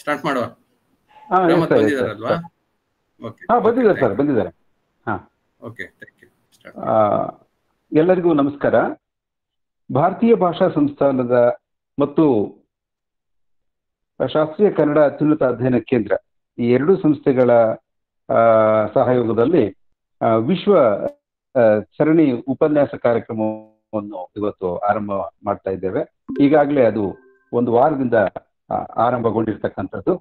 Start ಮಾಡುವ. ಹಾ yes Rahmat sir, yes sir. ಬಂದಿದಾರಲ್ವಾ? ಓಕೆ ಹಾ ಓಕೆ, ಬಂದಿದ್ದಾರೆ ಸರ್, ಥ್ಯಾಂಕ್ ಯು. ಬಂದಿದ್ದಾರೆ. ಹಾ ಓಕೆ, ಥ್ಯಾಂಕ್ ಯು. ಸ್ಟಾರ್ಟ್ ಮಾಡಿ. ಎಲ್ಲರಿಗೂ ನಮಸ್ಕಾರ. ಭಾರತೀಯ ಭಾಷಾ ಸಂಸ್ಥಾನದ ಮತ್ತು ಶಾಸ್ತ್ರೀಯ ಕನ್ನಡ ಅತ್ಯುನ್ನತ ಅಧ್ಯಯನ ಕೇಂದ್ರ ಈ ಎರಡೂ ಸಂಸ್ಥೆಗಳ ಸಹಯೋಗದಲ್ಲಿ ವಿಶ್ವ ಸರಣಿ ಉಪನ್ಯಾಸ ಕಾರ್ಯಕ್ರಮವನ್ನು ಇವತ್ತು ಆರಂಭ ಮಾಡ್ತಾ ಇದ್ದೇವೆ. ಈಗಾಗಲೇ ಅದು ಒಂದು ವಾರದಿಂದ ಆರಂಭಗೊಂಡಿರ್ತಕ್ಕಂಥದ್ದು.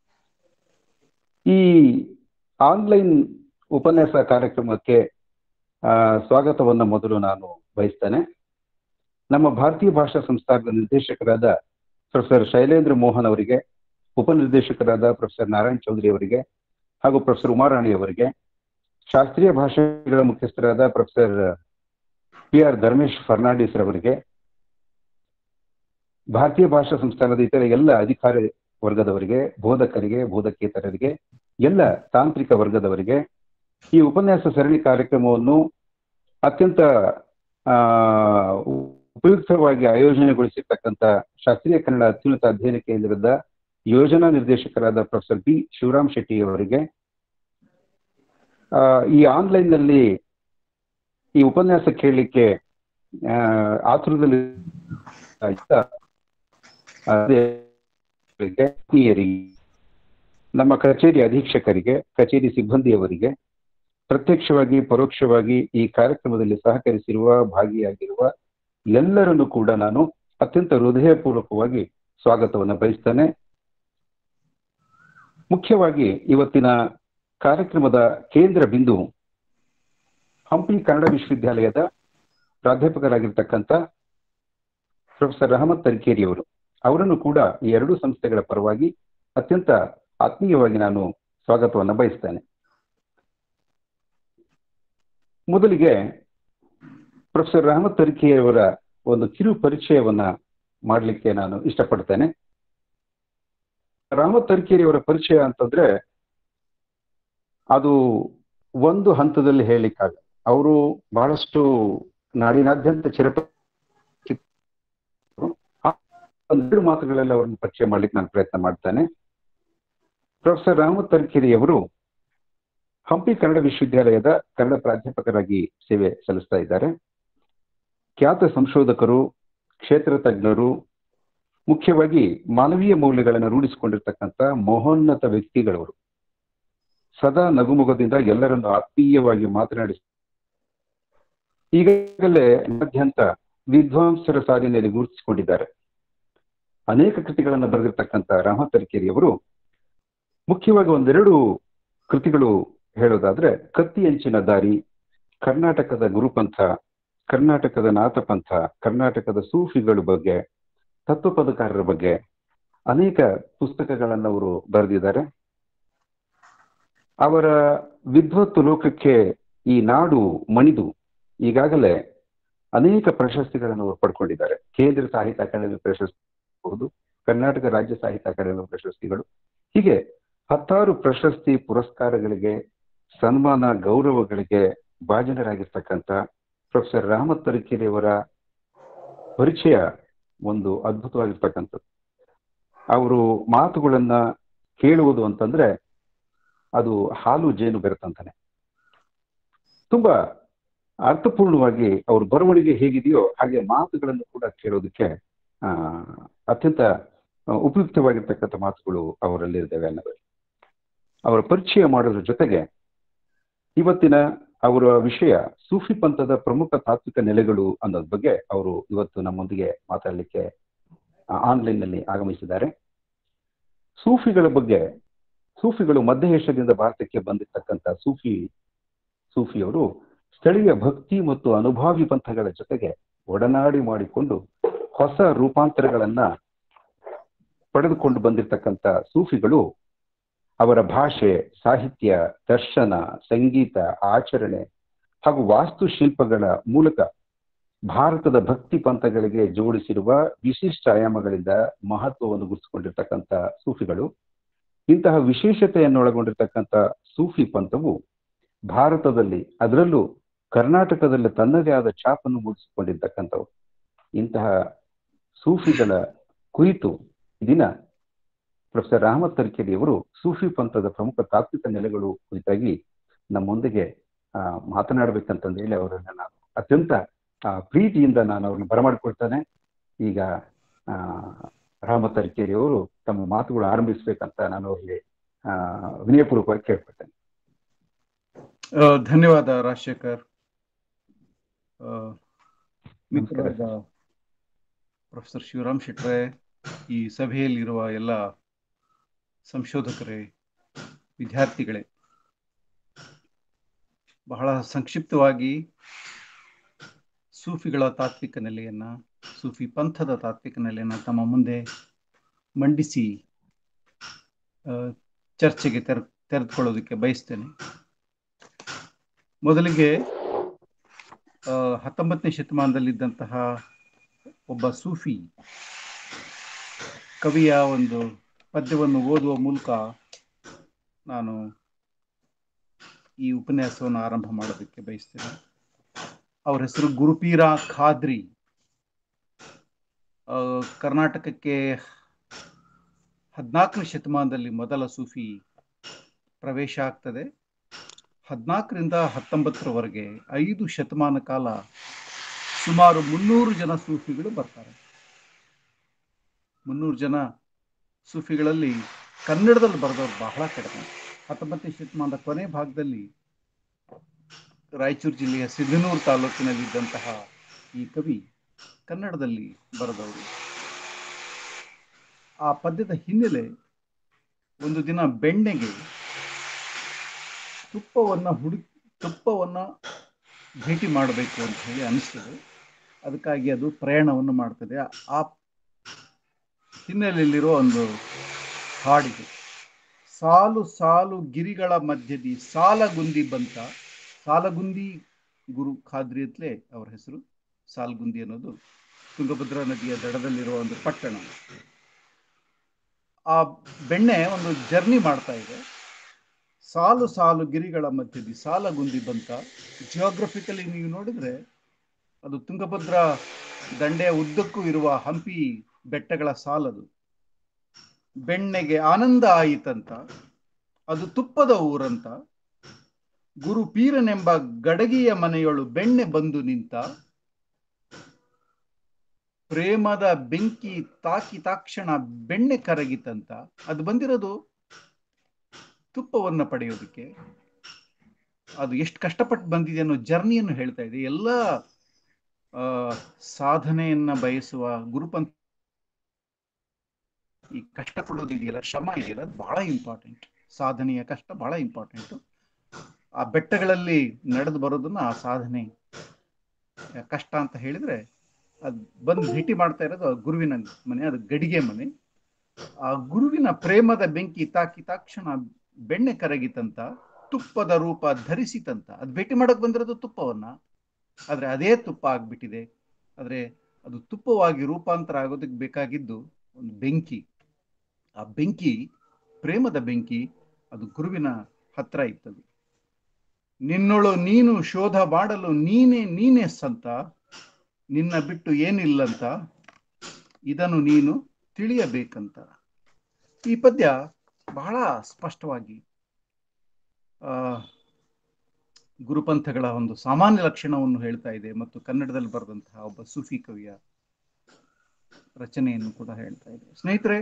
ಈ ಆನ್ಲೈನ್ ಉಪನ್ಯಾಸ ಕಾರ್ಯಕ್ರಮಕ್ಕೆ ಸ್ವಾಗತವನ್ನು ಮೊದಲು ನಾನು ಬಯಸ್ತೇನೆ. ನಮ್ಮ ಭಾರತೀಯ ಭಾಷಾ ಸಂಸ್ಥಾನದ ನಿರ್ದೇಶಕರಾದ ಪ್ರೊಫೆಸರ್ ಶೈಲೇಂದ್ರ ಮೋಹನ್ ಅವರಿಗೆ, ಉಪನಿರ್ದೇಶಕರಾದ ಪ್ರೊಫೆಸರ್ ನಾರಾಯಣ್ ಚೌಧರಿ ಅವರಿಗೆ ಹಾಗೂ ಪ್ರೊಫೆಸರ್ ಉಮಾರಾಣಿ ಅವರಿಗೆ, ಶಾಸ್ತ್ರೀಯ ಭಾಷೆಗಳ ಮುಖ್ಯಸ್ಥರಾದ ಪ್ರೊಫೆಸರ್ PR ಧರ್ಮೇಶ್ ಫರ್ನಾಂಡಿಸ್ ರವರಿಗೆ, ಭಾರತೀಯ ಭಾಷಾ ಸಂಸ್ಥಾನದ ಇತರ ಎಲ್ಲ ಅಧಿಕಾರಿ ವರ್ಗದವರಿಗೆ, ಬೋಧಕರಿಗೆ, ಬೋಧಕೇತರರಿಗೆ, ಎಲ್ಲ ತಾಂತ್ರಿಕ ವರ್ಗದವರಿಗೆ ಈ ಉಪನ್ಯಾಸ ಸರಣಿ ಕಾರ್ಯಕ್ರಮವನ್ನು ಅತ್ಯಂತ ಉಪಯುಕ್ತವಾಗಿ ಆಯೋಜನೆಗೊಳಿಸಿರ್ತಕ್ಕಂಥ ಶಾಸ್ತ್ರೀಯ ಕನ್ನಡ ಅತ್ಯುನ್ನತ ಅಧ್ಯಯನ ಕೇಂದ್ರದ ಯೋಜನಾ ನಿರ್ದೇಶಕರಾದ ಪ್ರೊಫೆಸರ್ B ಶಿವರಾಮ್ ಶೆಟ್ಟಿ ಅವರಿಗೆ, ಈ ಆನ್ಲೈನ್ನಲ್ಲಿ ಈ ಉಪನ್ಯಾಸ ಕೇಳಲಿಕ್ಕೆ ಆತುರದಲ್ಲಿ ನಮ್ಮ ಕಚೇರಿ ಅಧೀಕ್ಷಕರಿಗೆ, ಕಚೇರಿ ಸಿಬ್ಬಂದಿಯವರಿಗೆ, ಪ್ರತ್ಯಕ್ಷವಾಗಿ ಪರೋಕ್ಷವಾಗಿ ಈ ಕಾರ್ಯಕ್ರಮದಲ್ಲಿ ಸಹಕರಿಸಿರುವ, ಭಾಗಿಯಾಗಿರುವ ಎಲ್ಲರನ್ನು ಕೂಡ ನಾನು ಅತ್ಯಂತ ಹೃದಯಪೂರ್ವಕವಾಗಿ ಸ್ವಾಗತವನ್ನು ಬಯಸ್ತೇನೆ. ಮುಖ್ಯವಾಗಿ ಇವತ್ತಿನ ಕಾರ್ಯಕ್ರಮದ ಕೇಂದ್ರ ಬಿಂದು ಹಂಪಿ ಕನ್ನಡ ವಿಶ್ವವಿದ್ಯಾಲಯದ ಪ್ರಾಧ್ಯಾಪಕರಾಗಿರ್ತಕ್ಕಂಥ ಪ್ರೊಫೆಸರ್ ರಹಮತ್ ತರೀಕೆರೆ ಅವರು. ಅವರನ್ನು ಕೂಡ ಈ ಎರಡೂ ಸಂಸ್ಥೆಗಳ ಪರವಾಗಿ ಅತ್ಯಂತ ಆತ್ಮೀಯವಾಗಿ ನಾನು ಸ್ವಾಗತವನ್ನು ಬಯಸ್ತೇನೆ. ಮೊದಲಿಗೆ ಪ್ರೊಫೆಸರ್ ರಹಮತ್ ತರೀಕೆರೆ ಅವರ ಒಂದು ಕಿರು ಪರಿಚಯವನ್ನ ಮಾಡಲಿಕ್ಕೆ ನಾನು ಇಷ್ಟಪಡ್ತೇನೆ. ರಹಮತ್ ತರೀಕೆರೆ ಅವರ ಪರಿಚಯ ಅಂತಂದ್ರೆ ಅದು ಒಂದು ಹಂತದಲ್ಲಿ ಹೇಳಲಿಕ್ಕಾಗ, ಅವರು ಬಹಳಷ್ಟು ನಾಡಿನಾದ್ಯಂತ ಒಂದೆರಡು ಮಾತುಗಳಲ್ಲಿ ಅವರನ್ನು ಪರಿಚಯ ಮಾಡ್ಲಿಕ್ಕೆ ನಾನು ಪ್ರಯತ್ನ ಮಾಡ್ತೇನೆ. ಪ್ರೊಫೆಸರ್ ರಹಮತ್ ತರೀಕೆರೆ ಅವರು ಹಂಪಿ ಕನ್ನಡ ವಿಶ್ವವಿದ್ಯಾಲಯದ ಕನ್ನಡ ಪ್ರಾಧ್ಯಾಪಕರಾಗಿ ಸೇವೆ ಸಲ್ಲಿಸ್ತಾ ಇದ್ದಾರೆ. ಖ್ಯಾತ ಸಂಶೋಧಕರು, ಕ್ಷೇತ್ರ ತಜ್ಞರು, ಮುಖ್ಯವಾಗಿ ಮಾನವೀಯ ಮೌಲ್ಯಗಳನ್ನು ರೂಢಿಸಿಕೊಂಡಿರ್ತಕ್ಕಂಥ ಮಹೋನ್ನತ ವ್ಯಕ್ತಿಗಳವರು. ಸದಾ ನಗುಮುಖದಿಂದ ಎಲ್ಲರನ್ನು ಆತ್ಮೀಯವಾಗಿ ಮಾತನಾಡಿಸಿ ಈಗಾಗಲೇ ಮಧ್ಯಂತ ವಿದ್ವಾಂಸರ ಸಾಲಿನಲ್ಲಿ ಗುರುತಿಸಿಕೊಂಡಿದ್ದಾರೆ. ಅನೇಕ ಕೃತಿಗಳನ್ನು ಬರೆದಿರ್ತಕ್ಕಂಥ ರಹಮತ್ ತರೀಕೆರೆ ಅವರು ಮುಖ್ಯವಾಗಿ ಒಂದೆರಡು ಕೃತಿಗಳು ಹೇಳೋದಾದ್ರೆ ಕತ್ತಿ ಅಂಚಿನ ದಾರಿ, ಕರ್ನಾಟಕದ ಗುರುಪಂಥ, ಕರ್ನಾಟಕದ ನಾಥಪಂಥ, ಕರ್ನಾಟಕದ ಸೂಫಿಗಳ ಬಗ್ಗೆ, ತತ್ವಪದಕಾರರ ಬಗ್ಗೆ ಅನೇಕ ಪುಸ್ತಕಗಳನ್ನು ಅವರು ಬರೆದಿದ್ದಾರೆ. ಅವರ ವಿದ್ವತ್ತು ಲೋಕಕ್ಕೆ ಈ ನಾಡು ಮಣಿದು ಈಗಾಗಲೇ ಅನೇಕ ಪ್ರಶಸ್ತಿಗಳನ್ನು ಅವರು ಪಡ್ಕೊಂಡಿದ್ದಾರೆ. ಕೇಂದ್ರ ಸಾಹಿತ್ಯ ಅಕಾಡೆಮಿ ಪ್ರಶಸ್ತಿ ಬಹುದು, ಕರ್ನಾಟಕ ರಾಜ್ಯ ಸಾಹಿತ್ಯ ಅಕಾಡೆಮಿ ಪ್ರಶಸ್ತಿಗಳು, ಹೀಗೆ 10 ಪ್ರಶಸ್ತಿ ಪುರಸ್ಕಾರಗಳಿಗೆ, ಸನ್ಮಾನ ಗೌರವಗಳಿಗೆ ಭಾಜನರಾಗಿರ್ತಕ್ಕಂಥ ಪ್ರೊಫೆಸರ್ ರಹಮತ್ ತರೀಕೆರೆ ಅವರ ಪರಿಚಯ ಒಂದು ಅದ್ಭುತವಾಗಿರ್ತಕ್ಕಂಥದ್ದು. ಅವರು ಮಾತುಗಳನ್ನ ಕೇಳುವುದು ಅಂತಂದ್ರೆ ಅದು ಹಾಲು ಜೇನು ಬೆರೆತಂತಾನೆ. ತುಂಬಾ ಅರ್ಥಪೂರ್ಣವಾಗಿ ಅವ್ರ ಬರವಣಿಗೆ ಹೇಗಿದೆಯೋ ಹಾಗೆ ಮಾತುಗಳನ್ನು ಕೂಡ ಕೇಳೋದಕ್ಕೆ ಅತ್ಯಂತ ಉಪಯುಕ್ತವಾಗಿರ್ತಕ್ಕಂಥ ಮಾತುಗಳು ಅವರಲ್ಲಿರ್ತವೆ ಅನ್ನೋದು. ಅವರ ಪರಿಚಯ ಮಾಡೋದ್ರ ಜೊತೆಗೆ ಇವತ್ತಿನ ಅವರ ವಿಷಯ ಸೂಫಿ ಪಂಥದ ಪ್ರಮುಖ ತಾತ್ವಿಕ ನೆಲೆಗಳು ಅನ್ನೋದ್ರ ಬಗ್ಗೆ ಅವರು ಇವತ್ತು ನಮ್ಮೊಂದಿಗೆ ಮಾತಾಡಲಿಕ್ಕೆ ಆನ್ಲೈನ್ನಲ್ಲಿ ಆಗಮಿಸಿದ್ದಾರೆ. ಸೂಫಿಗಳ ಬಗ್ಗೆ, ಸೂಫಿಗಳು ಮಧ್ಯ ಏಷ್ಯಾದಿಂದ ಭಾರತಕ್ಕೆ ಬಂದಿರತಕ್ಕಂಥ ಸೂಫಿಯವರು ಸ್ಥಳೀಯ ಭಕ್ತಿ ಮತ್ತು ಅನುಭಾವಿ ಪಂಥಗಳ ಜೊತೆಗೆ ಒಡನಾಡಿ ಮಾಡಿಕೊಂಡು ಹೊಸ ರೂಪಾಂತರಗಳನ್ನ ಪಡೆದುಕೊಂಡು ಬಂದಿರತಕ್ಕಂಥ ಸೂಫಿಗಳು ಅವರ ಭಾಷೆ, ಸಾಹಿತ್ಯ, ದರ್ಶನ, ಸಂಗೀತ, ಆಚರಣೆ ಹಾಗೂ ವಾಸ್ತುಶಿಲ್ಪಗಳ ಮೂಲಕ ಭಾರತದ ಭಕ್ತಿ ಪಂಥಗಳಿಗೆ ಜೋಡಿಸಿರುವ ವಿಶಿಷ್ಟ ಆಯಾಮಗಳಿಂದ ಮಹತ್ವವನ್ನು ಗುರುತಿಸಿಕೊಂಡಿರ್ತಕ್ಕಂಥ ಸೂಫಿಗಳು. ಇಂತಹ ವಿಶೇಷತೆಯನ್ನೊಳಗೊಂಡಿರ್ತಕ್ಕಂಥ ಸೂಫಿ ಪಂಥವು ಭಾರತದಲ್ಲಿ, ಅದರಲ್ಲೂ ಕರ್ನಾಟಕದಲ್ಲಿ ತನ್ನದೇ ಆದ ಛಾಪನ್ನು ಮೂಡಿಸಿಕೊಂಡಿರ್ತಕ್ಕಂಥವು. ಇಂತಹ ಸೂಫಿಗಳ ಕುರಿತು ದಿನ ಪ್ರೊಫೆಸರ್ ಅಹಮದ್ ತರ್ಕೇಲಿಯವರು ಸೂಫಿ ಪಂಥದ ಪ್ರಮುಖ ತಾತ್ವಿಕ ನೆಲೆಗಳು ಕುರಿತಾಗಿ ನಮ್ಮೊಂದಿಗೆ ಮಾತನಾಡಬೇಕಂತಂದು ಹೇಳಿ ಅವರನ್ನ ನಾನು ಅತ್ಯಂತ ಪ್ರೀತಿಯಿಂದ ನಾನು ಅವ್ರನ್ನ ಬರಮಾಡಿಕೊಳ್ತಾನೆ. ಈಗ ಅಹಮದ್ ತರ್ಕೇಲಿಯವರು ತಮ್ಮ ಮಾತುಗಳು ಆರಂಭಿಸಬೇಕಂತ ನಾನು ಅವರಿಗೆ ವಿನಯಪೂರ್ವಕವಾಗಿ ಕೇಳ್ಕೊಳ್ತೇನೆ. ಧನ್ಯವಾದ ರಾಜಶೇಖರ್. ಮಿತ್ರರಾದ ಪ್ರೊಫೆಸರ್ ಶಿವರಾಮ್ ಶೆಟ್ರೆ, ಈ ಸಭೆಯಲ್ಲಿರುವ ಎಲ್ಲ ಸಂಶೋಧಕರೇ, ವಿದ್ಯಾರ್ಥಿಗಳೇ, ಬಹಳ ಸಂಕ್ಷಿಪ್ತವಾಗಿ ಸೂಫಿಗಳ ತಾತ್ವಿಕ ನೆಲೆಯನ್ನ, ಸೂಫಿ ಪಂಥದ ತಾತ್ವಿಕ ನೆಲೆಯನ್ನ ತಮ್ಮ ಮುಂದೆ ಮಂಡಿಸಿ ಚರ್ಚೆಗೆ ತೆರೆದುಕೊಳ್ಳೋದಕ್ಕೆ ಬಯಸ್ತೇನೆ. ಮೊದಲಿಗೆ 19ನೇ ಶತಮಾನದಲ್ಲಿದ್ದಂತಹ ಒಬ್ಬ ಸೂಫಿ ಕವಿಯ ಒಂದು ಪದ್ಯವನ್ನು ಓದುವ ಮೂಲಕ ನಾನು ಈ ಉಪನ್ಯಾಸವನ್ನು ಆರಂಭ ಮಾಡೋದಕ್ಕೆ ಬಯಸ್ತೇನೆ. ಅವರ ಹೆಸರು ಗುರುಪೀರ ಖಾದ್ರಿ. ಕರ್ನಾಟಕಕ್ಕೆ 14ನೇ ಶತಮಾನದಲ್ಲಿ ಮೊದಲ ಸೂಫಿ ಪ್ರವೇಶ ಆಗ್ತದೆ. 14ರಿಂದ 19ರವರೆಗೆ 5 ಶತಮಾನ ಕಾಲ ಸುಮಾರು 300 ಜನ ಸೂಫಿಗಳು ಬರ್ತಾರೆ. 300 ಜನ ಸೂಫಿಗಳಲ್ಲಿ ಕನ್ನಡದಲ್ಲಿ ಬರೆದವರು ಬಹಳ ಕಡಿಮೆ. 19ನೇ ಶತಮಾನದ ಕೊನೆ ಭಾಗದಲ್ಲಿ ರಾಯಚೂರು ಜಿಲ್ಲೆಯ ಸಿಂಧನೂರು ತಾಲೂಕಿನಲ್ಲಿದ್ದಂತಹ ಈ ಕವಿ ಕನ್ನಡದಲ್ಲಿ ಬರೆದವರು. ಆ ಪದ್ಯದ ಹಿನ್ನೆಲೆ, ಒಂದು ದಿನ ಬೆಣ್ಣೆಗೆ ತುಪ್ಪವನ್ನ ಭೇಟಿ ಮಾಡಬೇಕು ಅಂತ ಹೇಳಿ ಅನಿಸ್ತದೆ. ಅದಕ್ಕಾಗಿ ಅದು ಪ್ರಯಾಣವನ್ನು ಮಾಡ್ತದೆ. ಆ ಹಿನ್ನೆಲೆಯಲ್ಲಿರೋ ಒಂದು ಹಾಡಿಗೆ, ಸಾಲು ಸಾಲು ಗಿರಿಗಳ ಮಧ್ಯದಿ ಸಾಲಗುಂದಿ ಬಂತ. ಸಾಲಗುಂದಿ ಗುರು ಖಾದ್ರಿ ಅಂತಲೇ ಅವರ ಹೆಸರು. ಸಾಲಗುಂದಿ ಅನ್ನೋದು ತುಂಗಭದ್ರಾ ನದಿಯ ದಡದಲ್ಲಿರುವ ಒಂದು ಪಟ್ಟಣ. ಆ ಬೆಣ್ಣೆ ಒಂದು ಜರ್ನಿ ಮಾಡ್ತಾ ಇದೆ. ಸಾಲು ಸಾಲು ಗಿರಿಗಳ ಮಧ್ಯದಿ ಸಾಲಗುಂದಿ ಬಂತ. ಜಿಯೋಗ್ರಫಿಕಲಿ ನೀವು ನೋಡಿದ್ರೆ ಅದು ತುಂಗಭದ್ರಾ ದಂಡೆಯ ಉದ್ದಕ್ಕೂ ಇರುವ ಹಂಪಿ ಬೆಟ್ಟಗಳ ಸಾಲದು. ಬೆಣ್ಣೆಗೆ ಆನಂದ ಆಯಿತಂತ, ಅದು ತುಪ್ಪದ ಊರಂತ. ಗುರು ಪೀರನೆಂಬ ಗಡಗಿಯ ಮನೆಯೊಳು ಬೆಣ್ಣೆ ಬಂದು ನಿಂತ. ಪ್ರೇಮದ ಬೆಂಕಿ ತಾಕಿತಾಕ್ಷಣ ಬೆಣ್ಣೆ ಕರಗಿತಂತ. ಅದು ಬಂದಿರೋದು ತುಪ್ಪವನ್ನು ಪಡೆಯೋದಕ್ಕೆ. ಅದು ಎಷ್ಟು ಕಷ್ಟಪಟ್ಟು ಬಂದಿದೆ ಅನ್ನೋ ಜರ್ನಿಯನ್ನು ಹೇಳ್ತಾ ಇದೆ. ಎಲ್ಲ ಸಾಧನೆಯನ್ನ ಬಯಸುವ ಗುರುಪಂಥ ಈ ಕಷ್ಟ ಪಡೋದಿದೆಯಲ್ಲ, ಶ್ರಮ ಇದೆಯಲ್ಲ, ಅದು ಬಹಳ ಇಂಪಾರ್ಟೆಂಟ್. ಸಾಧನೆಯ ಕಷ್ಟ ಬಹಳ ಇಂಪಾರ್ಟೆಂಟ್. ಆ ಬೆಟ್ಟಗಳಲ್ಲಿ ನಡೆದು ಬರೋದನ್ನ ಆ ಸಾಧನೆ ಕಷ್ಟ ಅಂತ ಹೇಳಿದ್ರೆ, ಅದು ಬಂದು ಭೇಟಿ ಮಾಡ್ತಾ ಇರೋದು ಆ ಗುರುವಿನ ಮನೆ, ಅದು ಗಡಿಗೆ ಮನೆ. ಆ ಗುರುವಿನ ಪ್ರೇಮದ ಬೆಂಕಿ ತಾಕಿತಾಕ್ಷಣ ಬೆಣ್ಣೆ ಕರಗಿತಂತ, ತುಪ್ಪದ ರೂಪ ಧರಿಸಿತಂತ. ಅದು ಭೇಟಿ ಮಾಡಕ್ ಬಂದಿರೋದು ತುಪ್ಪವನ್ನ, ಆದ್ರೆ ಅದೇ ತುಪ್ಪ ಆಗ್ಬಿಟ್ಟಿದೆ. ಆದ್ರೆ ಅದು ತುಪ್ಪವಾಗಿ ರೂಪಾಂತರ ಆಗೋದಕ್ಕೆ ಬೇಕಾಗಿದ್ದು ಒಂದು ಬೆಂಕಿ. ಆ ಬೆಂಕಿ, ಪ್ರೇಮದ ಬೆಂಕಿ, ಅದು ಗುರುವಿನ ಹತ್ರ ಇತ್ತದು. ನಿನ್ನೊಳು ನೀನು ಶೋಧ ಮಾಡಲು ನೀನೇ ಸಂತ, ನಿನ್ನ ಬಿಟ್ಟು ಏನಿಲ್ಲಂತ, ಇದನ್ನು ನೀನು ತಿಳಿಯಬೇಕಂತ. ಈ ಪದ್ಯ ಬಹಳ ಸ್ಪಷ್ಟವಾಗಿ ಗುರುಪಂಥಗಳ ಒಂದು ಸಾಮಾನ್ಯ ಲಕ್ಷಣವನ್ನು ಹೇಳ್ತಾ ಇದೆ ಮತ್ತು ಕನ್ನಡದಲ್ಲಿ ಬರೆದಂತಹ ಒಬ್ಬ ಸೂಫಿ ಕವಿಯ ರಚನೆಯನ್ನು ಕೂಡ ಹೇಳ್ತಾ ಇದೆ. ಸ್ನೇಹಿತರೆ,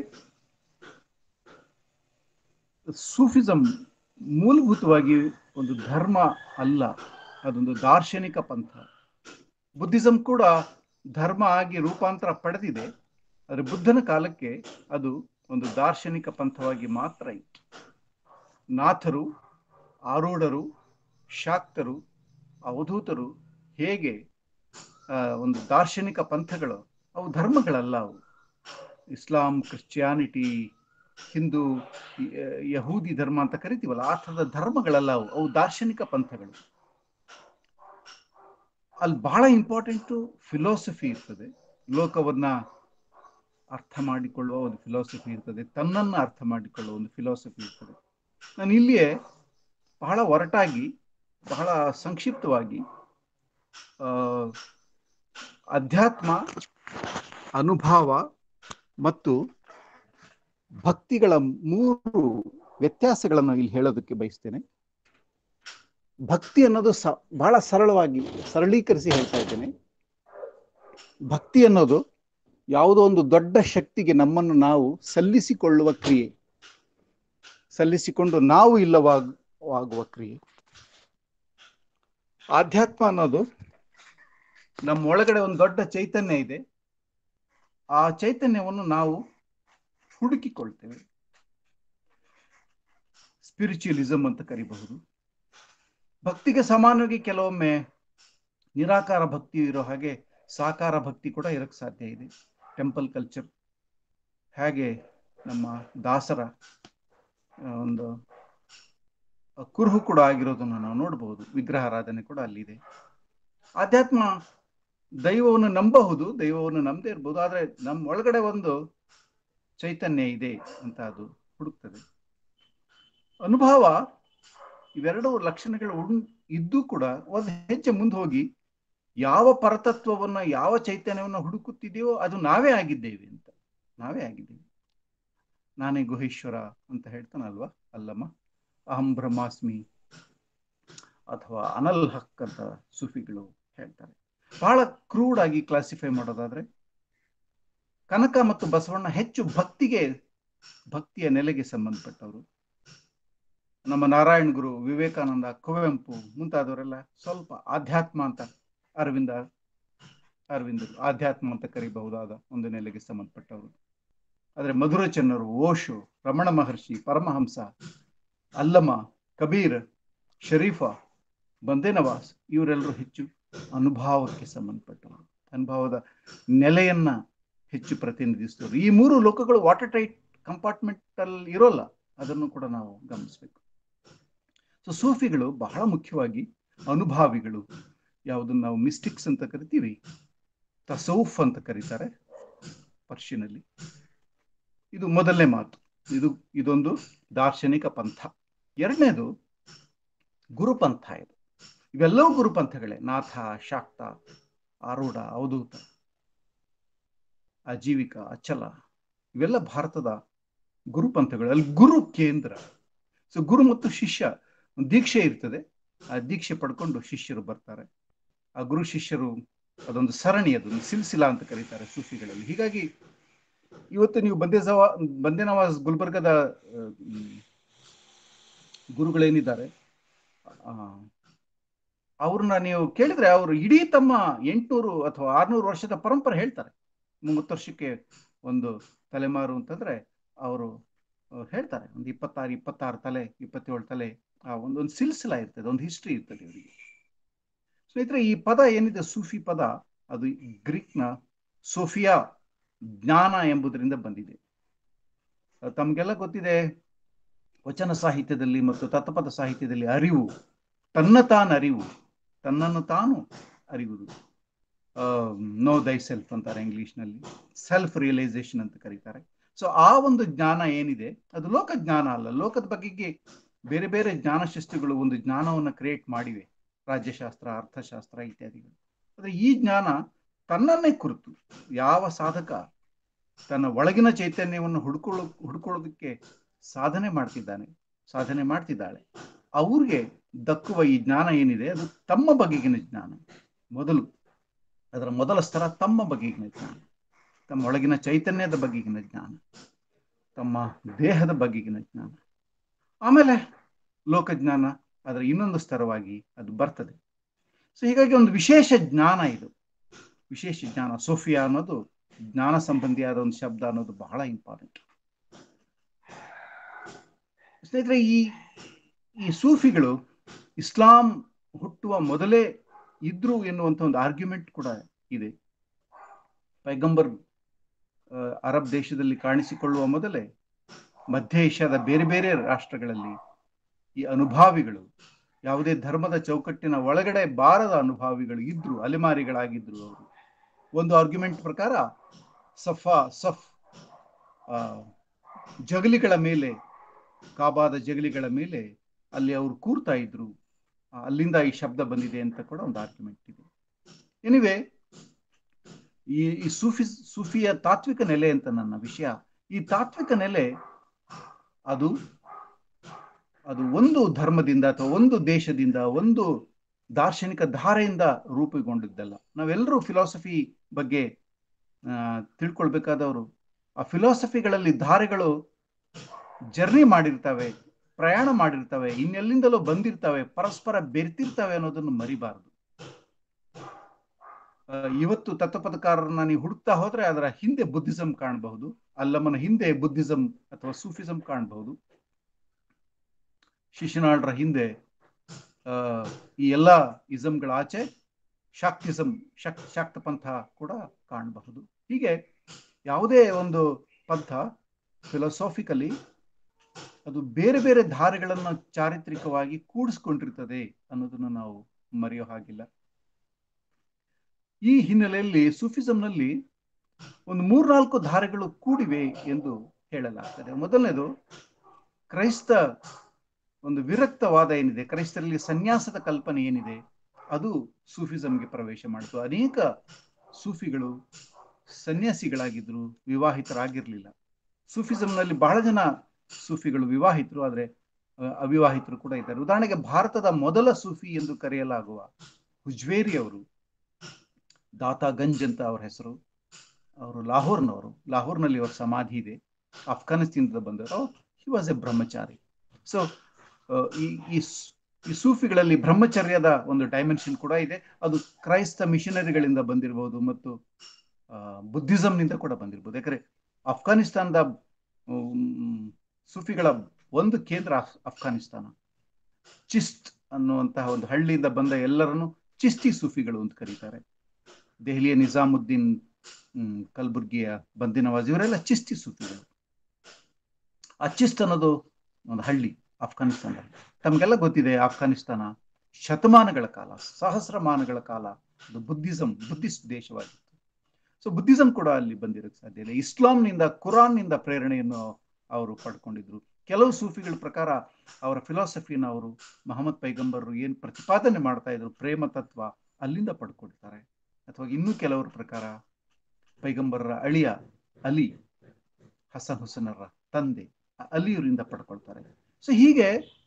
ಸೂಫಿಸಂ ಮೂಲಭೂತವಾಗಿ ಒಂದು ಧರ್ಮ ಅಲ್ಲ, ಅದೊಂದು ದಾರ್ಶನಿಕ ಪಂಥ. ಬುದ್ಧಿಸಂ ಕೂಡ ಧರ್ಮ ಆಗಿ ರೂಪಾಂತರ ಪಡೆದಿದೆ, ಆದರೆ ಬುದ್ಧನ ಕಾಲಕ್ಕೆ ಅದು ಒಂದು ದಾರ್ಶನಿಕ ಪಂಥವಾಗಿ ಮಾತ್ರ ಇತ್ತು. ನಾಥರು, ಆರೂಢರು, ಶಾಕ್ತರು, ಅವಧೂತರು ಹೇಗೆ ಒಂದು ದಾರ್ಶನಿಕ ಪಂಥಗಳು, ಅವು ಧರ್ಮಗಳಲ್ಲ. ಅವು ಇಸ್ಲಾಂ, ಕ್ರಿಶ್ಚಿಯಾನಿಟಿ, ಹಿಂದೂ, ಯಹೂದಿ ಧರ್ಮ ಅಂತ ಕರಿತೀವಲ್ಲ, ಆ ಥರದ ಧರ್ಮಗಳಲ್ಲ ಅವು. ಅವು ದಾರ್ಶನಿಕ ಪಂಥಗಳು. ಅಲ್ಲಿ ಬಹಳ ಇಂಪಾರ್ಟೆಂಟು ಫಿಲಾಸಫಿ ಇರ್ತದೆ. ಲೋಕವನ್ನ ಅರ್ಥ ಮಾಡಿಕೊಳ್ಳುವ ಒಂದು ಫಿಲಾಸಫಿ ಇರ್ತದೆ, ತನ್ನನ್ನು ಅರ್ಥ ಮಾಡಿಕೊಳ್ಳುವ ಒಂದು ಫಿಲಾಸಫಿ ಇರ್ತದೆ. ನಾನು ಇಲ್ಲಿಯೇ ಬಹಳ ಒರಟಾಗಿ, ಬಹಳ ಸಂಕ್ಷಿಪ್ತವಾಗಿ ಅಧ್ಯಾತ್ಮ, ಅನುಭವ ಮತ್ತು ಭಕ್ತಿಗಳ 3 ವ್ಯತ್ಯಾಸಗಳನ್ನು ಇಲ್ಲಿ ಹೇಳೋದಕ್ಕೆ ಬಯಸ್ತೇನೆ. ಭಕ್ತಿ ಅನ್ನೋದು ಬಹಳ ಸರಳವಾಗಿ ಸರಳೀಕರಿಸಿ ಹೇಳ್ತಾ ಇದ್ದೇನೆ. ಭಕ್ತಿ ಅನ್ನೋದು ಯಾವುದೋ ಒಂದು ದೊಡ್ಡ ಶಕ್ತಿಗೆ ನಮ್ಮನ್ನು ನಾವು ಸಲ್ಲಿಸಿಕೊಳ್ಳುವ ಕ್ರಿಯೆ, ಸಲ್ಲಿಸಿಕೊಂಡು ನಾವು ಇಲ್ಲವಾಗುವ ಕ್ರಿಯೆ. ಆಧ್ಯಾತ್ಮ ಅನ್ನೋದು ನಮ್ಮ ಒಳಗಡೆ ಒಂದು ದೊಡ್ಡ ಚೈತನ್ಯ ಇದೆ, ಆ ಚೈತನ್ಯವನ್ನು ನಾವು ಹುಡುಕಿಕೊಳ್ತೇವೆ. ಸ್ಪಿರಿಚುವಲಿಸಮ್ ಅಂತ ಕರಿಬಹುದು. ಭಕ್ತಿಗೆ ಸಮಾನವಾಗಿ ಕೆಲವೊಮ್ಮೆ ನಿರಾಕಾರ ಭಕ್ತಿ ಇರೋ ಹಾಗೆ ಸಾಕಾರ ಭಕ್ತಿ ಕೂಡ ಇರಕ್ಕೆ ಸಾಧ್ಯ ಇದೆ. ಟೆಂಪಲ್ ಕಲ್ಚರ್ ಹಾಗೆ ನಮ್ಮ ದಾಸರ ಒಂದು ಕುರುಹು ಕೂಡ ಆಗಿರೋದನ್ನು ನಾವು ನೋಡಬಹುದು. ವಿಗ್ರಹಾರಾಧನೆ ಕೂಡ ಅಲ್ಲಿದೆ. ಆಧ್ಯಾತ್ಮ ದೈವವನ್ನು ನಂಬಬಹುದು, ದೈವವನ್ನು ನಂಬದೇ ಇರ್ಬೋದು, ಆದ್ರೆ ನಮ್ಮ ಒಳಗಡೆ ಒಂದು ಚೈತನ್ಯ ಇದೆ ಅಂತ ಅದು ಹುಡುಕ್ತದೆ. ಅನುಭವ ಇವೆರಡು ಲಕ್ಷಣಗಳು ಇದ್ದು ಕೂಡ ಒಂದು ಹೆಜ್ಜೆ ಮುಂದೆ ಹೋಗಿ ಯಾವ ಪರತತ್ವವನ್ನ ಯಾವ ಚೈತನ್ಯವನ್ನ ಹುಡುಕುತ್ತಿದೆಯೋ ಅದು ನಾವೇ ಆಗಿದ್ದೇವೆ ಅಂತ. ನಾವೇ ಆಗಿದ್ದೇವೆ. ನಾನೇ ಗುಹೇಶ್ವರ ಅಂತ ಹೇಳ್ತಾನಲ್ವಾ ಅಲ್ಲಮ್ಮ, ಅಹಂ ಬ್ರಹ್ಮಾಸ್ಮಿ ಅಥವಾ ಅನಲ್ ಹಕ್ ಅಂತ ಸೂಫಿಗಳು ಹೇಳ್ತಾರೆ. ಬಹಳ ಕ್ರೂಡ್ ಆಗಿ ಕ್ಲಾಸಿಫೈ ಮಾಡೋದಾದ್ರೆ ಕನಕ ಮತ್ತು ಬಸವಣ್ಣ ಹೆಚ್ಚು ಭಕ್ತಿಯ ನೆಲೆಗೆ ಸಂಬಂಧಪಟ್ಟವರು. ನಮ್ಮ ನಾರಾಯಣ ಗುರು, ವಿವೇಕಾನಂದ, ಕುವೆಂಪು ಮುಂತಾದವರೆಲ್ಲ ಸ್ವಲ್ಪ ಆಧ್ಯಾತ್ಮ ಅಂತ ಅರವಿಂದರು ಆಧ್ಯಾತ್ಮ ಅಂತ ಕರಿಬಹುದಾದ ಒಂದು ನೆಲೆಗೆ ಸಂಬಂಧಪಟ್ಟವರು. ಆದ್ರೆ ಮಧುರಚನ್ನರು, ಓಶೋ, ರಮಣ ಮಹರ್ಷಿ, ಪರಮಹಂಸ, ಅಲ್ಲಮ, ಕಬೀರ್, ಶರೀಫಾ, ಬಂದೇ ನವಾಜ್ ಇವರೆಲ್ಲರೂ ಹೆಚ್ಚು ಅನುಭವಕ್ಕೆ ಸಂಬಂಧಪಟ್ಟವರು, ಅನುಭವದ ನೆಲೆಯನ್ನ ಹೆಚ್ಚು ಪ್ರತಿನಿಧಿಸಿದವರು. ಈ 3 ಲೋಕಗಳು ವಾಟರ್ ಟೈಟ್ ಕಂಪಾರ್ಟ್ಮೆಂಟ್ ಅಲ್ಲಿ ಇರೋಲ್ಲ, ಅದನ್ನು ಕೂಡ ನಾವು ಗಮನಿಸಬೇಕು. ಸೊ ಸೂಫಿಗಳು ಬಹಳ ಮುಖ್ಯವಾಗಿ ಅನುಭಾವಿಗಳು. ಯಾವುದನ್ನು ನಾವು ಮಿಸ್ಟಿಕ್ಸ್ ಅಂತ ಕರಿತೀವಿ, ತಸೌಫ್ ಅಂತ ಕರೀತಾರೆ ಪರ್ಷಿಯನಲ್ಲಿ. ಇದು ಮೊದಲನೇ ಮಾತು. ಇದೊಂದು ದಾರ್ಶನಿಕ ಪಂಥ. ಎರಡನೇದು ಗುರುಪಂಥ. ಇವೆಲ್ಲವೂ ಗುರುಪಂಥಗಳೇ. ನಾಥ, ಶಾಕ್ತ, ಆರೂಢ, ಅವಧೂತ, ಆಜೀವಿಕ, ಅಚಲ ಇವೆಲ್ಲ ಭಾರತದ ಗುರುಪಂಥಗಳು. ಅಲ್ಲಿ ಗುರು ಕೇಂದ್ರ. ಸೊ ಗುರು ಮತ್ತು ಶಿಷ್ಯ ಒಂದು ದೀಕ್ಷೆ ಇರ್ತದೆ, ಆ ದೀಕ್ಷೆ ಪಡ್ಕೊಂಡು ಶಿಷ್ಯರು ಬರ್ತಾರೆ. ಆ ಗುರು ಶಿಷ್ಯರು ಅದೊಂದು ಸರಣಿ, ಅದೊಂದು ಸಿಲ್ಸಿಲಾ ಅಂತ ಕರೀತಾರೆ ಸೂಫಿಗಳಲ್ಲಿ. ಹೀಗಾಗಿ ಇವತ್ತು ನೀವು ಬಂದೇ ನವಾಜ್ ಗುಲ್ಬರ್ಗದ ಗುರುಗಳೇನಿದ್ದಾರೆ ಅವ್ರನ್ನ ನೀವು ಕೇಳಿದ್ರೆ ಅವರು ಇಡೀ ತಮ್ಮ 800 ಅಥವಾ 600 ವರ್ಷದ ಪರಂಪರೆ ಹೇಳ್ತಾರೆ. 30 ವರ್ಷಕ್ಕೆ ಒಂದು ತಲೆಮಾರು ಅಂತಂದ್ರೆ ಅವರು ಹೇಳ್ತಾರೆ ಒಂದು 26 ತಲೆ, 27 ತಲೆ, ಒಂದೊಂದು ಸಿಲ್ಸಿಲಾ ಇರ್ತದೆ, ಒಂದು ಹಿಸ್ಟ್ರಿ ಇರ್ತದೆ ಇವರಿಗೆ. ಸ್ನೇಹಿತರೆ, ಈ ಪದ ಏನಿದೆ ಸೂಫಿ ಪದ, ಅದು ಗ್ರೀಕ್ನ ಸೋಫಿಯಾ, ಜ್ಞಾನ ಎಂಬುದರಿಂದ ಬಂದಿದೆ. ತಮ್ಗೆಲ್ಲ ಗೊತ್ತಿದೆ, ವಚನ ಸಾಹಿತ್ಯದಲ್ಲಿ ಮತ್ತು ತತ್ವಪದ ಸಾಹಿತ್ಯದಲ್ಲಿ ಅರಿವು, ತನ್ನನ್ನು ತಾನು ಅರಿಯುವುದು, ನೋ ದೈ ಸೆಲ್ಫ್ ಅಂತಾರೆ ಇಂಗ್ಲಿಷ್ನಲ್ಲಿ, ಸೆಲ್ಫ್ ರಿಯಲೈಸೇಷನ್ ಅಂತ ಕರೀತಾರೆ. ಸೊ ಆ ಒಂದು ಜ್ಞಾನ ಏನಿದೆ ಅದು ಲೋಕ ಜ್ಞಾನ ಅಲ್ಲ. ಲೋಕದ ಬಗೆಗೆ ಬೇರೆ ಬೇರೆ ಜ್ಞಾನಶಿಸ್ತುಗಳು ಒಂದು ಜ್ಞಾನವನ್ನು ಕ್ರಿಯೇಟ್ ಮಾಡಿವೆ, ರಾಜ್ಯಶಾಸ್ತ್ರ, ಅರ್ಥಶಾಸ್ತ್ರ ಇತ್ಯಾದಿಗಳು. ಆದರೆ ಈ ಜ್ಞಾನ ತನ್ನನ್ನೇ ಕುರಿತು ಯಾವ ಸಾಧಕ ತನ್ನ ಒಳಗಿನ ಚೈತನ್ಯವನ್ನು ಹುಡ್ಕೊಳ್ಳೋದಕ್ಕೆ ಸಾಧನೆ ಮಾಡ್ತಿದ್ದಾಳೆ, ಅವ್ರಿಗೆ ದಕ್ಕುವ ಈ ಜ್ಞಾನ ಏನಿದೆ ಅದು ತಮ್ಮ ಬಗೆಗಿನ ಜ್ಞಾನ. ಅದರ ಮೊದಲ ಸ್ತರ ತಮ್ಮ ಬಗೆಗಿನ ಜ್ಞಾನ, ತಮ್ಮ ಒಳಗಿನ ಚೈತನ್ಯದ ಬಗೆಗಿನ ಜ್ಞಾನ, ತಮ್ಮ ದೇಹದ ಬಗೆಗಿನ ಜ್ಞಾನ. ಆಮೇಲೆ ಲೋಕಜ್ಞಾನ ಅದರ ಇನ್ನೊಂದು ಸ್ತರವಾಗಿ ಅದು ಬರ್ತದೆ. ಸೊ ಹೀಗಾಗಿ ಒಂದು ವಿಶೇಷ ಜ್ಞಾನ ಇದು, ವಿಶೇಷ ಜ್ಞಾನ. ಸೋಫಿಯಾ ಅನ್ನೋದು ಜ್ಞಾನ ಸಂಬಂಧಿಯಾದ ಒಂದು ಶಬ್ದ ಅನ್ನೋದು ಬಹಳ ಇಂಪಾರ್ಟೆಂಟ್. ಸ್ನೇಹಿತರೆ, ಈ ಸೂಫಿಗಳು ಇಸ್ಲಾಂ ಹುಟ್ಟುವ ಮೊದಲೇ ಇದ್ರು ಎನ್ನುವಂತ ಒಂದು ಆರ್ಗ್ಯುಮೆಂಟ್ ಕೂಡ ಇದೆ. ಪೈಗಂಬರ್ ಅರಬ್ ದೇಶದಲ್ಲಿ ಕಾಣಿಸಿಕೊಳ್ಳುವ ಮೊದಲೇ ಮಧ್ಯ ಏಷ್ಯಾದ ಬೇರೆ ಬೇರೆ ರಾಷ್ಟ್ರಗಳಲ್ಲಿ ಈ ಅನುಭಾವಿಗಳು, ಯಾವುದೇ ಧರ್ಮದ ಚೌಕಟ್ಟಿನ ಒಳಗಡೆ ಬಾರದ ಅನುಭಾವಿಗಳು ಇದ್ರು, ಅಲೆಮಾರಿಗಳಾಗಿದ್ರು ಅವರು. ಒಂದು ಆರ್ಗ್ಯುಮೆಂಟ್ ಪ್ರಕಾರ ಜಗಲಿಗಳ ಮೇಲೆ, ಕಾಬಾದ ಜಗಲಿಗಳ ಮೇಲೆ ಅಲ್ಲಿ ಅವರು ಕೂರ್ತಾ ಇದ್ರು, ಅಲ್ಲಿಂದ ಈ ಶಬ್ದ ಬಂದಿದೆ ಅಂತ ಕೂಡ ಒಂದು ಆರ್ಗ್ಯುಮೆಂಟ್ ಇದೆ. ಎನಿವೆ, ಈ ಸೂಫಿಯ ತಾತ್ವಿಕ ನೆಲೆ ಅಂತ ನನ್ನ ವಿಷಯ ಈ ತಾತ್ವಿಕ ನೆಲೆ ಅದು ಒಂದು ಧರ್ಮದಿಂದ ಅಥವಾ ಒಂದು ದೇಶದಿಂದ ಒಂದು ದಾರ್ಶನಿಕ ಧಾರೆಯಿಂದ ರೂಪುಗೊಂಡಿದ್ದಲ್ಲ. ನಾವೆಲ್ಲರೂ ಫಿಲಾಸಫಿ ಬಗ್ಗೆ ತಿಳ್ಕೊಳ್ಬೇಕಾದವರು. ಆ ಫಿಲಾಸಫಿಗಳಲ್ಲಿ ಧಾರೆಗಳು ಜರ್ನಿ ಮಾಡಿರ್ತವೆ, ಪ್ರಯಾಣ ಮಾಡಿರ್ತವೆ, ಇನ್ನೆಲ್ಲಿಂದಲೂ ಬಂದಿರ್ತವೆ, ಪರಸ್ಪರ ಬೆರ್ತಿರ್ತವೆ ಅನ್ನೋದನ್ನು ಮರಿಬಾರದು. ಇವತ್ತು ತತ್ವಪದಕಾರರನ್ನ ನೀವು ಹುಡುಕ್ತಾ ಹೋದ್ರೆ ಅದರ ಹಿಂದೆ ಬುದ್ಧಿಸಂ ಕಾಣಬಹುದು, ಅಲ್ಲಮನ ಹಿಂದೆ ಬುದ್ಧಿಸಂ ಅಥವಾ ಸೂಫಿಸಂ ಕಾಣಬಹುದು, ಶಿಶುನಾಳರ ಹಿಂದೆ ಈ ಎಲ್ಲ ಇಸಮ್ಗಳ ಆಚೆ ಶಾಕ್ತಿಸಂ ಶಾಕ್ತ ಪಂಥ ಕೂಡ ಕಾಣಬಹುದು. ಹೀಗೆ ಯಾವುದೇ ಒಂದು ಪಂಥ ಫಿಲಾಸಾಫಿಕಲಿ ಅದು ಬೇರೆ ಬೇರೆ ಧಾರೆಗಳನ್ನು ಚಾರಿತ್ರಿಕವಾಗಿ ಕೂಡಿಸ್ಕೊಂಡಿರ್ತದೆ ಅನ್ನೋದನ್ನು ನಾವು ಮರೆಯೋ ಹಾಗಿಲ್ಲ. ಈ ಹಿನ್ನೆಲೆಯಲ್ಲಿ ಸೂಫಿಸಂನಲ್ಲಿ ಒಂದು 3-4 ಧಾರೆಗಳು ಕೂಡಿವೆ ಎಂದು ಹೇಳಲಾಗ್ತದೆ. ಮೊದಲನೇದು ಕ್ರೈಸ್ತ ಒಂದು ವಿರಕ್ತವಾದ ಏನಿದೆ, ಕ್ರೈಸ್ತರಲ್ಲಿ ಸನ್ಯಾಸದ ಕಲ್ಪನೆ ಏನಿದೆ, ಅದು ಸೂಫಿಸಂಗೆ ಪ್ರವೇಶ ಮಾಡಿತು. ಅನೇಕ ಸೂಫಿಗಳು ಸನ್ಯಾಸಿಗಳಾಗಿದ್ರು, ವಿವಾಹಿತರಾಗಿರ್ಲಿಲ್ಲ. ಸೂಫಿಸಂನಲ್ಲಿ ಬಹಳ ಜನ ಸೂಫಿಗಳು ವಿವಾಹಿತರು, ಆದರೆ ಅವಿವಾಹಿತರು ಕೂಡ ಇದ್ದಾರೆ. ಉದಾಹರಣೆಗೆ ಭಾರತದ ಮೊದಲ ಸೂಫಿ ಎಂದು ಕರೆಯಲಾಗುವ ಹುಜ್ವೇರಿ ಅವರು, ದಾತಾ ಗಂಜ್ ಅಂತ ಅವರ ಹೆಸರು, ಅವರು ಲಾಹೋರ್ನವರು. ಲಾಹೋರ್ನಲ್ಲಿ ಅವರ ಸಮಾಧಿ ಇದೆ. ಅಫ್ಘಾನಿಸ್ತಾನದಿಂದ ಬಂದವರು. He was a brahmachari. So ಈ ಸೂಫಿಗಳಲ್ಲಿ ಬ್ರಹ್ಮಚರ್ಯದ ಒಂದು ಡೈಮೆನ್ಷನ್ ಕೂಡ ಇದೆ. ಅದು ಕ್ರೈಸ್ತ ಮಿಷನರಿಗಳಿಂದ ಬಂದಿರಬಹುದು ಮತ್ತು ಬುದ್ಧಿಸಂನಿಂದ ಕೂಡ ಬಂದಿರಬಹುದು. ಯಾಕಂದ್ರೆ ಅಫ್ಘಾನಿಸ್ತಾನದ ಸೂಫಿಗಳ ಒಂದು ಕೇಂದ್ರ ಅಫ್ಘಾನಿಸ್ತಾನ. ಚಿಸ್ತ್ ಅನ್ನುವಂತಹ ಒಂದು ಹಳ್ಳಿಯಿಂದ ಬಂದ ಎಲ್ಲರನ್ನು ಚಿಸ್ತಿ ಸೂಫಿಗಳು ಅಂತ ಕರೀತಾರೆ. ದೆಹಲಿಯ ನಿಜಾಮುದ್ದೀನ್, ಕಲಬುರ್ಗಿಯ ಬಂದಿನವಾಜ್, ಇವರೆಲ್ಲ ಚಿಸ್ತಿ ಸೂಫಿಗಳು. ಆ ಚಿಸ್ತ್ ಅನ್ನೋದು ಒಂದು ಹಳ್ಳಿ ಅಫ್ಘಾನಿಸ್ತಾನದಲ್ಲಿ. ತಮಗೆಲ್ಲ ಗೊತ್ತಿದೆ, ಅಫ್ಘಾನಿಸ್ತಾನ ಶತಮಾನಗಳ ಕಾಲ, ಸಹಸ್ರಮಾನಗಳ ಕಾಲ ಅದು ಬುದ್ಧಿಸ್ಟ್ ದೇಶವಾಗಿತ್ತು. ಸೊ ಬುದ್ಧಿಸಂ ಕೂಡ ಅಲ್ಲಿ ಬಂದಿರೋಕ್ಕೆ ಸಾಧ್ಯ ಇಲ್ಲ. ಇಸ್ಲಾಂನಿಂದ, ಕುರಾನ್ನಿಂದ ಪ್ರೇರಣೆಯನ್ನು ಅವರು ಪಡ್ಕೊಂಡಿದ್ರು. ಕೆಲವು ಸೂಫಿಗಳ ಪ್ರಕಾರ ಅವರ ಫಿಲಾಸಫಿನ ಅವರು ಮಹಮ್ಮದ್ ಪೈಗಂಬರರು ಏನು ಪ್ರತಿಪಾದನೆ ಮಾಡ್ತಾ ಇದ್ರು, ಪ್ರೇಮ ತತ್ವ, ಅಲ್ಲಿಂದ ಪಡ್ಕೊಳ್ತಾರೆ. ಅಥವಾ ಇನ್ನೂ ಕೆಲವರ ಪ್ರಕಾರ ಪೈಗಂಬರರ ಅಳಿಯ ಅಲಿ, ಹಸನ್ ಹುಸೇನರ ತಂದೆ ಅಲಿಯವರಿಂದ ಪಡ್ಕೊಳ್ತಾರೆ. ಸೊ ಹೀಗೆ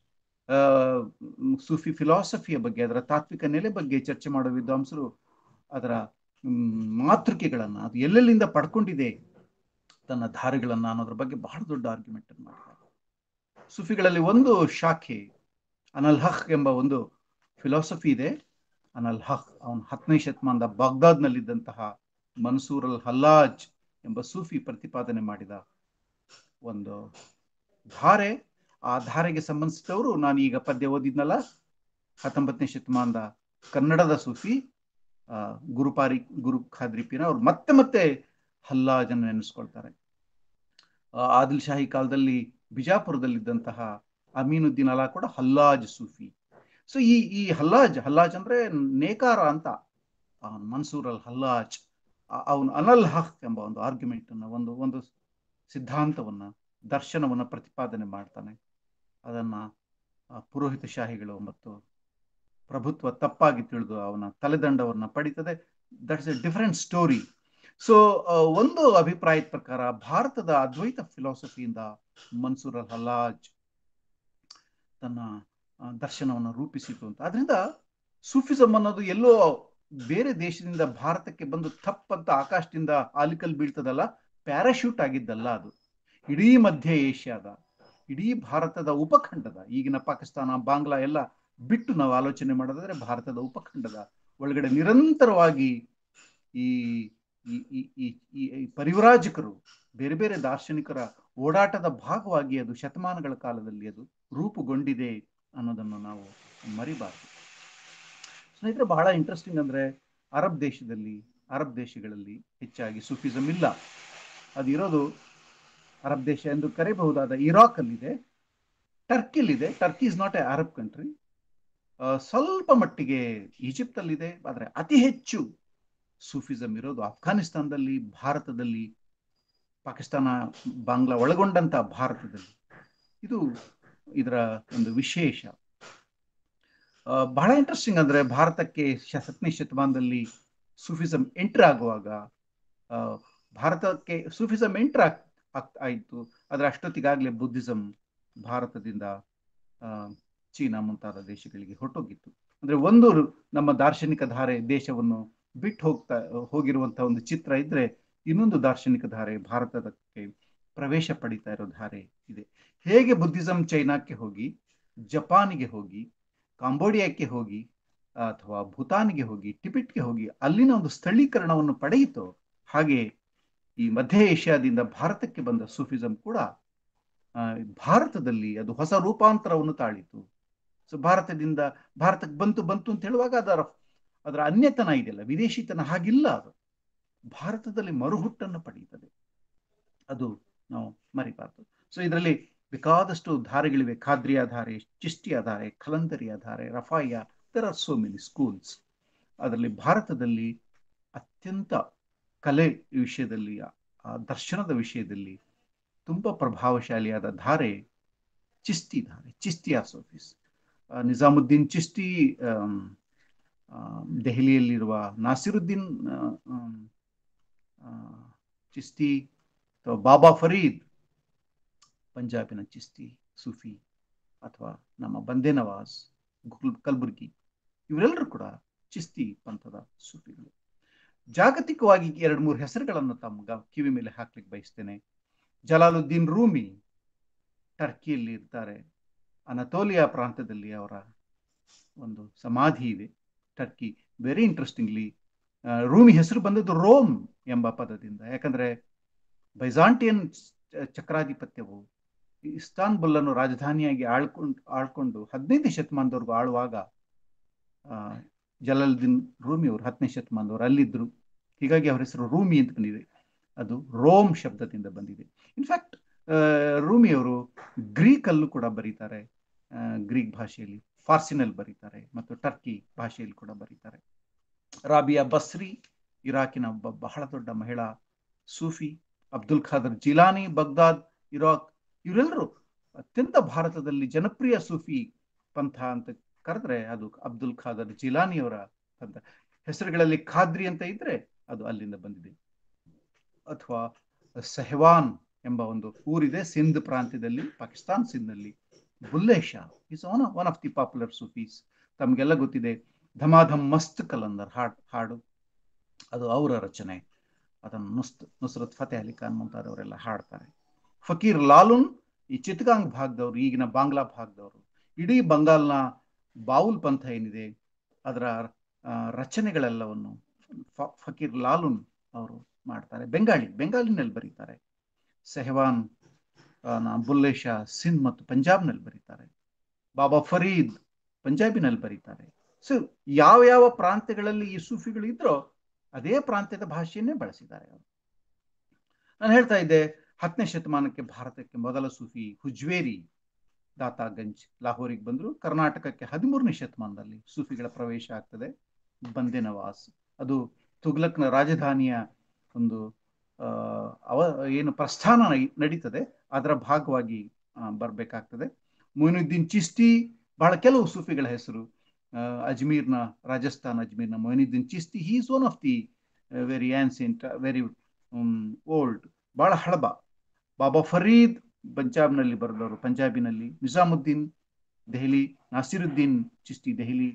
ಸೂಫಿ ಫಿಲಾಸಫಿಯ ಬಗ್ಗೆ, ಅದರ ತಾತ್ವಿಕ ನೆಲೆ ಬಗ್ಗೆ ಚರ್ಚೆ ಮಾಡುವ ವಿದ್ವಾಂಸರು ಅದರ ಮಾತೃಕೆಗಳನ್ನ, ಅದು ಎಲ್ಲೆಲ್ಲಿಂದ ಪಡ್ಕೊಂಡಿದೆ ತನ್ನ ಧಾರೆಗಳನ್ನ ಅನ್ನೋದ್ರ ಬಗ್ಗೆ ಬಹಳ ದೊಡ್ಡ ಆರ್ಗ್ಯುಮೆಂಟ್ ಅನ್ನು ಮಾಡ್ತಾರೆ. ಸೂಫಿಗಳಲ್ಲಿ ಒಂದು ಶಾಖೆ ಅನಲ್ ಹಕ್ ಎಂಬ ಒಂದು ಫಿಲಾಸಫಿ ಇದೆ. ಅನಲ್ ಹಕ್ ಅವನು 10ನೇ ಶತಮಾನದ ಬಾಗ್ದಾದ್ನಲ್ಲಿದ್ದಂತಹ ಮನ್ಸೂರ್ ಅಲ್ ಹಲ್ಲಾಜ್ ಎಂಬ ಸೂಫಿ ಪ್ರತಿಪಾದನೆ ಮಾಡಿದ ಒಂದು ಧಾರೆ. ಆ ಧಾರೆಗೆ ಸಂಬಂಧಿಸಿದವರು ನಾನು ಈಗ ಪದ್ಯ ಓದಿದ್ನಲ್ಲ, 19ನೇ ಶತಮಾನದ ಕನ್ನಡದ ಸೂಫಿ ಗುರು ಖಾದ್ರಿಪಿನ, ಅವ್ರು ಮತ್ತೆ ಹಲ್ಲಾಜನ್ನು ನೆನೆಸ್ಕೊಳ್ತಾರೆ. ಆದಿಲ್ ಶಾಹಿ ಕಾಲದಲ್ಲಿ ಬಿಜಾಪುರದಲ್ಲಿದ್ದಂತಹ ಅಮೀನುದ್ದೀನ್ ಅಲಾ ಕೂಡ ಹಲ್ಲಾಜ್ ಸೂಫಿ. ಸೊ ಈ ಹಲ್ಲಾಜ್ ಅಂದ್ರೆ ನೇಕಾರ ಅಂತ, ಮನ್ಸೂರ್ ಅಲ್ ಹಲ್ಲಾಜ್ ಅವನು ಅನಲ್ ಹಕ್ ಎಂಬ ಒಂದು ಆರ್ಗ್ಯುಮೆಂಟ್ ಅನ್ನ, ಒಂದು ಸಿದ್ಧಾಂತವನ್ನ, ದರ್ಶನವನ್ನ ಪ್ರತಿಪಾದನೆ ಮಾಡ್ತಾನೆ. ಅದನ್ನ ಪುರೋಹಿತ ಶಾಹಿಗಳು ಮತ್ತು ಪ್ರಭುತ್ವ ತಪ್ಪಾಗಿ ತಿಳಿದು ಅವನ ತಲೆದಂಡವನ್ನ ಪಡಿತದೆ. That's a different story. So ಒಂದು ಅಭಿಪ್ರಾಯದ ಪ್ರಕಾರ ಭಾರತದ ಅದ್ವೈತ ಫಿಲಾಸಫಿಯಿಂದ ಮನ್ಸೂರ್ ಅಲ್ ಹಲ್ಲಾಜ್ ತನ್ನ ದರ್ಶನವನ್ನು ರೂಪಿಸಿತು ಅಂತ. ಆದ್ರಿಂದ ಸೂಫಿಸಂ ಅನ್ನೋದು ಎಲ್ಲೋ ಬೇರೆ ದೇಶದಿಂದ ಭಾರತಕ್ಕೆ ಬಂದು ತಪ್ಪಂತ ಆಕಾಶದಿಂದ ಆಲಿಕಲ್ ಬೀಳ್ತದಲ್ಲ, ಪ್ಯಾರಾಶೂಟ್ ಆಗಿದ್ದಲ್ಲ. ಅದು ಇಡೀ ಮಧ್ಯ ಏಷ್ಯಾದ, ಇಡೀ ಭಾರತದ ಉಪಖಂಡದ, ಈಗಿನ ಪಾಕಿಸ್ತಾನ, ಬಾಂಗ್ಲಾ ಎಲ್ಲ ಬಿಟ್ಟು ನಾವು ಆಲೋಚನೆ ಮಾಡೋದಾದ್ರೆ ಭಾರತದ ಉಪಖಂಡದ ಒಳಗಡೆ ನಿರಂತರವಾಗಿ ಈ ಪರಿವ್ರಾಜಕರು, ಬೇರೆ ಬೇರೆ ದಾರ್ಶನಿಕರ ಓಡಾಟದ ಭಾಗವಾಗಿ ಅದು ಶತಮಾನಗಳ ಕಾಲದಲ್ಲಿ ಅದು ರೂಪುಗೊಂಡಿದೆ ಅನ್ನೋದನ್ನು ನಾವು ಮರಿಬಾರದು. ಸ್ನೇಹಿತರೆ, ಬಹಳ ಇಂಟ್ರೆಸ್ಟಿಂಗ್ ಅಂದ್ರೆ ಅರಬ್ ದೇಶಗಳಲ್ಲಿ ಹೆಚ್ಚಾಗಿ ಸೂಫಿಸಂ ಇಲ್ಲ. ಅದಿರೋದು ಅರಬ್ ದೇಶ ಎಂದು ಕರೆಯಬಹುದಾದ ಇರಾಕ್ ಅಲ್ಲಿದೆ, ಟರ್ಕಿಲಿದೆ. Turkey is not a Arab country. ಸ್ವಲ್ಪ ಮಟ್ಟಿಗೆ ಈಜಿಪ್ಟ್ ಅಲ್ಲಿದೆ. ಆದ್ರೆ ಅತಿ ಹೆಚ್ಚು ಸೂಫಿಸಂ ಇರೋದು ಅಫ್ಘಾನಿಸ್ತಾನದಲ್ಲಿ, ಭಾರತದಲ್ಲಿ, ಪಾಕಿಸ್ತಾನ, ಬಾಂಗ್ಲಾ ಒಳಗೊಂಡಂತ ಭಾರತದಲ್ಲಿ. ಇದು ಇದರ ಒಂದು ವಿಶೇಷ. ಬಹಳ ಇಂಟ್ರೆಸ್ಟಿಂಗ್ ಅಂದ್ರೆ ಭಾರತಕ್ಕೆ 10ನೇ ಶತಮಾನದಲ್ಲಿ ಸೂಫಿಸಂ ಎಂಟರ್ ಆಗುವಾಗ, ಭಾರತಕ್ಕೆ ಸೂಫಿಸಂ ಎಂಟರ್ ಆಯಿತು. ಆದರೆ ಅಷ್ಟೊತ್ತಿಗಾಗಲೇ ಬುದ್ಧಿಸಮ್ ಭಾರತದಿಂದ ಚೀನಾ ಮುಂತಾದ ದೇಶಗಳಿಗೆ ಹೊರಟೋಗಿತ್ತು. ಅಂದರೆ ಒಂದು ನಮ್ಮ ದಾರ್ಶನಿಕ ಧಾರೆ ದೇಶವನ್ನು ಬಿಟ್ಟು ಹೋಗಿರುವಂತಹ ಒಂದು ಚಿತ್ರ ಇದ್ರೆ, ಇನ್ನೊಂದು ದಾರ್ಶನಿಕ ಧಾರೆ ಭಾರತಕ್ಕೆ ಪ್ರವೇಶ ಪಡಿತಾ ಇರೋ ಧಾರೆ ಇದೆ. ಹೇಗೆ ಬುದ್ಧಿಸಮ್ ಚೈನಾಕ್ಕೆ ಹೋಗಿ, ಜಪಾನಿಗೆ ಹೋಗಿ, ಕಾಂಬೋಡಿಯಾಕ್ಕೆ ಹೋಗಿ, ಅಥವಾ ಭೂತಾನ್ಗೆ ಹೋಗಿ, ಟಿಬೆಟ್ಗೆ ಹೋಗಿ ಅಲ್ಲಿನ ಒಂದು ಸ್ಥಳೀಕರಣವನ್ನು ಪಡೆಯಿತು, ಹಾಗೆ ಈ ಮಧ್ಯ ಏಷ್ಯಾದಿಂದ ಭಾರತಕ್ಕೆ ಬಂದ ಸೂಫಿಸಂ ಕೂಡ ಭಾರತದಲ್ಲಿ ಅದು ಹೊಸ ರೂಪಾಂತರವನ್ನು ತಾಳಿತು. ಸೊ ಭಾರತಕ್ಕೆ ಬಂತು ಅಂತ ಹೇಳುವಾಗ ಅದರ ಅನ್ಯತನ ಇದೆಯಲ್ಲ, ವಿದೇಶಿತನ ಹಾಗಿಲ್ಲ, ಅದು ಭಾರತದಲ್ಲಿ ಮರುಹುಟ್ಟನ್ನು ಪಡೆಯುತ್ತದೆ. ಅದು ನಾವು ಮರಿಬಾರ್ದು. ಸೊ ಇದರಲ್ಲಿ ಬೇಕಾದಷ್ಟು ಧಾರೆಗಳಿವೆ. ಖಾದ್ರಿಯ ಧಾರೆ, ಚಿಷ್ಟಿಯ ಧಾರೆ, ಖಲಂದರಿಯ ಧಾರೆ, Rifai, there are so many schools. ಅದರಲ್ಲಿ ಭಾರತದಲ್ಲಿ ಅತ್ಯಂತ ಕಲೆ ವಿಷಯದಲ್ಲಿ, ದರ್ಶನದ ವಿಷಯದಲ್ಲಿ ತುಂಬ ಪ್ರಭಾವಶಾಲಿಯಾದ ಧಾರೆ ಚಿಸ್ತಿ ಧಾರೆ, ಚಿಸ್ತಿಯಾ ಸೂಫೀಸ್. ನಿಜಾಮುದ್ದೀನ್ ಚಿಸ್ತಿ ದೆಹಲಿಯಲ್ಲಿರುವ, ನಾಸಿರುದ್ದೀನ್ ಚಿಸ್ತಿ ಅಥವಾ ಬಾಬಾ ಫರೀದ್ ಪಂಜಾಬಿನ ಚಿಸ್ತಿ ಸೂಫಿ, ಅಥವಾ ನಮ್ಮ ಬಂದೇ ನವಾಜ್ ಕಲ್ಬುರ್ಗಿ, ಇವರೆಲ್ಲರೂ ಕೂಡ ಚಿಸ್ತಿ ಪಂಥದ ಸೂಫಿಗಳು. ಜಾಗತಿಕವಾಗಿ 2-3 ಹೆಸರುಗಳನ್ನು ತಮ್ಮ ಕಿವಿ ಮೇಲೆ ಹಾಕ್ಲಿಕ್ಕೆ ಬಯಸ್ತೇನೆ. ಜಲಾಲುದ್ದೀನ್ ರೂಮಿ ಟರ್ಕಿಯಲ್ಲಿ ಇರ್ತಾರೆ. ಅನತೋಲಿಯಾ ಪ್ರಾಂತ್ಯದಲ್ಲಿ ಅವರ ಒಂದು ಸಮಾಧಿ ಇದೆ. ಟರ್ಕಿ, ವೆರಿ ಇಂಟ್ರೆಸ್ಟಿಂಗ್ಲಿ ರೂಮಿ ಹೆಸರು ಬಂದದ್ದು ರೋಮ್ ಎಂಬ ಪದದಿಂದ. ಯಾಕಂದ್ರೆ ಬೈಜಾಂಟಿಯನ್ ಚಕ್ರಾಧಿಪತ್ಯವು ಇಸ್ತಾನ್ಬುಲ್ ಅನ್ನು ರಾಜಧಾನಿಯಾಗಿ ಆಳ್ಕೊಂಡು 15ನೇ ಶತಮಾನದವರೆಗೂ ಆಳುವಾಗ ಜಲಾಲುದ್ದೀನ್ ರೂಮಿ ಅವರು 10ನೇ ಶತಮಾನದವರು ಅಲ್ಲಿದ್ದರು. ಹೀಗಾಗಿ ಅವರ ಹೆಸರು ರೂಮಿ ಅಂತ ಬಂದಿದೆ. ಅದು ರೋಮ್ ಶಬ್ದದಿಂದ ಬಂದಿದೆ. ಇನ್ಫ್ಯಾಕ್ಟ್ ರೂಮಿ ಅವರು ಗ್ರೀಕ್ ಅಲ್ಲೂ ಕೂಡ ಬರೀತಾರೆ, ಗ್ರೀಕ್ ಭಾಷೆಯಲ್ಲಿ, ಫಾರ್ಸಿನಲ್ಲಿ ಬರೀತಾರೆ, ಮತ್ತು ಟರ್ಕಿ ಭಾಷೆಯಲ್ಲಿ ಕೂಡ ಬರೀತಾರೆ. ರಾಬಿಯಾ ಬಸ್ರಿ ಇರಾಕಿನ ಒಬ್ಬ ಬಹಳ ದೊಡ್ಡ ಮಹಿಳಾ Sufi. Abdul Qadir Jilani Baghdad, Iraq, ಇವರೆಲ್ಲರೂ ಅತ್ಯಂತ ಭಾರತದಲ್ಲಿ ಜನಪ್ರಿಯ ಸೂಫಿ ಪಂಥ ಅಂತ ಕರೆದ್ರೆ ಅದು ಅಬ್ದುಲ್ ಖಾದರ್ ಜಿಲಾನಿಯವರ ಪಂಥ. ಹೆಸರುಗಳಲ್ಲಿ ಖಾದ್ರಿ ಅಂತ ಇದ್ರೆ ಅದು ಅಲ್ಲಿಂದ ಬಂದಿದೆ. ಅಥವಾ ಸೆಹವಾನ್ ಎಂಬ ಒಂದು ಊರಿದೆ ಸಿಂಧ್ ಪ್ರಾಂತ್ಯದಲ್ಲಿ, ಪಾಕಿಸ್ತಾನ್ ಸಿಂಧ್ನಲ್ಲಿ. Bulleh Shah is one of the popular Sufis. ತಮಗೆಲ್ಲ ಗೊತ್ತಿದೆ ಧಮಾಧಮ್ ಮಸ್ತ್ ಕಲಂದರ್ ಹಾಡು, ಅದು ಅವರ ರಚನೆ. ಅದನ್ನು ನುಸ್ರತ್ ಫತೇ ಅಲಿ ಖಾನ್ ಮುಂತಾದವರೆಲ್ಲ ಹಾಡ್ತಾರೆ. ಫಕೀರ್ ಲಾಲುನ್ ಈ ಚಿತ್ತಗಾಂಗ್ ಭಾಗದವರು, ಈಗಿನ ಬಾಂಗ್ಲಾ ಭಾಗದವರು. ಇಡೀ ಬಂಗಾಲ್ನ ಬಾವುಲ್ ಪಂಥ ಏನಿದೆ ಅದರ ರಚನೆಗಳೆಲ್ಲವನ್ನು ಫಕೀರ್ ಲಾಲುನ್ ಅವರು ಮಾಡ್ತಾರೆ. ಬೆಂಗಾಲಿನಲ್ಲಿ ಬರೀತಾರೆ. ಸೆಹವಾನ್, ಬುಲ್ಲೆ ಶಾ ಸಿಂಧ್ ಮತ್ತು ಪಂಜಾಬ್ನಲ್ಲಿ ಬರೀತಾರೆ. ಬಾಬಾ ಫರೀದ್ ಪಂಜಾಬಿನಲ್ಲಿ ಬರೀತಾರೆ. ಸೊ ಯಾವ ಪ್ರಾಂತ್ಯಗಳಲ್ಲಿ ಈ ಸೂಫಿಗಳು ಇದ್ರೋ ಅದೇ ಪ್ರಾಂತ್ಯದ ಭಾಷೆಯನ್ನೇ ಬಳಸಿದ್ದಾರೆ ಅವರು. ನಾನು ಹೇಳ್ತಾ ಇದ್ದೆ 10ನೇ ಶತಮಾನಕ್ಕೆ ಭಾರತಕ್ಕೆ ಮೊದಲ ಸೂಫಿ ಹುಜ್ವೇರಿ ದಾತಾಗಂಜ್ ಲಾಹೋರಿಗೆ ಬಂದರು. ಕರ್ನಾಟಕಕ್ಕೆ 13ನೇ ಶತಮಾನದಲ್ಲಿ ಸೂಫಿಗಳ ಪ್ರವೇಶ ಆಗ್ತದೆ. ಬಂದೇ ನವಾಜ್, ಅದು ತುಗ್ಲಕ್ನ ರಾಜಧಾನಿಯ ಒಂದು ಏನು ಪ್ರಸ್ಥಾನ ನಡೀತದೆ ಅದರ ಭಾಗವಾಗಿ ಬರಬೇಕಾಗ್ತದೆ. ಮೊಯಿನುದ್ದೀನ್ ಚಿಸ್ತಿ, ಬಹಳ ಕೆಲವು ಸೂಫಿಗಳ ಹೆಸರು. ಅಜ್ಮೀರ್ನ, ರಾಜಸ್ಥಾನ್ ಅಜ್ಮೀರ್ನ Moinuddin Chishti, he is one of the very ancient, very old, ಬಹಳ ಹಳಬ. ಬಾಬಾ ಫರೀದ್ ಪಂಜಾಬ್ನಲ್ಲಿ ಬರೆದವರು, ಪಂಜಾಬಿನಲ್ಲಿ. ನಿಜಾಮುದ್ದೀನ್ ದೆಹಲಿ, ನಾಸಿರುದ್ದೀನ್ ಚಿಸ್ತಿ ದೆಹಲಿ.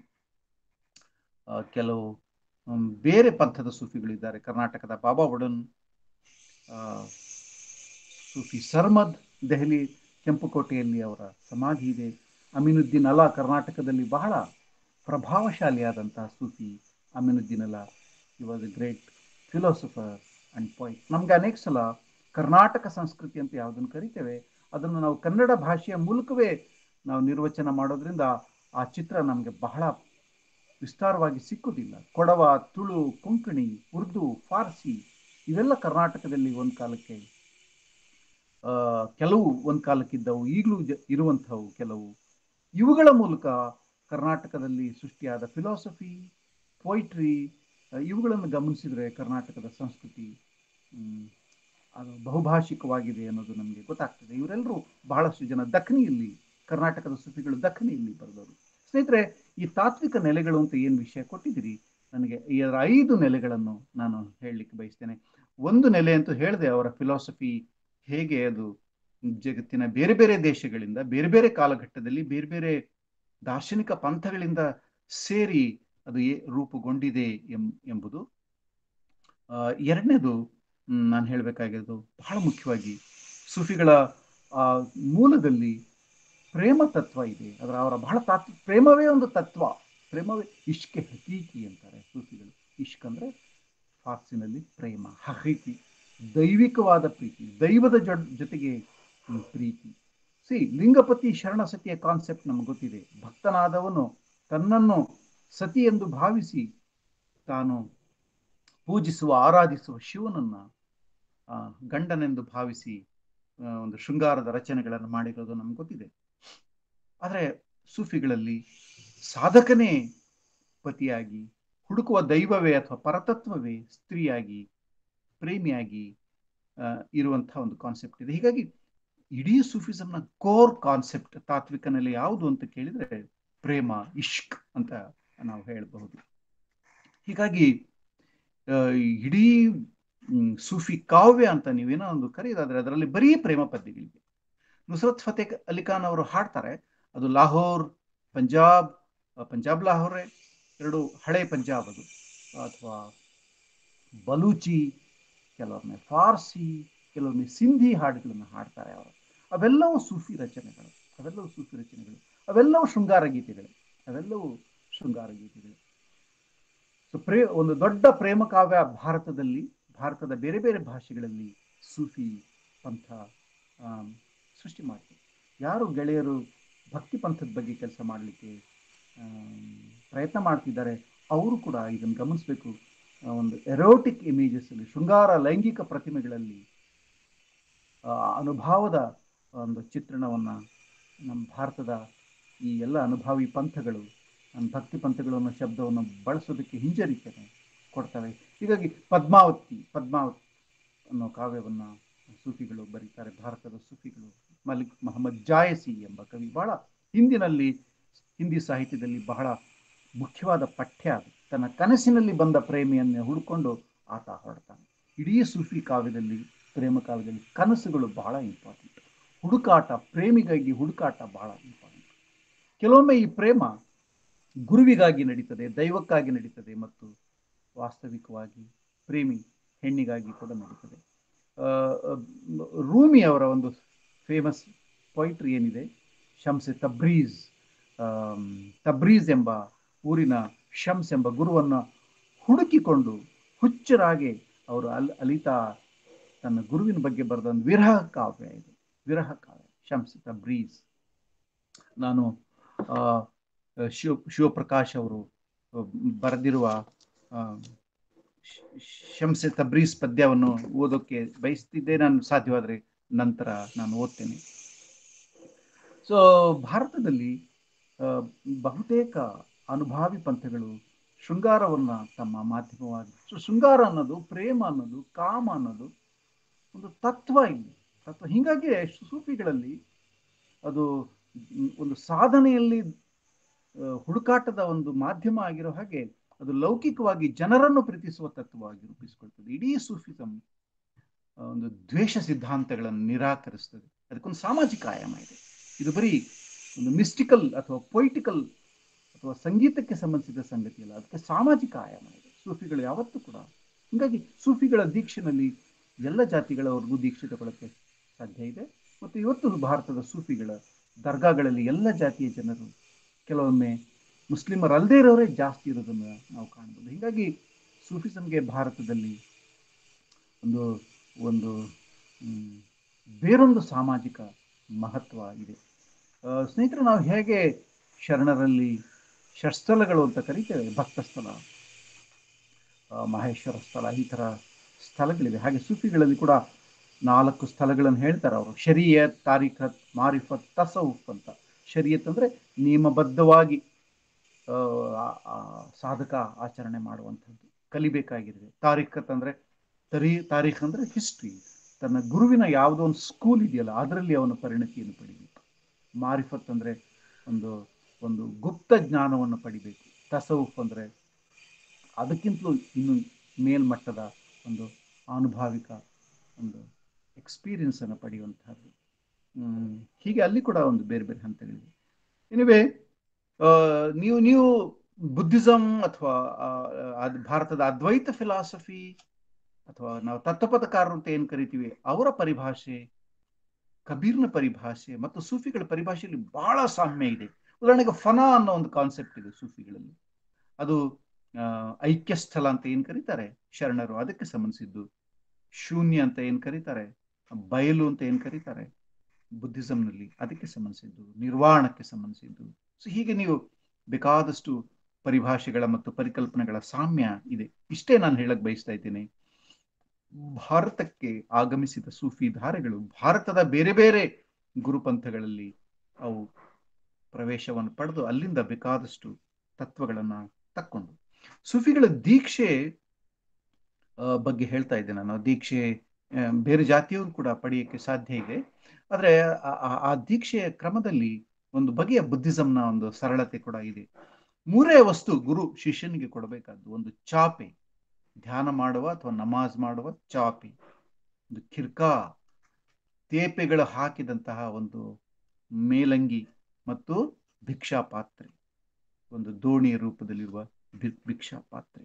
ಕೆಲವು ಬೇರೆ ಪಂಥದ ಸೂಫಿಗಳಿದ್ದಾರೆ. ಕರ್ನಾಟಕದ ಬಾಬಾ ವಡನ್, ಸೂಫಿ ಸರ್ಮದ್ ದೆಹಲಿ ಕೆಂಪುಕೋಟೆಯಲ್ಲಿ ಅವರ ಸಮಾಧಿ ಇದೆ. ಅಮೀನುದ್ದೀನ್ ಅಲಾ ಕರ್ನಾಟಕದಲ್ಲಿ ಬಹಳ ಪ್ರಭಾವಶಾಲಿಯಾದಂತಹ ಸೂಫಿ Aminuddin Ala. He was a great philosopher and poet. ನಮ್ಗೆ ಅನೇಕ ಸಲ ಕರ್ನಾಟಕ ಸಂಸ್ಕೃತಿ ಅಂತ ಯಾವುದನ್ನು ಕರಿತೇವೆ ಅದನ್ನು ನಾವು ಕನ್ನಡ ಭಾಷೆಯ ಮೂಲಕವೇ ನಾವು ನಿರ್ವಚನ ಮಾಡೋದ್ರಿಂದ ಆ ಚಿತ್ರ ನಮಗೆ ಬಹಳ ವಿಸ್ತಾರವಾಗಿ ಸಿಕ್ಕುವುದಿಲ್ಲ. ಕೊಡವ, ತುಳು, ಕೊಂಕಣಿ, ಉರ್ದು, ಫಾರ್ಸಿ ಇವೆಲ್ಲ ಕರ್ನಾಟಕದಲ್ಲಿ ಒಂದು ಕಾಲಕ್ಕಿದ್ದವು, ಈಗಲೂ ಇರುವಂಥವು ಕೆಲವು. ಇವುಗಳ ಮೂಲಕ ಕರ್ನಾಟಕದಲ್ಲಿ ಸೃಷ್ಟಿಯಾದ ಫಿಲಾಸಫಿ, ಪೊಯಿಟ್ರಿ ಇವುಗಳನ್ನು ಗಮನಿಸಿದರೆ ಕರ್ನಾಟಕದ ಸಂಸ್ಕೃತಿ ಅದು ಬಹುಭಾಷಿಕವಾಗಿದೆ ಅನ್ನೋದು ನಮಗೆ ಗೊತ್ತಾಗ್ತದೆ. ಇವರೆಲ್ಲರೂ ಬಹಳಷ್ಟು ಜನ ದಖ್ನಿಯಲ್ಲಿ, ಕರ್ನಾಟಕದ ಸೂಫಿಗಳು ದಖ್ನಿಯಲ್ಲಿ ಬರೆದವರು. ಸ್ನೇಹಿತರೆ, ಈ ತಾತ್ವಿಕ ನೆಲೆಗಳು ಅಂತ ಏನು ವಿಷಯ ಕೊಟ್ಟಿದ್ದೀರಿ, ನನಗೆ ಇದರ 5 ನೆಲೆಗಳನ್ನು ನಾನು ಹೇಳಲಿಕ್ಕೆ ಬಯಸ್ತೇನೆ. ಒಂದು ನೆಲೆ ಅಂತೂ ಹೇಳಿದೆ, ಅವರ ಫಿಲಾಸಫಿ ಹೇಗೆ ಅದು ಜಗತ್ತಿನ ಬೇರೆ ಬೇರೆ ದೇಶಗಳಿಂದ ಬೇರೆ ಬೇರೆ ಕಾಲಘಟ್ಟದಲ್ಲಿ ಬೇರೆ ಬೇರೆ ದಾರ್ಶನಿಕ ಪಂಥಗಳಿಂದ ಸೇರಿ ಅದು ರೂಪುಗೊಂಡಿದೆ ಎಂಬುದು. ಎರಡನೇದು ನಾನು ಹೇಳಬೇಕಾಗಿರೋದು ಬಹಳ ಮುಖ್ಯವಾಗಿ ಸೂಫಿಗಳ ಮೂಲದಲ್ಲಿ ಪ್ರೇಮ ತತ್ವ ಇದೆ. ಅವರ ಬಹಳ ಪ್ರೇಮವೇ ಒಂದು ತತ್ವ. ಪ್ರೇಮವೇ ಇಷ್ಕೆ ಹಕೀಕಿ ಅಂತಾರೆ ಸೂಫಿಗಳು. ಇಷ್ಕ್ ಅಂದ್ರೆ ಫಾರ್ಸಿನಲ್ಲಿ ಪ್ರೇಮ, ಹಕೀಕಿ ದೈವಿಕವಾದ ಪ್ರೀತಿ, ದೈವದ ಜೊತೆಗೆ ಪ್ರೀತಿ. ಲಿಂಗಪತಿ ಶರಣ ಸತಿಯ ಕಾನ್ಸೆಪ್ಟ್ ನಮ್ಗೆ ಗೊತ್ತಿದೆ. ಭಕ್ತನಾದವನು ತನ್ನನ್ನು ಸತಿ ಎಂದು ಭಾವಿಸಿ ತಾನು ಪೂಜಿಸುವ ಆರಾಧಿಸುವ ಶಿವನನ್ನ ಗಂಡನೆಂದು ಭಾವಿಸಿ ಒಂದು ಶೃಂಗಾರದ ರಚನೆಗಳನ್ನು ಮಾಡಿರೋದು ನಮ್ಗೆ ಗೊತ್ತಿದೆ. ಆದರೆ ಸೂಫಿಗಳಲ್ಲಿ ಸಾಧಕನೇ ಪತಿಯಾಗಿ, ಹುಡುಕುವ ದೈವವೇ ಅಥವಾ ಪರತತ್ವವೇ ಸ್ತ್ರೀಯಾಗಿ, ಪ್ರೇಮಿಯಾಗಿ ಇರುವಂತಹ ಒಂದು ಕಾನ್ಸೆಪ್ಟ್ ಇದೆ. ಹೀಗಾಗಿ ಇಡೀ ಸೂಫಿಸಂನ ಕೋರ್ ಕಾನ್ಸೆಪ್ಟ್ ತಾತ್ವಿಕನಲ್ಲಿ ಯಾವುದು ಅಂತ ಕೇಳಿದ್ರೆ ಪ್ರೇಮ, ಇಷ್ಕ್ ಅಂತ ನಾವು ಹೇಳಬಹುದು. ಹೀಗಾಗಿ ಇಡೀ ಸೂಫಿ ಕಾವ್ಯ ಅಂತ ನೀವೇನೋ ಒಂದು ಕರೆಯೋದಾದ್ರೆ ಅದರಲ್ಲಿ ಬರೀ ಪ್ರೇಮ ಪದ್ಯಗಳಿವೆ. ನುಸ್ರತ್ ಫತೇ ಅಲಿ ಖಾನ್ ಅವರು ಹಾಡ್ತಾರೆ, ಅದು ಲಾಹೋರ್, ಪಂಜಾಬ್ ಲಾಹೋರೇ, ಎರಡು ಹಳೆ ಪಂಜಾಬ್ ಅದು, ಅಥವಾ ಬಲೂಚಿ, ಕೆಲವೊಮ್ಮೆ ಫಾರ್ಸಿ, ಕೆಲವೊಮ್ಮೆ ಸಿಂಧಿ ಹಾಡುಗಳನ್ನು ಹಾಡ್ತಾರೆ ಅವರು. ಅವೆಲ್ಲವೂ ಸೂಫಿ ರಚನೆಗಳು, ಅವೆಲ್ಲವೂ ಶೃಂಗಾರ ಗೀತೆಗಳು. ಸೊ ಒಂದು ದೊಡ್ಡ ಪ್ರೇಮ ಕಾವ್ಯ ಭಾರತದ ಬೇರೆ ಬೇರೆ ಭಾಷೆಗಳಲ್ಲಿ ಸೂಫಿ ಪಂಥ ಸೃಷ್ಟಿ ಮಾಡ್ತಾರೆ. ಯಾರು ಗೆಳೆಯರು ಭಕ್ತಿ ಪಂಥದ ಬಗ್ಗೆ ಕೆಲಸ ಮಾಡಲಿಕ್ಕೆ ಪ್ರಯತ್ನ ಮಾಡ್ತಿದ್ದಾರೆ ಅವರು ಕೂಡ ಇದನ್ನು ಗಮನಿಸಬೇಕು. ಒಂದು ಎರೋಟಿಕ್ ಇಮೇಜಸ್ ಅಲ್ಲಿ, ಶೃಂಗಾರ ಲೈಂಗಿಕ ಪ್ರತಿಮೆಗಳಲ್ಲಿ ಅನುಭವದ ಒಂದು ಚಿತ್ರಣವನ್ನು ನಮ್ಮ ಭಾರತದ ಈ ಎಲ್ಲ ಅನುಭವಿ ಪಂಥಗಳು, ಭಕ್ತಿ ಪಂಥಗಳು ಅನ್ನೋ ಶಬ್ದವನ್ನು ಬಳಸೋದಕ್ಕೆ ಹಿಂಜರಿಕೆಯನ್ನು ಕೊಡ್ತವೆ. ಹೀಗಾಗಿ ಪದ್ಮಾವತಿ ಅನ್ನೋ ಕಾವ್ಯವನ್ನು ಸೂಫಿಗಳು ಬರೀತಾರೆ. ಭಾರತದ ಸೂಫಿಗಳು, ಮಲಿಕ್ ಮೊಹಮ್ಮದ್ ಜಾಯಸಿ ಎಂಬ ಕವಿ, ಬಹಳ ಹಿಂದಿ ಸಾಹಿತ್ಯದಲ್ಲಿ ಬಹಳ ಮುಖ್ಯವಾದ ಪಠ್ಯ ಅದು. ತನ್ನ ಕನಸಿನಲ್ಲಿ ಬಂದ ಪ್ರೇಮಿಯನ್ನೇ ಹುಡುಕೊಂಡು ಆತ ಹೊರಡ್ತಾನೆ. ಇಡೀ ಸೂಫಿ ಕಾವ್ಯದಲ್ಲಿ, ಪ್ರೇಮ ಕಾವ್ಯದಲ್ಲಿ ಕನಸುಗಳು ಬಹಳ ಇಂಪಾರ್ಟೆಂಟ್. ಹುಡುಕಾಟ, ಪ್ರೇಮಿಗಾಗಿ ಹುಡುಕಾಟ ಬಹಳ ಇಂಪಾರ್ಟೆಂಟ್. ಕೆಲವೊಮ್ಮೆ ಈ ಪ್ರೇಮ ಗುರುವಿಗಾಗಿ ನಡೀತದೆ, ದೈವಕ್ಕಾಗಿ ನಡೀತದೆ, ಮತ್ತು ವಾಸ್ತವಿಕವಾಗಿ ಪ್ರೇಮಿ ಹೆಣ್ಣಿಗಾಗಿ ಕೂಡ ನಡೀತದೆ. ರೂಮಿ ಅವರ ಒಂದು ಫೇಮಸ್ ಪೊಯಿಟ್ರಿ ಏನಿದೆ, ಶಮ್ಸೆ ತಬ್ರೀಜ್ ಎಂಬ ಊರಿನ ಶಮ್ಸ್ ಎಂಬ ಗುರುವನ್ನು ಹುಡುಕಿಕೊಂಡು ಹುಚ್ಚರಾಗಿ ಅವರು ಅಲಿತಾ ತನ್ನ ಗುರುವಿನ ಬಗ್ಗೆ ಬರೆದ ಒಂದು ವಿರಹ ಕಾವ್ಯ ಶಮ್ಸೆ ತಬ್ರೀಜ್. ನಾನು ಶಿವಪ್ರಕಾಶ್ ಅವರು ಬರೆದಿರುವ ಶಮ್ಸೆ ತಬ್ರೀಜ್ ಪದ್ಯವನ್ನು ಓದೋಕ್ಕೆ ಬಯಸ್ತಿದ್ದೆ. ನಾನು ಸಾಧ್ಯವಾದರೆ ನಂತರ ನಾನು ಓದ್ತೇನೆ. ಸೊ ಭಾರತದಲ್ಲಿ ಬಹುತೇಕ ಅನುಭಾವಿ ಪಂಥಗಳು ಶೃಂಗಾರವನ್ನು ತಮ್ಮ ಮಾಧ್ಯಮವಾಗಿ, ಶೃಂಗಾರ ಅನ್ನೋದು, ಪ್ರೇಮ ಅನ್ನೋದು, ಕಾಮ ಅನ್ನೋದು ಒಂದು ತತ್ವ ಇಲ್ಲಿ. ಹೀಗಾಗಿ ಸೂಫಿಗಳಲ್ಲಿ ಅದು ಒಂದು ಸಾಧನೆಯಲ್ಲಿ ಹುಡುಕಾಟದ ಒಂದು ಮಾಧ್ಯಮ ಆಗಿರೋ ಹಾಗೆ ಅದು ಲೌಕಿಕವಾಗಿ ಜನರನ್ನು ಪ್ರೀತಿಸುವ ತತ್ವವಾಗಿ ರೂಪಿಸಿಕೊಳ್ತದೆ. ಇಡೀ ಸೂಫಿಸಂ ಒಂದು ದ್ವೇಷ ಸಿದ್ಧಾಂತಗಳನ್ನು ನಿರಾಕರಿಸ್ತದೆ. ಅದಕ್ಕೊಂದು ಸಾಮಾಜಿಕ ಆಯಾಮ ಇದೆ. ಇದು ಬರೀ ಒಂದು ಮಿಸ್ಟಿಕಲ್ ಅಥವಾ ಪೊಯಿಟಿಕಲ್ ಅಥವಾ ಸಂಗೀತಕ್ಕೆ ಸಂಬಂಧಿಸಿದ ಸಂಗತಿ ಅಲ್ಲ, ಅದಕ್ಕೆ ಸಾಮಾಜಿಕ ಆಯಾಮ ಇದೆ ಸೂಫಿಗಳು ಯಾವತ್ತೂ ಕೂಡ. ಹೀಗಾಗಿ ಸೂಫಿಗಳ ದೀಕ್ಷೆನಲ್ಲಿ ಎಲ್ಲ ಜಾತಿಗಳವರೆಗೂ ದೀಕ್ಷೆ ತಗೊಳ್ಳೋಕ್ಕೆ ಸಾಧ್ಯ ಇದೆ. ಮತ್ತು ಇವತ್ತು ಭಾರತದ ಸೂಫಿಗಳ ದರ್ಗಾಗಳಲ್ಲಿ ಎಲ್ಲ ಜಾತಿಯ ಜನರು, ಕೆಲವೊಮ್ಮೆ ಮುಸ್ಲಿಮರಲ್ಲದೇ ಇರೋರೇ ಜಾಸ್ತಿ ಇರೋದನ್ನು ನಾವು ಕಾಣ್ಬೋದು. ಹೀಗಾಗಿ ಸೂಫಿಸಂಗೆ ಭಾರತದಲ್ಲಿ ಒಂದು ಬೇರೊಂದು ಸಾಮಾಜಿಕ ಮಹತ್ವ ಇದೆ. ಸ್ನೇಹಿತರೆ, ನಾವು ಹೇಗೆ ಶರಣರಲ್ಲಿ ಷಟ್ಸ್ಥಳಗಳು ಅಂತ ಕರಿತೇವೆ, ಭಕ್ತಸ್ಥಳ, ಮಹೇಶ್ವರ ಸ್ಥಳ, ಈ ಥರ ಸ್ಥಳಗಳಿವೆ, ಹಾಗೆ ಸೂಫಿಗಳಲ್ಲಿ ಕೂಡ 4 ಸ್ಥಳಗಳನ್ನು ಹೇಳ್ತಾರೆ ಅವರು. ಶರೀಯತ್, ತಾರಿಖತ್, ಮಾರಿಫತ್, ತಸೌಫ್ ಅಂತ. ಶರೀಯತ್ ಅಂದರೆ ನಿಯಮಬದ್ಧವಾಗಿ ಸಾಧಕ ಆಚರಣೆ ಮಾಡುವಂಥದ್ದು, ಕಲಿಬೇಕಾಗಿದೆ. ತಾರಿಖತ್ ಅಂದರೆ ತಾರೀಖ್ ಅಂದರೆ ಹಿಸ್ಟ್ರಿ, ತನ್ನ ಗುರುವಿನ ಯಾವುದೋ ಒಂದು ಸ್ಕೂಲ್ ಇದೆಯಲ್ಲ ಅದರಲ್ಲಿ ಅವನ ಪರಿಣತಿಯನ್ನು ಪಡಿಬೇಕು. ಮಾರಿಫತ್ ಅಂದರೆ ಒಂದು ಗುಪ್ತ ಜ್ಞಾನವನ್ನು ಪಡಿಬೇಕು. ತಸೌಫ್ ಅಂದರೆ ಅದಕ್ಕಿಂತಲೂ ಇನ್ನು ಮೇಲ್ಮಟ್ಟದ ಒಂದು ಆನುಭಾವಿಕ ಒಂದು ಎಕ್ಸ್ಪೀರಿಯನ್ಸ್ ಅನ್ನು ಪಡೆಯುವಂತಹದ್ದು. ಹೀಗೆ ಅಲ್ಲಿ ಕೂಡ ಒಂದು ಬೇರೆ ಬೇರೆ ಹಂತಗಳಿವೆ. ಎನಿವೆ, ನೀವು ಬುದ್ಧಿಸಂ ಅಥವಾ ಭಾರತದ ಅದ್ವೈತ ಫಿಲಾಸಫಿ ಅಥವಾ ನಾವು ತತ್ವಪದಕಾರರು ಅಂತ ಏನ್ ಕರಿತೀವಿ ಅವರ ಪರಿಭಾಷೆ, ಕಬೀರ್ನ ಪರಿಭಾಷೆ ಮತ್ತು ಸೂಫಿಗಳ ಪರಿಭಾಷೆಯಲ್ಲಿ ಬಹಳ ಸಾಮ್ಯ ಇದೆ. ಉದಾಹರಣೆಗೆ ಫನಾ ಅನ್ನೋ ಒಂದು ಕಾನ್ಸೆಪ್ಟ್ ಇದೆ ಸೂಫಿಗಳಲ್ಲಿ. ಅದು ಐಕ್ಯ ಸ್ಥಳ ಅಂತ ಏನ್ ಕರೀತಾರೆ ಶರಣರು, ಅದಕ್ಕೆ ಸಂಬಂಧಿಸಿದ್ದು. ಶೂನ್ಯ ಅಂತ ಏನ್ ಕರೀತಾರೆ, ಬಯಲು ಅಂತ ಏನ್ ಕರೀತಾರೆ ಬುದ್ಧಿಸಂನಲ್ಲಿ, ಅದಕ್ಕೆ ಸಂಬಂಧಿಸಿದ್ದು. ನಿರ್ವಾಣಕ್ಕೆ ಸಂಬಂಧಿಸಿದ್ದು. ಸೊ ಹೀಗೆ ನೀವು ಬೇಕಾದಷ್ಟು ಪರಿಭಾಷೆಗಳ ಮತ್ತು ಪರಿಕಲ್ಪನೆಗಳ ಸಾಮ್ಯ ಇದೆ. ಇಷ್ಟೇ ನಾನು ಹೇಳಕ್ ಬಯಸ್ತಾ ಇದ್ದೇನೆ. ಭಾರತಕ್ಕೆ ಆಗಮಿಸಿದ ಸೂಫಿ ಧಾರೆಗಳು ಭಾರತದ ಬೇರೆ ಬೇರೆ ಗುರುಪಂಥಗಳಲ್ಲಿ ಅವು ಪ್ರವೇಶವನ್ನು ಪಡೆದು ಅಲ್ಲಿಂದ ಬೇಕಾದಷ್ಟು ತತ್ವಗಳನ್ನ ತಕ್ಕೊಂಡು. ಸೂಫಿಗಳ ದೀಕ್ಷೆ ಬಗ್ಗೆ ಹೇಳ್ತಾ ಇದ್ದೆ ನಾನು. ದೀಕ್ಷೆ ಬೇರೆ ಜಾತಿಯವರು ಕೂಡ ಪಡೆಯಕ್ಕೆ ಸಾಧ್ಯ ಇದೆ. ಆದ್ರೆ ಆ ದೀಕ್ಷೆಯ ಕ್ರಮದಲ್ಲಿ ಒಂದು ಬಗೆಯ ಬುದ್ಧಿಸಂನ ಒಂದು ಸರಳತೆ ಕೂಡ ಇದೆ. 3 ವಸ್ತು ಗುರು ಶಿಷ್ಯನಿಗೆ ಕೊಡಬೇಕಾದ್ದು. ಒಂದು ಚಾಪೆ, ಧ್ಯಾನ ಮಾಡುವ ಅಥವಾ ನಮಾಜ್ ಮಾಡುವ ಚಾಪೆ. ಒಂದು ಖಿರ್ಕಾ, ತೇಪೆಗಳು ಹಾಕಿದಂತಹ ಒಂದು ಮೇಲಂಗಿ, ಮತ್ತು ಭಿಕ್ಷಾ ಪಾತ್ರೆ, ಒಂದು ದೋಣಿಯ ರೂಪದಲ್ಲಿರುವ ಭಿಕ್ಷಾ ಪಾತ್ರೆ.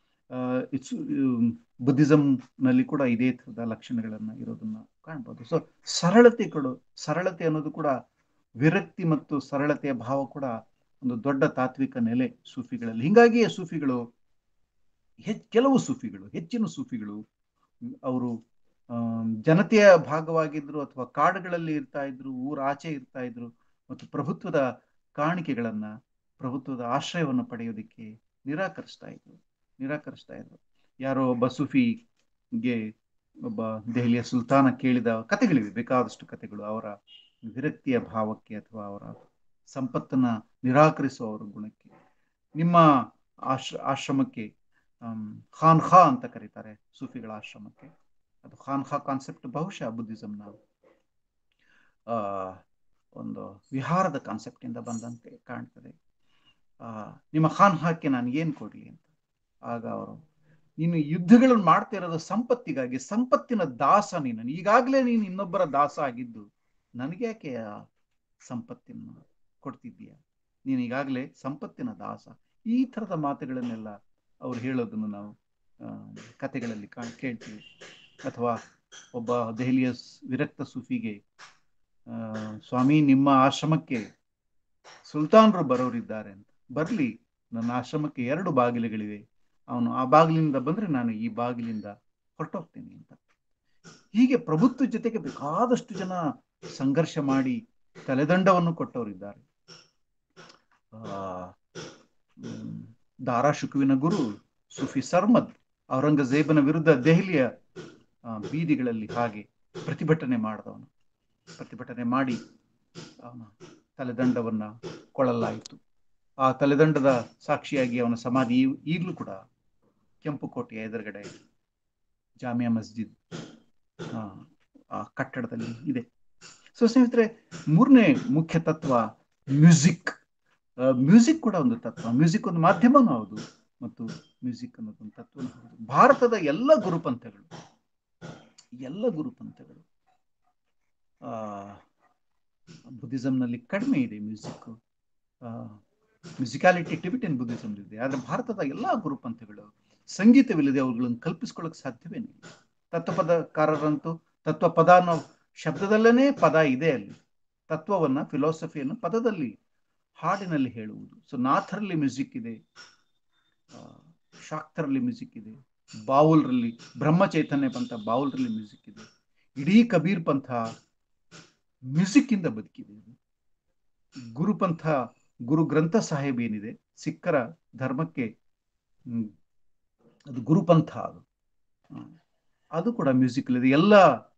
ಬುದ್ಧಿಸಂ ನಲ್ಲಿ ಕೂಡ ಇದೇ ತರದ ಲಕ್ಷಣಗಳನ್ನ ಇರೋದನ್ನ ಕಾಣ್ಬೋದು. ಸೊ ಸರಳತೆ ಅನ್ನೋದು ಕೂಡ ವಿರಕ್ತಿ ಮತ್ತು ಸರಳತೆಯ ಭಾವ ಕೂಡ ಒಂದು ದೊಡ್ಡ ತಾತ್ವಿಕ ನೆಲೆ ಸೂಫಿಗಳಲ್ಲಿ. ಹಿಂಗಾಗಿಯೇ ಸೂಫಿಗಳು ಕೆಲವು ಸೂಫಿಗಳು, ಹೆಚ್ಚಿನ ಸೂಫಿಗಳು ಅವರು ಜನತೆಯ ಭಾಗವಾಗಿದ್ರು ಅಥವಾ ಕಾಡುಗಳಲ್ಲಿ ಇರ್ತಾ ಇದ್ರು, ಊರಾಚೆ ಇರ್ತಾ ಇದ್ರು, ಮತ್ತು ಪ್ರಭುತ್ವದ ಕಾಣಿಕೆಗಳನ್ನ, ಪ್ರಭುತ್ವದ ಆಶ್ರಯವನ್ನು ಪಡೆಯೋದಿಕ್ಕೆ ನಿರಾಕರಿಸ್ತಾ ಇದ್ರು. ಯಾರೋ ಒಬ್ಬ ಸೂಫಿಗೆ ಒಬ್ಬ ದೆಹಲಿಯ ಸುಲ್ತಾನ ಕೇಳಿದ ಕಥೆಗಳಿವೆ, ಬೇಕಾದಷ್ಟು ಕಥೆಗಳು, ಅವರ ವಿರಕ್ತಿಯ ಭಾವಕ್ಕೆ ಅಥವಾ ಅವರ ಸಂಪತ್ತನ್ನ ನಿರಾಕರಿಸುವ ಅವರ ಗುಣಕ್ಕೆ. ನಿಮ್ಮ ಆಶ್ರಮಕ್ಕೆ ಖಾನ್ಖಾ ಅಂತ ಕರೀತಾರೆ, ಸೂಫಿಗಳ ಆಶ್ರಮಕ್ಕೆ. ಅದು ಖಾನ್ಖಾ ಕಾನ್ಸೆಪ್ಟ್ ಬಹುಶಃ ಬುದ್ಧಿಸಂನ ಒಂದು ವಿಹಾರದ ಕಾನ್ಸೆಪ್ಟ್ ಇಂದ ಬಂದಂತೆ ಕಾಣ್ತದೆ. ನಿಮ್ಮ ಖಾನ್ಖಾಕ್ಕೆ ನಾನು ಏನ್ ಕೊಡ್ಲಿ ಅಂತ. ಆಗ ಅವರು, ನೀನು ಯುದ್ಧಗಳನ್ನು ಮಾಡ್ತಾ ಇರೋದು ಸಂಪತ್ತಿಗಾಗಿ, ಸಂಪತ್ತಿನ ದಾಸ ನೀನು, ಈಗಾಗಲೇ ನೀನು ಇನ್ನೊಬ್ಬರ ದಾಸ ಆಗಿದ್ದು ನನಗೆ ಯಾಕೆ ಆ ಸಂಪತ್ತಿನ ಕೊಡ್ತಿದ್ದೀಯ, ನೀನು ಈಗಾಗಲೇ ಸಂಪತ್ತಿನ ದಾಸ. ಈ ಥರದ ಮಾತುಗಳನ್ನೆಲ್ಲ ಅವ್ರು ಹೇಳೋದನ್ನು ನಾವು ಕಥೆಗಳಲ್ಲಿ ಕೇಳ್ತೀವಿ. ಅಥವಾ ಒಬ್ಬ ದೆಹಲಿಯ ವಿರಕ್ತ ಸೂಫಿಗೆ, ಸ್ವಾಮಿ ನಿಮ್ಮ ಆಶ್ರಮಕ್ಕೆ ಸುಲ್ತಾನರು ಬರೋರಿದ್ದಾರೆ ಅಂತ, ಬರ್ಲಿ, ನನ್ನ ಆಶ್ರಮಕ್ಕೆ 2 ಬಾಗಿಲುಗಳಿವೆ, ಅವನು ಆ ಬಾಗಿಲಿಂದ ಬಂದ್ರೆ ನಾನು ಈ ಬಾಗಿಲಿಂದ ಹೊರಟೋಗ್ತೀನಿ ಅಂತ. ಹೀಗೆ ಪ್ರಭುತ್ವ ಜೊತೆಗೆ ಬೇಕಾದಷ್ಟು ಜನ ಸಂಘರ್ಷ ಮಾಡಿ ತಲೆದಂಡವನ್ನು ಕೊಟ್ಟವರಿದ್ದಾರೆ. ದಾರಾ ಶುಕುವಿನ ಗುರು ಸೂಫಿ ಸರ್ಮದ್ ಔರಂಗಜೇಬನ ವಿರುದ್ಧ ದೆಹಲಿಯ ಬೀದಿಗಳಲ್ಲಿ ಹಾಗೆ ಪ್ರತಿಭಟನೆ ಮಾಡಿ ಅವನ ತಲೆದಂಡವನ್ನ ಕೊಳ್ಳಲಾಯಿತು. ಆ ತಲೆದಂಡದ ಸಾಕ್ಷಿಯಾಗಿ ಅವನ ಸಮಾಧಿ ಈಗಲೂ ಕೂಡ ಕೆಂಪುಕೋಟೆಯ ಎದುರುಗಡೆ ಜಾಮಿಯಾ ಮಸ್ಜಿದ್ ಆ ಕಟ್ಟಡದಲ್ಲಿ ಇದೆ. ಸೊ ಸ್ನೇಹಿತರೆ, 3ನೇ ಮುಖ್ಯ ತತ್ವ ಮ್ಯೂಸಿಕ್. ಮ್ಯೂಸಿಕ್ ಕೂಡ ಒಂದು ತತ್ವ, ಮ್ಯೂಸಿಕ್ ಒಂದು ಮಾಧ್ಯಮನೂ ಹೌದು ಮತ್ತು ಮ್ಯೂಸಿಕ್ ಅನ್ನೋದೊಂದು ತತ್ವನೂ ಹೌದು. ಭಾರತದ ಎಲ್ಲ ಗುರುಪಂಥಗಳು ಬುದ್ಧಿಸಂನಲ್ಲಿ ಕಡಿಮೆ ಇದೆ ಮ್ಯೂಸಿಕ್, ಮ್ಯೂಸಿಕಾಲಿಟಿ ಟಿಬೆಟಿಯನ್ ಬುದ್ಧಿಸಂ ಇದೆ. ಆದ್ರೆ ಭಾರತದ ಎಲ್ಲಾ ಗುರುಪಂಥಗಳು ಸಂಗೀತವಿಲ್ಲದೆ ಅವುಗಳನ್ನು ಕಲ್ಪಿಸ್ಕೊಳ್ಳಕ್ ಸಾಧ್ಯವೇನಿಲ್ಲ. ತತ್ವಪದಕಾರರಂತೂ ತತ್ವಪದ ಅನ್ನೋ ಶಬ್ದದಲ್ಲೇನೆ ಪದ ಇದೆ. ಅಲ್ಲಿ ತತ್ವವನ್ನ, ಫಿಲಾಸಫಿಯನ್ನು ಪದದಲ್ಲಿ, ಹಾಡಿನಲ್ಲಿ ಹೇಳುವುದು. ಸೊ ನಾಥರಲ್ಲಿ ಮ್ಯೂಸಿಕ್ ಇದೆ, ಶಾಕ್ತರಲ್ಲಿ ಮ್ಯೂಸಿಕ್ ಇದೆ, ಬಾವುಲ್ರಲ್ಲಿ, ಬ್ರಹ್ಮ ಚೈತನ್ಯ ಪಂಥ ಬಾವುಲ್ರಲ್ಲಿ ಮ್ಯೂಸಿಕ್ ಇದೆ. ಇಡೀ ಕಬೀರ್ ಪಂಥ ಮ್ಯೂಸಿಕ್ ಇಂದ ಬದುಕಿದೆ. ಗುರುಪಂಥ, ಗುರು ಗ್ರಂಥ ಸಾಹೇಬ್ ಏನಿದೆ ಸಿಖ್ಖರ ಧರ್ಮಕ್ಕೆ, ಅದು ಗುರುಪಂಥ, ಅದು ಕೂಡ ಮ್ಯೂಸಿಕ್ ಇದೆ. ಎಲ್ಲ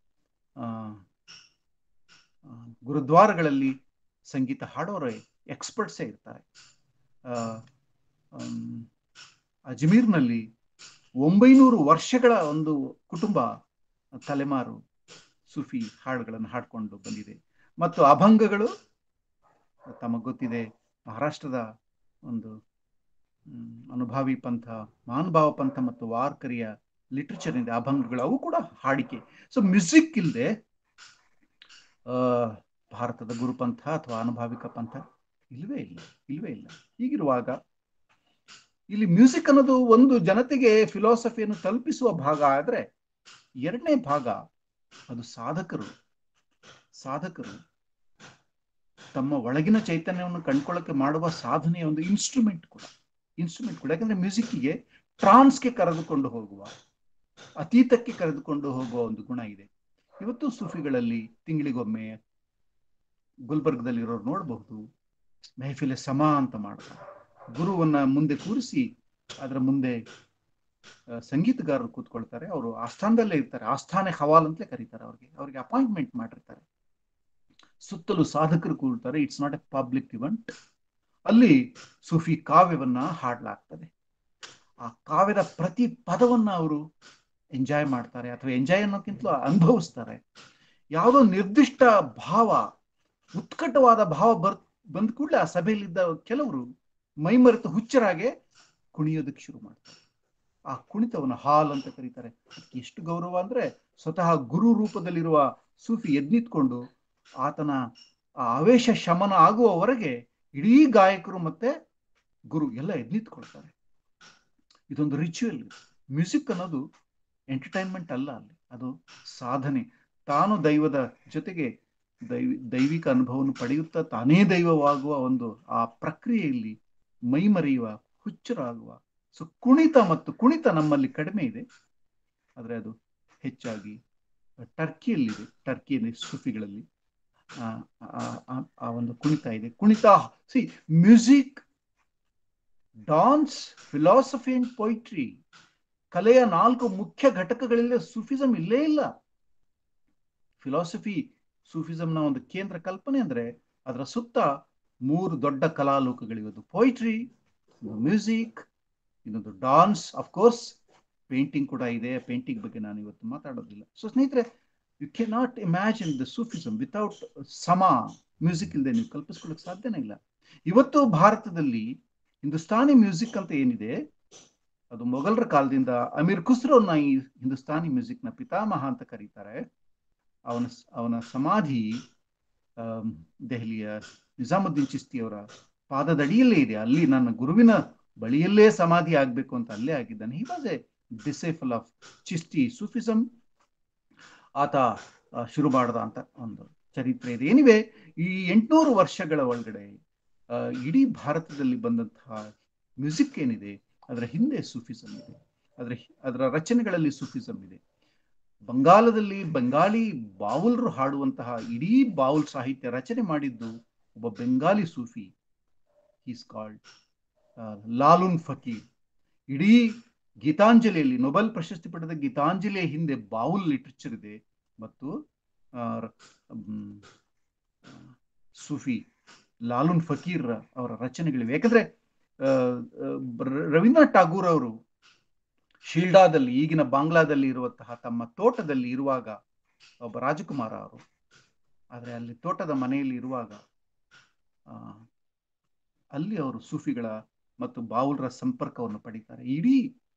ಗುರುದ್ವಾರಗಳಲ್ಲಿ ಸಂಗೀತ ಹಾಡೋರೇ ಎಕ್ಸ್ಪರ್ಟ್ಸೇ ಇರ್ತಾರೆ. ಅಜ್ಮೀರ್ನಲ್ಲಿ 900 ವರ್ಷಗಳ ಒಂದು ಕುಟುಂಬ, ತಲೆಮಾರು ಸೂಫಿ ಹಾಡುಗಳನ್ನು ಹಾಡ್ಕೊಂಡು ಬಂದಿದೆ. ಮತ್ತು ಅಭಂಗಗಳು ತಮಗೆ ಗೊತ್ತಿದೆ, ಮಹಾರಾಷ್ಟ್ರದ ಒಂದು ಅನುಭಾವಿ ಪಂಥ, ಮಹಾನುಭಾವ ಪಂಥ ಮತ್ತು ವಾರ್ಕರಿಯ ಲಿಟ್ರೇಚರ್ ಇದೆ, ಅಭಂಗಗಳು, ಅವು ಕೂಡ ಹಾಡಿಕೆ. ಸೊ ಮ್ಯೂಸಿಕ್ ಇಲ್ಲದೆ ಭಾರತದ ಗುರುಪಂಥ ಅಥವಾ ಅನುಭಾವಿಕ ಪಂಥ ಇಲ್ವೇ ಇಲ್ಲ, ಇಲ್ವೇ ಇಲ್ಲ. ಹೀಗಿರುವಾಗ ಇಲ್ಲಿ ಮ್ಯೂಸಿಕ್ ಅನ್ನೋದು ಒಂದು ಜನತೆಗೆ ಫಿಲಾಸಫಿಯನ್ನು ತಲುಪಿಸುವ ಭಾಗ ಆದ್ರೆ, ಎರಡನೇ ಭಾಗ ಅದು ಸಾಧಕರು ತಮ್ಮ ಒಳಗಿನ ಚೈತನ್ಯವನ್ನು ಕಂಡ್ಕೊಳ್ಳಕ್ಕೆ ಮಾಡುವ ಸಾಧನೆಯ ಒಂದು ಇನ್ಸ್ಟ್ರೂಮೆಂಟ್ ಕೂಡ. ಯಾಕಂದ್ರೆ ಮ್ಯೂಸಿಕ್ಗೆ ಟ್ರಾನ್ಸ್ಗೆ ಕರೆದುಕೊಂಡು ಹೋಗುವ, ಅತೀತಕ್ಕೆ ಕರೆದುಕೊಂಡು ಹೋಗುವ ಒಂದು ಗುಣ ಇದೆ. ಇವತ್ತು ಸೂಫಿಗಳಲ್ಲಿ ತಿಂಗಳಿಗೊಮ್ಮೆ ಗುಲ್ಬರ್ಗದಲ್ಲಿರೋರು ನೋಡಬಹುದು, ಮೆಹಫಿಲೆ ಸಮ ಅಂತ ಮಾಡ್ತಾರೆ. ಗುರುವನ್ನ ಮುಂದೆ ಕೂರಿಸಿ ಅದರ ಮುಂದೆ ಸಂಗೀತಗಾರರು ಕೂತ್ಕೊಳ್ತಾರೆ. ಅವರು ಆಸ್ಥಾನದಲ್ಲೇ ಇರ್ತಾರೆ, ಆಸ್ಥಾನೆ ಹವಾಲ್ ಅಂತಲೇ ಕರೀತಾರೆ. ಅವ್ರಿಗೆ ಅಪಾಯಿಂಟ್ಮೆಂಟ್ ಮಾಡಿರ್ತಾರೆ. ಸುತ್ತಲೂ ಸಾಧಕರು ಕೂರ್ತಾರೆ. It's not a public event. ಅಲ್ಲಿ ಸೂಫಿ ಕಾವ್ಯವನ್ನ ಹಾಡಲಾಗ್ತದೆ. ಆ ಕಾವ್ಯದ ಪ್ರತಿ ಪದವನ್ನ ಅವರು ಎಂಜಾಯ್ ಮಾಡ್ತಾರೆ, ಅಥವಾ ಎಂಜಾಯ್ ಅನ್ನೋಕ್ಕಿಂತಲೂ ಅನುಭವಿಸ್ತಾರೆ. ಯಾವುದೋ ನಿರ್ದಿಷ್ಟ ಭಾವ, ಉತ್ಕಟವಾದ ಭಾವ ಬಂದ ಕೂಡಲೇ ಆ ಸಭೆಯಲ್ಲಿದ್ದ ಕೆಲವರು ಮೈಮರೆತು ಹುಚ್ಚರಾಗೆ ಕುಣಿಯೋದಕ್ಕೆ ಶುರು ಮಾಡ್ತಾರೆ. ಆ ಕುಣಿತವನ್ನು ಹಾಲ್ ಅಂತ ಕರೀತಾರೆ. ಎಷ್ಟು ಗೌರವ ಅಂದ್ರೆ, ಸ್ವತಃ ಗುರು ರೂಪದಲ್ಲಿರುವ ಸೂಫಿ ಎದ್ನಿತ್ಕೊಂಡು ಆತನ ಆ ಆವೇಶ ಶಮನ ಆಗುವವರೆಗೆ ಇಡೀ ಗಾಯಕರು ಮತ್ತೆ ಗುರು ಎಲ್ಲ ಎದ್ನಿತ್ಕೊಳ್ತಾರೆ. ಇದೊಂದು ರಿಚುವಲ್. ಮ್ಯೂಸಿಕ್ ಅನ್ನೋದು ಎಂಟರ್ಟೈನ್ಮೆಂಟ್ ಅಲ್ಲ, ಅಲ್ಲಿ ಅದು ಸಾಧನೆ. ತಾನು ದೈವದ ಜೊತೆಗೆ ದೈವಿಕ ಅನುಭವವನ್ನು ಪಡೆಯುತ್ತಾ ತಾನೇ ದೈವವಾಗುವ ಒಂದು ಆ ಪ್ರಕ್ರಿಯೆಯಲ್ಲಿ ಮೈಮರೆಯುವ, ಹುಚ್ಚರಾಗುವ. ಸೊ ಕುಣಿತ ನಮ್ಮಲ್ಲಿ ಕಡಿಮೆ ಇದೆ, ಆದರೆ ಅದು ಹೆಚ್ಚಾಗಿ ಟರ್ಕಿಯಲ್ಲಿದೆ. ಟರ್ಕಿಯಲ್ಲಿ ಸೂಫಿಗಳಲ್ಲಿ ಆ ಒಂದು ಕುಣಿತ ಇದೆ. Music, dance, philosophy and poetry, ಕಲೆಯ 4 ಮುಖ್ಯ ಘಟಕಗಳಿಂದ ಸೂಫಿಸಂ ಇಲ್ಲೇ ಇಲ್ಲ. ಫಿಲಾಸಫಿ ಸೂಫಿಸಂನ ಒಂದು ಕೇಂದ್ರ ಕಲ್ಪನೆ ಅಂದ್ರೆ ಅದರ ಸುತ್ತ 3 ದೊಡ್ಡ ಕಲಾಲೋಕಗಳಿರೋದು. ಪೊಯಿಟ್ರಿ, ಮ್ಯೂಸಿಕ್, ಇನ್ನೊಂದು ಡಾನ್ಸ್, ಅಫ್ಕೋರ್ಸ್ ಪೇಂಟಿಂಗ್ ಕೂಡ ಇದೆ. ಪೇಂಟಿಂಗ್ ಬಗ್ಗೆ ನಾನು ಇವತ್ತು ಮಾತಾಡೋದಿಲ್ಲ. ಸೊ ಸ್ನೇಹಿತರೆ, you can not imagine the Sufism without some. Music ಇಲ್ಲದೆ ನೀವು ಕಲ್ಪಿಸ್ಕೊಳ್ಳೋಕೆ ಸಾಧ್ಯನೇ ಇಲ್ಲ. ಇವತ್ತು ಭಾರತದಲ್ಲಿ ಹಿಂದೂಸ್ತಾನಿ ಮ್ಯೂಸಿಕ್ ಅಂತ ಏನಿದೆ, ಅದು ಮೊಘಲರ ಕಾಲದಿಂದ ಅಮೀರ್ ಖುಸ್ರೋನ ಈ ಹಿಂದೂಸ್ತಾನಿ ಮ್ಯೂಸಿಕ್ನ ಪಿತಾಮಹ ಅಂತ ಕರೀತಾರೆ. ಅವನ ಸಮಾಧಿ ದೆಹಲಿಯ ನಿಜಾಮುದ್ದೀನ್ ಚಿಸ್ತಿಯವರ ಪಾದದಡಿಯಲ್ಲೇ ಇದೆ. ಅಲ್ಲಿ ನನ್ನ ಗುರುವಿನ ಬಳಿಯಲ್ಲೇ ಸಮಾಧಿ ಆಗ್ಬೇಕು ಅಂತ ಅಲ್ಲೇ ಆಗಿದ್ದಾನೆ. He was a disciple of Chishti Sufism. ಆತ ಶುರು ಮಾಡದ ಅಂತ ಒಂದು ಚರಿತ್ರೆ ಇದೆ. ಏನಿವೆ, ಈ 800 ವರ್ಷಗಳ ಒಳಗಡೆ ಇಡೀ ಭಾರತದಲ್ಲಿ ಬಂದಂತಹ ಮ್ಯೂಸಿಕ್ ಏನಿದೆ, ಅದರ ಹಿಂದೆ ಸೂಫಿಸಂ ಇದೆ. ಅದರ ರಚನೆಗಳಲ್ಲಿ ಸೂಫಿಸಂ ಇದೆ. ಬಂಗಾಳದಲ್ಲಿ ಬಂಗಾಳಿ ಬಾವುಲರು ಹಾಡುವಂತಹ ಇಡೀ ಬಾವುಲ್ ಸಾಹಿತ್ಯ ರಚನೆ ಮಾಡಿದ್ದು ಒಬ್ಬ ಬೆಂಗಾಲಿ ಸೂಫಿ. Is called Lalon Fakir. ಇಡೀ ಗೀತಾಂಜಲಿಯಲ್ಲಿ, ನೊಬೆಲ್ ಪ್ರಶಸ್ತಿ ಪಡೆದ ಗೀತಾಂಜಲಿಯ ಹಿಂದೆ ಬಾವುಲ್ ಲಿಟ್ರೇಚರ್ ಇದೆ. ಮತ್ತು ಸೂಫಿ ಲಾಲುನ್ ಫಕೀರ್ ಅವರ ರಚನೆಗಳಿವೆ. ಯಾಕಂದ್ರೆ ರವೀಂದ್ರನಾಥ್ ಟಾಗೂರ್ ಅವರು ಶೀಲ್ಡಾದಲ್ಲಿ, ಈಗಿನ ಬಾಂಗ್ಲಾದಲ್ಲಿ ಇರುವಂತಹ ತಮ್ಮ ತೋಟದಲ್ಲಿ ಇರುವಾಗ, ಒಬ್ಬ ರಾಜಕುಮಾರ ಅವರು, ಆದರೆ ಅಲ್ಲಿ ತೋಟದ ಮನೆಯಲ್ಲಿ ಇರುವಾಗ ಅಲ್ಲಿ ಅವರು ಸೂಫಿಗಳ ಮತ್ತು ಬಾವುಲರ ಸಂಪರ್ಕವನ್ನು ಪಡೀತಾರೆ. ಇಡೀ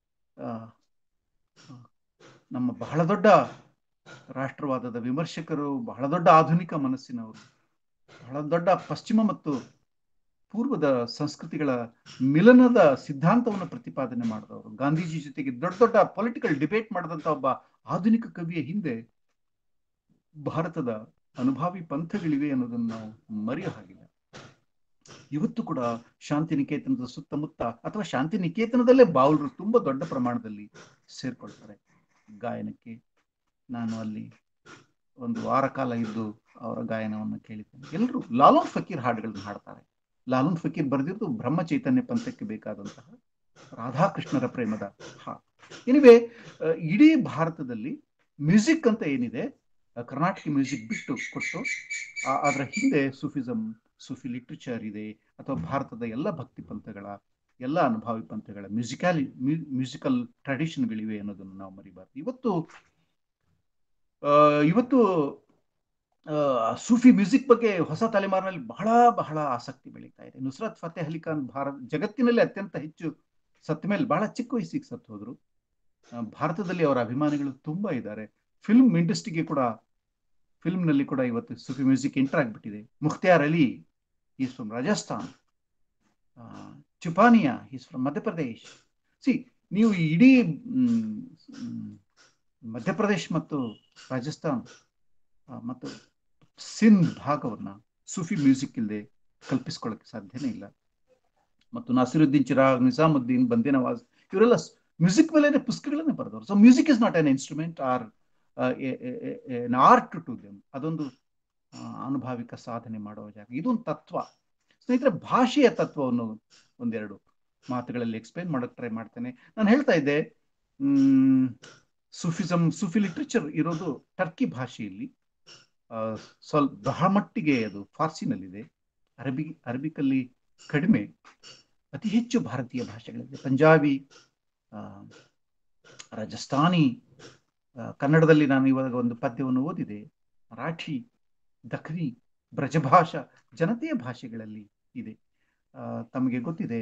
ನಮ್ಮ ಬಹಳ ದೊಡ್ಡ ರಾಷ್ಟ್ರವಾದದ ವಿಮರ್ಶಕರು, ಬಹಳ ದೊಡ್ಡ ಆಧುನಿಕ ಮನಸ್ಸಿನವರು, ಬಹಳ ದೊಡ್ಡ ಪಶ್ಚಿಮ ಮತ್ತು ಪೂರ್ವದ ಸಂಸ್ಕೃತಿಗಳ ಮಿಲನದ ಸಿದ್ಧಾಂತವನ್ನು ಪ್ರತಿಪಾದನೆ ಮಾಡಿದವರು, ಗಾಂಧೀಜಿ ಜೊತೆಗೆ ದೊಡ್ಡ ದೊಡ್ಡ ಪೊಲಿಟಿಕಲ್ ಡಿಬೇಟ್ ಮಾಡಿದಂಥ ಒಬ್ಬ ಆಧುನಿಕ ಕವಿಯ ಹಿಂದೆ ಭಾರತದ ಅನುಭಾವಿ ಪಂಥಗಳಿವೆ ಅನ್ನೋದನ್ನು ನಾವು ಮರೆಯೋ ಹಾಗಿಲ್ಲ. ಇವತ್ತು ಕೂಡ ಶಾಂತಿನಿಕೇತನದ ಸುತ್ತಮುತ್ತ ಅಥವಾ ಶಾಂತಿನಿಕೇತನದಲ್ಲೇ ಬಾವುಲರು ತುಂಬಾ ದೊಡ್ಡ ಪ್ರಮಾಣದಲ್ಲಿ ಸೇರ್ಕೊಳ್ತಾರೆ ಗಾಯನಕ್ಕೆ. ನಾನು ಅಲ್ಲಿ ಒಂದು ವಾರ ಕಾಲ ಇದ್ದು ಅವರ ಗಾಯನವನ್ನು ಕೇಳಿದ್ದೇನೆ. ಎಲ್ಲರೂ ಲಾಲುನ್ ಫಕೀರ್ ಹಾಡುಗಳನ್ನು ಹಾಡ್ತಾರೆ. ಲಾಲುನ್ ಫಕೀರ್ ಬರೆದಿದ್ದು ಬ್ರಹ್ಮ ಚೈತನ್ಯ ಪಂಥಕ್ಕೆ ಬೇಕಾದಂತಹ ರಾಧಾಕೃಷ್ಣರ ಪ್ರೇಮದ ಹಾಡು. ಏನಿವೆ, ಇಡೀ ಭಾರತದಲ್ಲಿ ಮ್ಯೂಸಿಕ್ ಅಂತ ಏನಿದೆ, ಕರ್ನಾಟಕ ಮ್ಯೂಸಿಕ್ ಬಿಟ್ಟು ಕೊಟ್ಟು ಅದರ ಹಿಂದೆ ಸೂಫಿಸಂ, ಸೂಫಿ ಲಿಟ್ರೇಚರ್ ಇದೆ, ಅಥವಾ ಭಾರತದ ಎಲ್ಲ ಭಕ್ತಿ ಪಂಥಗಳ, ಎಲ್ಲ ಅನುಭಾವಿ ಪಂಥಗಳ ಮ್ಯೂಸಿಕಲ್ ಟ್ರೆಡಿಷನ್ಗಳಿವೆ ಅನ್ನೋದನ್ನು ನಾವು ಮರಿಬಾರ್ದು. ಇವತ್ತು ಸೂಫಿ ಮ್ಯೂಸಿಕ್ ಬಗ್ಗೆ ಹೊಸ ತಲೆಮಾರಿನಲ್ಲಿ ಬಹಳ ಬಹಳ ಆಸಕ್ತಿ ಬೆಳೀತಾ ಇದೆ. ನುಸ್ರತ್ ಫತೇಹ್ ಅಲಿ ಖಾನ್ ಜಗತ್ತಿನಲ್ಲಿ ಅತ್ಯಂತ ಹೆಚ್ಚು ಸತ್ತ ಮೇಲೆ ಬಹಳ ಚಿಕ್ಕ ವಯಸ್ಸಿಗೆ ಸತ್ತು ಹೋದ್ರು. ಭಾರತದಲ್ಲಿ ಅವರ ಅಭಿಮಾನಿಗಳು ತುಂಬಾ ಇದ್ದಾರೆ. ಫಿಲ್ಮ್ ಇಂಡಸ್ಟ್ರಿಗೆ ಕೂಡ, ಫಿಲ್ಮ್ನಲ್ಲಿ ಕೂಡ ಇವತ್ತು ಸೂಫಿ ಮ್ಯೂಸಿಕ್ ಎಂಟರ್ ಆಗ್ಬಿಟ್ಟಿದೆ. Mukhtiyar Ali is from Rajasthan, Chupaniya is from Madhya Pradesh. See, ನೀವು ಇಡೀ ಮಧ್ಯಪ್ರದೇಶ್ ಮತ್ತು ರಾಜಸ್ಥಾನ್ ಮತ್ತು ಸಿಂಧ್ ಭಾಗವನ್ನ ಸೂಫಿ ಮ್ಯೂಸಿಕ್ ಇಲ್ಲದೆ ಕಲ್ಪಿಸ್ಕೊಳ್ಳಕ್ಕೆ ಸಾಧ್ಯನೇ ಇಲ್ಲ. ಮತ್ತು ನಾಸಿರುದ್ದೀನ್ ಚಿರಾಗ್, ನಿಜಾಮುದ್ದೀನ್, ಬಂದೇ ನವಾಜ್ ಇವರೆಲ್ಲ ಮ್ಯೂಸಿಕ್ ಮೇಲೆ ಪುಸ್ತಕಗಳನ್ನೇ ಬರೆದವರು. So music is not an instrument or an art to them. ಅದೊಂದು ಅನುಭಾವಿಕ ಸಾಧನೆ ಮಾಡುವ ಜಾಗ. ಇದೊಂದು ತತ್ವ. ಸ್ನೇಹಿತರೆ, ಭಾಷೆಯ ತತ್ವವನ್ನು ಒಂದೆರಡು ಮಾತುಗಳಲ್ಲಿ ಎಕ್ಸ್ಪ್ಲೈನ್ ಮಾಡೋಕೆ ಟ್ರೈ ಮಾಡ್ತೇನೆ. ನಾನು ಹೇಳ್ತಾ ಇದ್ದೆ, ಸೂಫಿ ಲಿಟ್ರೇಚರ್ ಇರೋದು ಟರ್ಕಿ ಭಾಷೆಯಲ್ಲಿ, ಸ್ವಲ್ಪ ಬಹಳ ಮಟ್ಟಿಗೆ ಅದು ಫಾರ್ಸಿನಲ್ಲಿದೆ, ಅರಬಿಕಲ್ಲಿ ಕಡಿಮೆ, ಅತಿ ಹೆಚ್ಚು ಭಾರತೀಯ ಭಾಷೆಗಳಿದೆ. ಪಂಜಾಬಿ, ರಾಜಸ್ಥಾನಿ, ಕನ್ನಡದಲ್ಲಿ ನಾನು ಇವಾಗ ಒಂದು ಪದ್ಯವನ್ನು ಓದಿದೆ, ಮರಾಠಿ, ದಖ್ನಿ, ಬ್ರಜಭಾಷಾ, ಜನತೆಯ ಭಾಷೆಗಳಲ್ಲಿ ಇದೆ. ತಮಗೆ ಗೊತ್ತಿದೆ,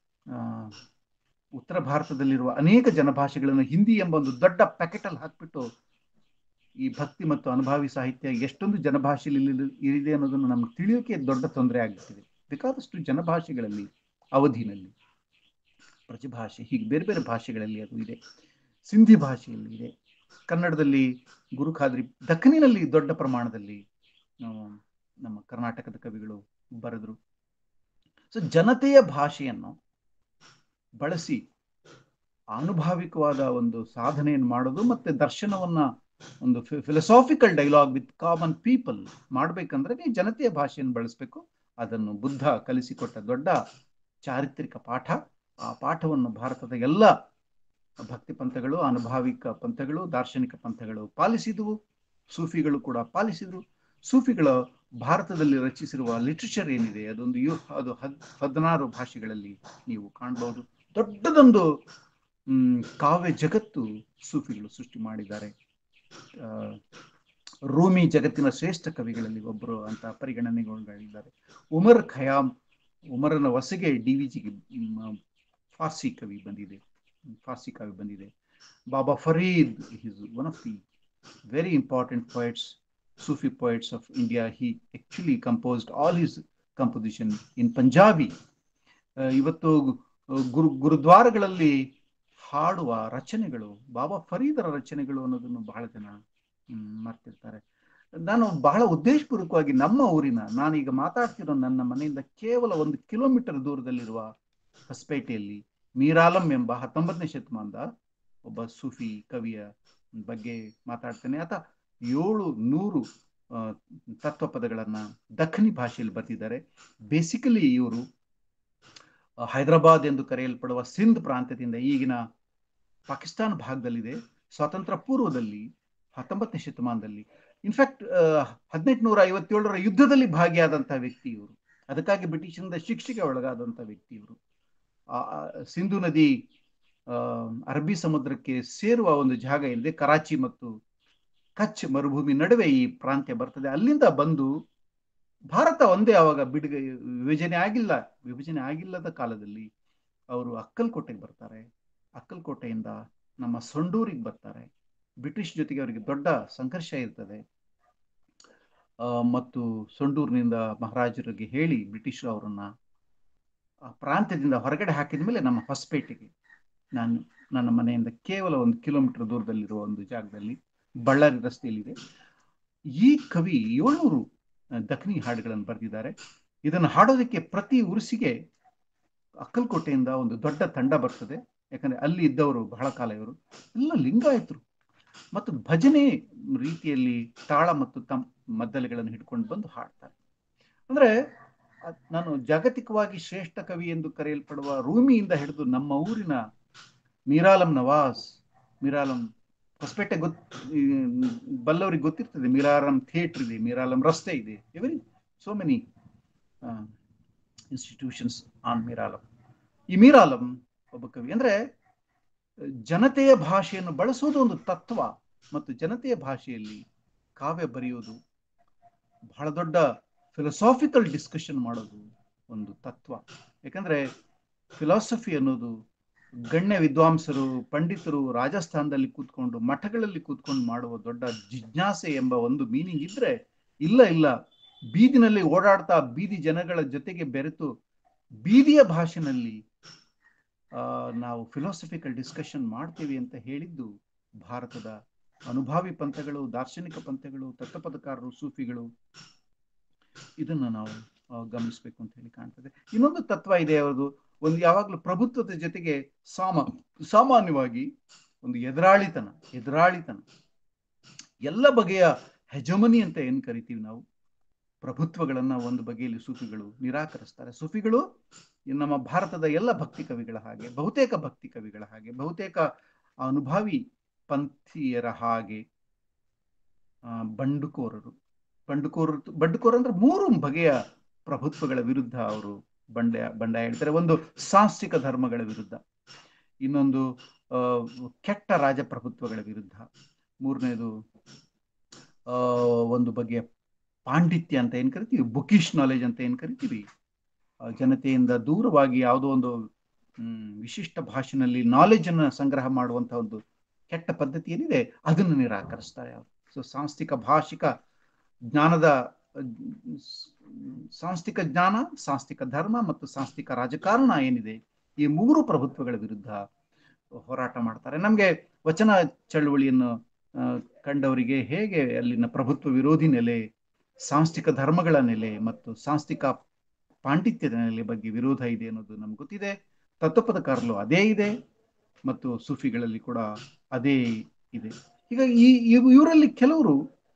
ಉತ್ತರ ಭಾರತದಲ್ಲಿರುವ ಅನೇಕ ಜನಭಾಷೆಗಳನ್ನು ಹಿಂದಿ ಎಂಬ ಒಂದು ದೊಡ್ಡ ಪ್ಯಾಕೆಟಲ್ಲಿ ಹಾಕ್ಬಿಟ್ಟು ಈ ಭಕ್ತಿ ಮತ್ತು ಅನುಭಾವಿ ಸಾಹಿತ್ಯ ಎಷ್ಟೊಂದು ಜನಭಾಷೆಯಲ್ಲಿ ಇದೆ ಅನ್ನೋದನ್ನು ನಮ್ಗೆ ತಿಳಿಯೋಕೆ ದೊಡ್ಡ ತೊಂದರೆ ಆಗ್ಬಿಟ್ಟಿದೆ. ಬೇಕಾದಷ್ಟು ಜನಭಾಷೆಗಳಲ್ಲಿ, ಅವಧಿನಲ್ಲಿ, ಬ್ರಜಭಾಷೆ, ಹೀಗೆ ಬೇರೆ ಬೇರೆ ಭಾಷೆಗಳಲ್ಲಿ ಅದು ಇದೆ. ಸಿಂಧಿ ಭಾಷೆಯಲ್ಲಿ ಇದೆ, ಕನ್ನಡದಲ್ಲಿ ಗುರು ಖಾದ್ರಿ, ದಖ್ನಿನಲ್ಲಿ ದೊಡ್ಡ ಪ್ರಮಾಣದಲ್ಲಿ ನಮ್ಮ ಕರ್ನಾಟಕದ ಕವಿಗಳು ಬರೆದ್ರು. ಸೊ ಜನತೆಯ ಭಾಷೆಯನ್ನು ಬಳಸಿ ಅನುಭಾವಿಕವಾದ ಒಂದು ಸಾಧನೆಯನ್ನು ಮಾಡೋದು, ಮತ್ತೆ ದರ್ಶನವನ್ನ ಒಂದು philosophical dialogue with common people ಮಾಡ್ಬೇಕಂದ್ರೆ ನೀವು ಜನತೆಯ ಭಾಷೆಯನ್ನು ಬಳಸಬೇಕು. ಅದನ್ನು ಬುದ್ಧ ಕಲಿಸಿಕೊಟ್ಟ ದೊಡ್ಡ ಚಾರಿತ್ರಿಕ ಪಾಠ. ಆ ಪಾಠವನ್ನು ಭಾರತದ ಎಲ್ಲ ಭಕ್ತಿ ಪಂಥಗಳು, ಅನುಭಾವಿಕ ಪಂಥಗಳು, ದಾರ್ಶನಿಕ ಪಂಥಗಳು ಪಾಲಿಸಿದವು. ಸೂಫಿಗಳು ಕೂಡ ಪಾಲಿಸಿದ್ರು. ಸೂಫಿಗಳು ಭಾರತದಲ್ಲಿ ರಚಿಸಿರುವ ಲಿಟ್ರೇಚರ್ ಏನಿದೆ ಅದು 16 ಭಾಷೆಗಳಲ್ಲಿ ನೀವು ಕಾಣಬಹುದು. ದೊಡ್ಡದೊಂದು ಕಾವ್ಯ ಜಗತ್ತು ಸೂಫಿಗಳು ಸೃಷ್ಟಿ ಮಾಡಿದ್ದಾರೆ. ರೂಮಿ ಜಗತ್ತಿನ ಶ್ರೇಷ್ಠ ಕವಿಗಳಲ್ಲಿ ಒಬ್ಬರು ಅಂತ ಪರಿಗಣನೆಗೊಂಡಿದ್ದಾರೆ. ಉಮರ್ ಖಯಾಮ್, ಉಮರನ ವಸಗೆ ಡಿವಿಜಿಗೆ ಫಾರ್ಸಿ ಕಾವ್ಯ ಬಂದಿದೆ. Baba Farid is one of the very important poets, Sufi poets of India. He actually composed all his composition in Punjabi. ಇವತ್ತು ಗುರುದ್ವಾರಗಳಲ್ಲಿ ಹಾಡುವ ರಚನೆಗಳು ಬಾಬಾ ಫರೀದರ ರಚನೆಗಳು ಅನ್ನೋದನ್ನು ಬಹಳ ಜನ ಮರ್ತಿರ್ತಾರೆ. ನಾನು ಬಹಳ ಉದ್ದೇಶಪೂರ್ವಕವಾಗಿ ನಮ್ಮ ಊರಿನ, ನಾನೀಗ ಮಾತಾಡ್ತಿರೋ ನನ್ನ ಮನೆಯಿಂದ ಕೇವಲ 1 ಕಿಲೋಮೀಟರ್ ದೂರದಲ್ಲಿರುವ ಹೊಸಪೇಟೆಯಲ್ಲಿ ಮೀರಾಲಂ ಎಂಬ 19ನೇ ಶತಮಾನದ ಒಬ್ಬ ಸೂಫಿ ಕವಿಯ ಬಗ್ಗೆ ಮಾತಾಡ್ತೇನೆ. ಆತ 700 ತತ್ವಪದಗಳನ್ನ ದಖ್ನಿ ಭಾಷೆಯಲ್ಲಿ ಬರೆದಿದ್ದಾರೆ. ಬೇಸಿಕಲಿ ಇವರು ಹೈದರಾಬಾದ್ ಎಂದು ಕರೆಯಲ್ಪಡುವ ಸಿಂಧ್ ಪ್ರಾಂತ್ಯದಿಂದ, ಈಗಿನ ಪಾಕಿಸ್ತಾನ ಭಾಗದಲ್ಲಿದೆ, ಸ್ವಾತಂತ್ರ್ಯ ಪೂರ್ವದಲ್ಲಿ 19ನೇ ಶತಮಾನದಲ್ಲಿ, ಇನ್ಫ್ಯಾಕ್ಟ್ 1857ರ ಯುದ್ಧದಲ್ಲಿ ಭಾಗಿಯಾದಂತಹ ವ್ಯಕ್ತಿ ಇವರು. ಅದಕ್ಕಾಗಿ ಬ್ರಿಟಿಷರಿಂದ ಶಿಕ್ಷೆಗೆ ಒಳಗಾದಂತಹ ವ್ಯಕ್ತಿ ಇವರು. ಸಿಂಧು ನದಿ ಅರಬ್ಬಿ ಸಮುದ್ರಕ್ಕೆ ಸೇರುವ ಒಂದು ಜಾಗ ಇದೆ, ಕರಾಚಿ ಮತ್ತು ಕಚ್ ಮರುಭೂಮಿ ನಡುವೆ ಈ ಪ್ರಾಂತ್ಯ ಬರ್ತದೆ. ಅಲ್ಲಿಂದ ಬಂದು ಭಾರತ ಒಂದೇ ಆವಾಗ ವಿಭಜನೆ ಆಗಿಲ್ಲದ ಕಾಲದಲ್ಲಿ ಅವರು ಅಕ್ಕಲ್ಕೋಟೆಗೆ ಬರ್ತಾರೆ. ಅಕ್ಕಲ್ಕೋಟೆಯಿಂದ ನಮ್ಮ ಸೊಂಡೂರಿಗೆ ಬರ್ತಾರೆ. ಬ್ರಿಟಿಷ್ ಜೊತೆಗೆ ಅವರಿಗೆ ದೊಡ್ಡ ಸಂಘರ್ಷ ಇರ್ತದೆ. ಮತ್ತು ಸೊಂಡೂರಿನಿಂದ ಮಹಾರಾಜರಿಗೆ ಹೇಳಿ ಬ್ರಿಟಿಷರು ಅವರನ್ನ ಆ ಪ್ರಾಂತ್ಯದಿಂದ ಹೊರಗಡೆ ಹಾಕಿದ ಮೇಲೆ ನಮ್ಮ ಹೊಸಪೇಟೆಗೆ, ನನ್ನ ಮನೆಯಿಂದ ಕೇವಲ 1 ಕಿಲೋಮೀಟರ್ ದೂರದಲ್ಲಿರುವ ಒಂದು ಜಾಗದಲ್ಲಿ, ಬಳ್ಳಾರಿ ರಸ್ತೆಯಲ್ಲಿದೆ. ಈ ಕವಿ 700 ದಖ್ನಿ ಹಾಡುಗಳನ್ನು ಬರೆದಿದ್ದಾರೆ. ಇದನ್ನು ಹಾಡೋದಕ್ಕೆ ಪ್ರತಿ ಉರುಸಿಗೆ ಅಕ್ಕಲ್ಕೋಟೆಯಿಂದ ಒಂದು ದೊಡ್ಡ ತಂಡ ಬರ್ತದೆ. ಯಾಕಂದ್ರೆ ಅಲ್ಲಿ ಇದ್ದವರು ಬಹಳ ಕಾಲ ಇವರು ಎಲ್ಲ ಲಿಂಗಾಯತರು ಮತ್ತು ಭಜನೆ ರೀತಿಯಲ್ಲಿ ತಾಳ ಮತ್ತು ಮದ್ದಲೆಗಳನ್ನು ಹಿಡ್ಕೊಂಡು ಬಂದು ಹಾಡ್ತಾರೆ. ಅಂದ್ರೆ ನಾನು ಜಾಗತಿಕವಾಗಿ ಶ್ರೇಷ್ಠ ಕವಿ ಎಂದು ಕರೆಯಲ್ಪಡುವ ರೂಮಿಯಿಂದ ಹಿಡಿದು ನಮ್ಮ ಊರಿನ ಮೀರಾಲಂ ನವಾಜ್, ಮೀರಾಲಂ ಹೊಸಪೇಟೆ ಬಲ್ಲವರಿಗೆ ಗೊತ್ತಿರ್ತದೆ, ಮೀರಾಲಂ ಥಿಯೇಟರ್ ಇದೆ, ಮೀರಾಲಂ ರಸ್ತೆ ಇದೆ, so many institutions on Miralam. ಈ ಮೀರಾಲಂ ಒಬ್ಬ ಕವಿ. ಅಂದ್ರೆ ಜನತೆಯ ಭಾಷೆಯನ್ನು ಬಳಸೋದು ಒಂದು ತತ್ವ, ಮತ್ತು ಜನತೆಯ ಭಾಷೆಯಲ್ಲಿ ಕಾವ್ಯ ಬರೆಯೋದು, ಬಹಳ ದೊಡ್ಡ ಫಿಲಸಾಫಿಕಲ್ ಡಿಸ್ಕಷನ್ ಮಾಡೋದು ಒಂದು ತತ್ವ. ಯಾಕಂದ್ರೆ ಫಿಲಾಸಫಿ ಅನ್ನೋದು ಗಣ್ಯ ವಿದ್ವಾಂಸರು ಪಂಡಿತರು ರಾಜಸ್ಥಾನದಲ್ಲಿ ಕೂತ್ಕೊಂಡು ಮಠಗಳಲ್ಲಿ ಕೂತ್ಕೊಂಡು ಮಾಡುವ ದೊಡ್ಡ ಜಿಜ್ಞಾಸೆ ಎಂಬ ಒಂದು ಮೀನಿಂಗ್ ಇದ್ರೆ, ಇಲ್ಲ ಇಲ್ಲ, ಬೀದಿನಲ್ಲಿ ಓಡಾಡ್ತಾ ಬೀದಿ ಜನಗಳ ಜೊತೆಗೆ ಬೆರೆತು ಬೀದಿಯ ಭಾಷೆನಲ್ಲಿ ನಾವು ಫಿಲಾಸಫಿಕಲ್ ಡಿಸ್ಕಷನ್ ಮಾಡ್ತೀವಿ ಅಂತ ಹೇಳಿದ್ದು ಭಾರತದ ಅನುಭಾವಿ ಪಂಥಗಳು, ದಾರ್ಶನಿಕ ಪಂಥಗಳು, ತತ್ವಪದಕಾರರು, ಸೂಫಿಗಳು. ಇದನ್ನ ನಾವು ಗಮನಿಸಬೇಕು ಅಂತ ಹೇಳಿ ಕಾಣ್ತದೆ. ಇನ್ನೊಂದು ತತ್ವ ಇದೆ ಅವರದು, ಒಂದು ಯಾವಾಗಲೂ ಪ್ರಭುತ್ವದ ಜೊತೆಗೆ ಸಾಮಾನ್ಯವಾಗಿ ಒಂದು ಎದುರಾಳಿತನ ಎಲ್ಲ ಬಗೆಯ ಹೆಜಮನಿ ಅಂತ ಏನ್ ಕರಿತೀವಿ ನಾವು, ಪ್ರಭುತ್ವಗಳನ್ನ ಒಂದು ಬಗೆಯಲ್ಲಿ ಸೂಫಿಗಳು ನಿರಾಕರಿಸ್ತಾರೆ. ಸೂಫಿಗಳು ನಮ್ಮ ಭಾರತದ ಎಲ್ಲ ಭಕ್ತಿ ಕವಿಗಳ ಹಾಗೆ, ಬಹುತೇಕ ಭಕ್ತಿ ಕವಿಗಳ ಹಾಗೆ, ಬಹುತೇಕ ಅನುಭಾವಿ ಪಂಥೀಯರ ಹಾಗೆ ಬಂಡುಕೋರರು ಅಂದ್ರೆ 3 ಬಗೆಯ ಪ್ರಭುತ್ವಗಳ ವಿರುದ್ಧ ಅವರು ಬಂಡಾಯ ಹೇಳ್ತಾರೆ. ಒಂದು ಸಾಂಸ್ಥಿಕ ಧರ್ಮಗಳ ವಿರುದ್ಧ, ಇನ್ನೊಂದು ಕೆಟ್ಟ ರಾಜಪ್ರಭುತ್ವಗಳ ವಿರುದ್ಧ, ಮೂರನೇದು ಒಂದು ಬಗೆಯ ಪಾಂಡಿತ್ಯ ಅಂತ ಏನ್ ಕರಿತೀವಿ, ಬುಕಿಶ್ ನಾಲೆಜ್ ಅಂತ ಏನ್ ಕರಿತೀವಿ, ಜನತೆಯಿಂದ ದೂರವಾಗಿ ಯಾವುದೋ ಒಂದು ವಿಶಿಷ್ಟ ಭಾಷೆನಲ್ಲಿ ನಾಲೆಜ್ ಅನ್ನ ಸಂಗ್ರಹ ಮಾಡುವಂತಹ ಒಂದು ಕೆಟ್ಟ ಪದ್ಧತಿ ಏನಿದೆ ಅದನ್ನು ನಿರಾಕರಿಸ್ತಾರೆ ಅವರು. ಸೊ ಸಾಂಸ್ಥಿಕ ಜ್ಞಾನ, ಸಾಂಸ್ಥಿಕ ಧರ್ಮ ಮತ್ತು ಸಾಂಸ್ಥಿಕ ರಾಜಕಾರಣ ಏನಿದೆ, ಈ 3 ಪ್ರಭುತ್ವಗಳ ವಿರುದ್ಧ ಹೋರಾಟ ಮಾಡ್ತಾರೆ. ನಮ್ಗೆ ವಚನ ಚಳುವಳಿಯನ್ನು ಕಂಡವರಿಗೆ ಹೇಗೆ ಅಲ್ಲಿನ ಪ್ರಭುತ್ವ ವಿರೋಧಿ ನೆಲೆ, ಸಾಂಸ್ಥಿಕ ಧರ್ಮಗಳ ನೆಲೆ ಮತ್ತು ಸಾಂಸ್ಥಿಕ ಪಾಂಡಿತ್ಯದ ನೆಲೆ ಬಗ್ಗೆ ವಿರೋಧ ಇದೆ ಅನ್ನೋದು ನಮ್ಗೆ ಗೊತ್ತಿದೆ. ತತ್ವಪದಕಾರರು ಅದೇ ಇದೆ ಮತ್ತು ಸೂಫಿಗಳಲ್ಲಿ ಕೂಡ ಅದೇ ಇದೆ. ಹೀಗಾಗಿ ಇವರಲ್ಲಿ ಕೆಲವರು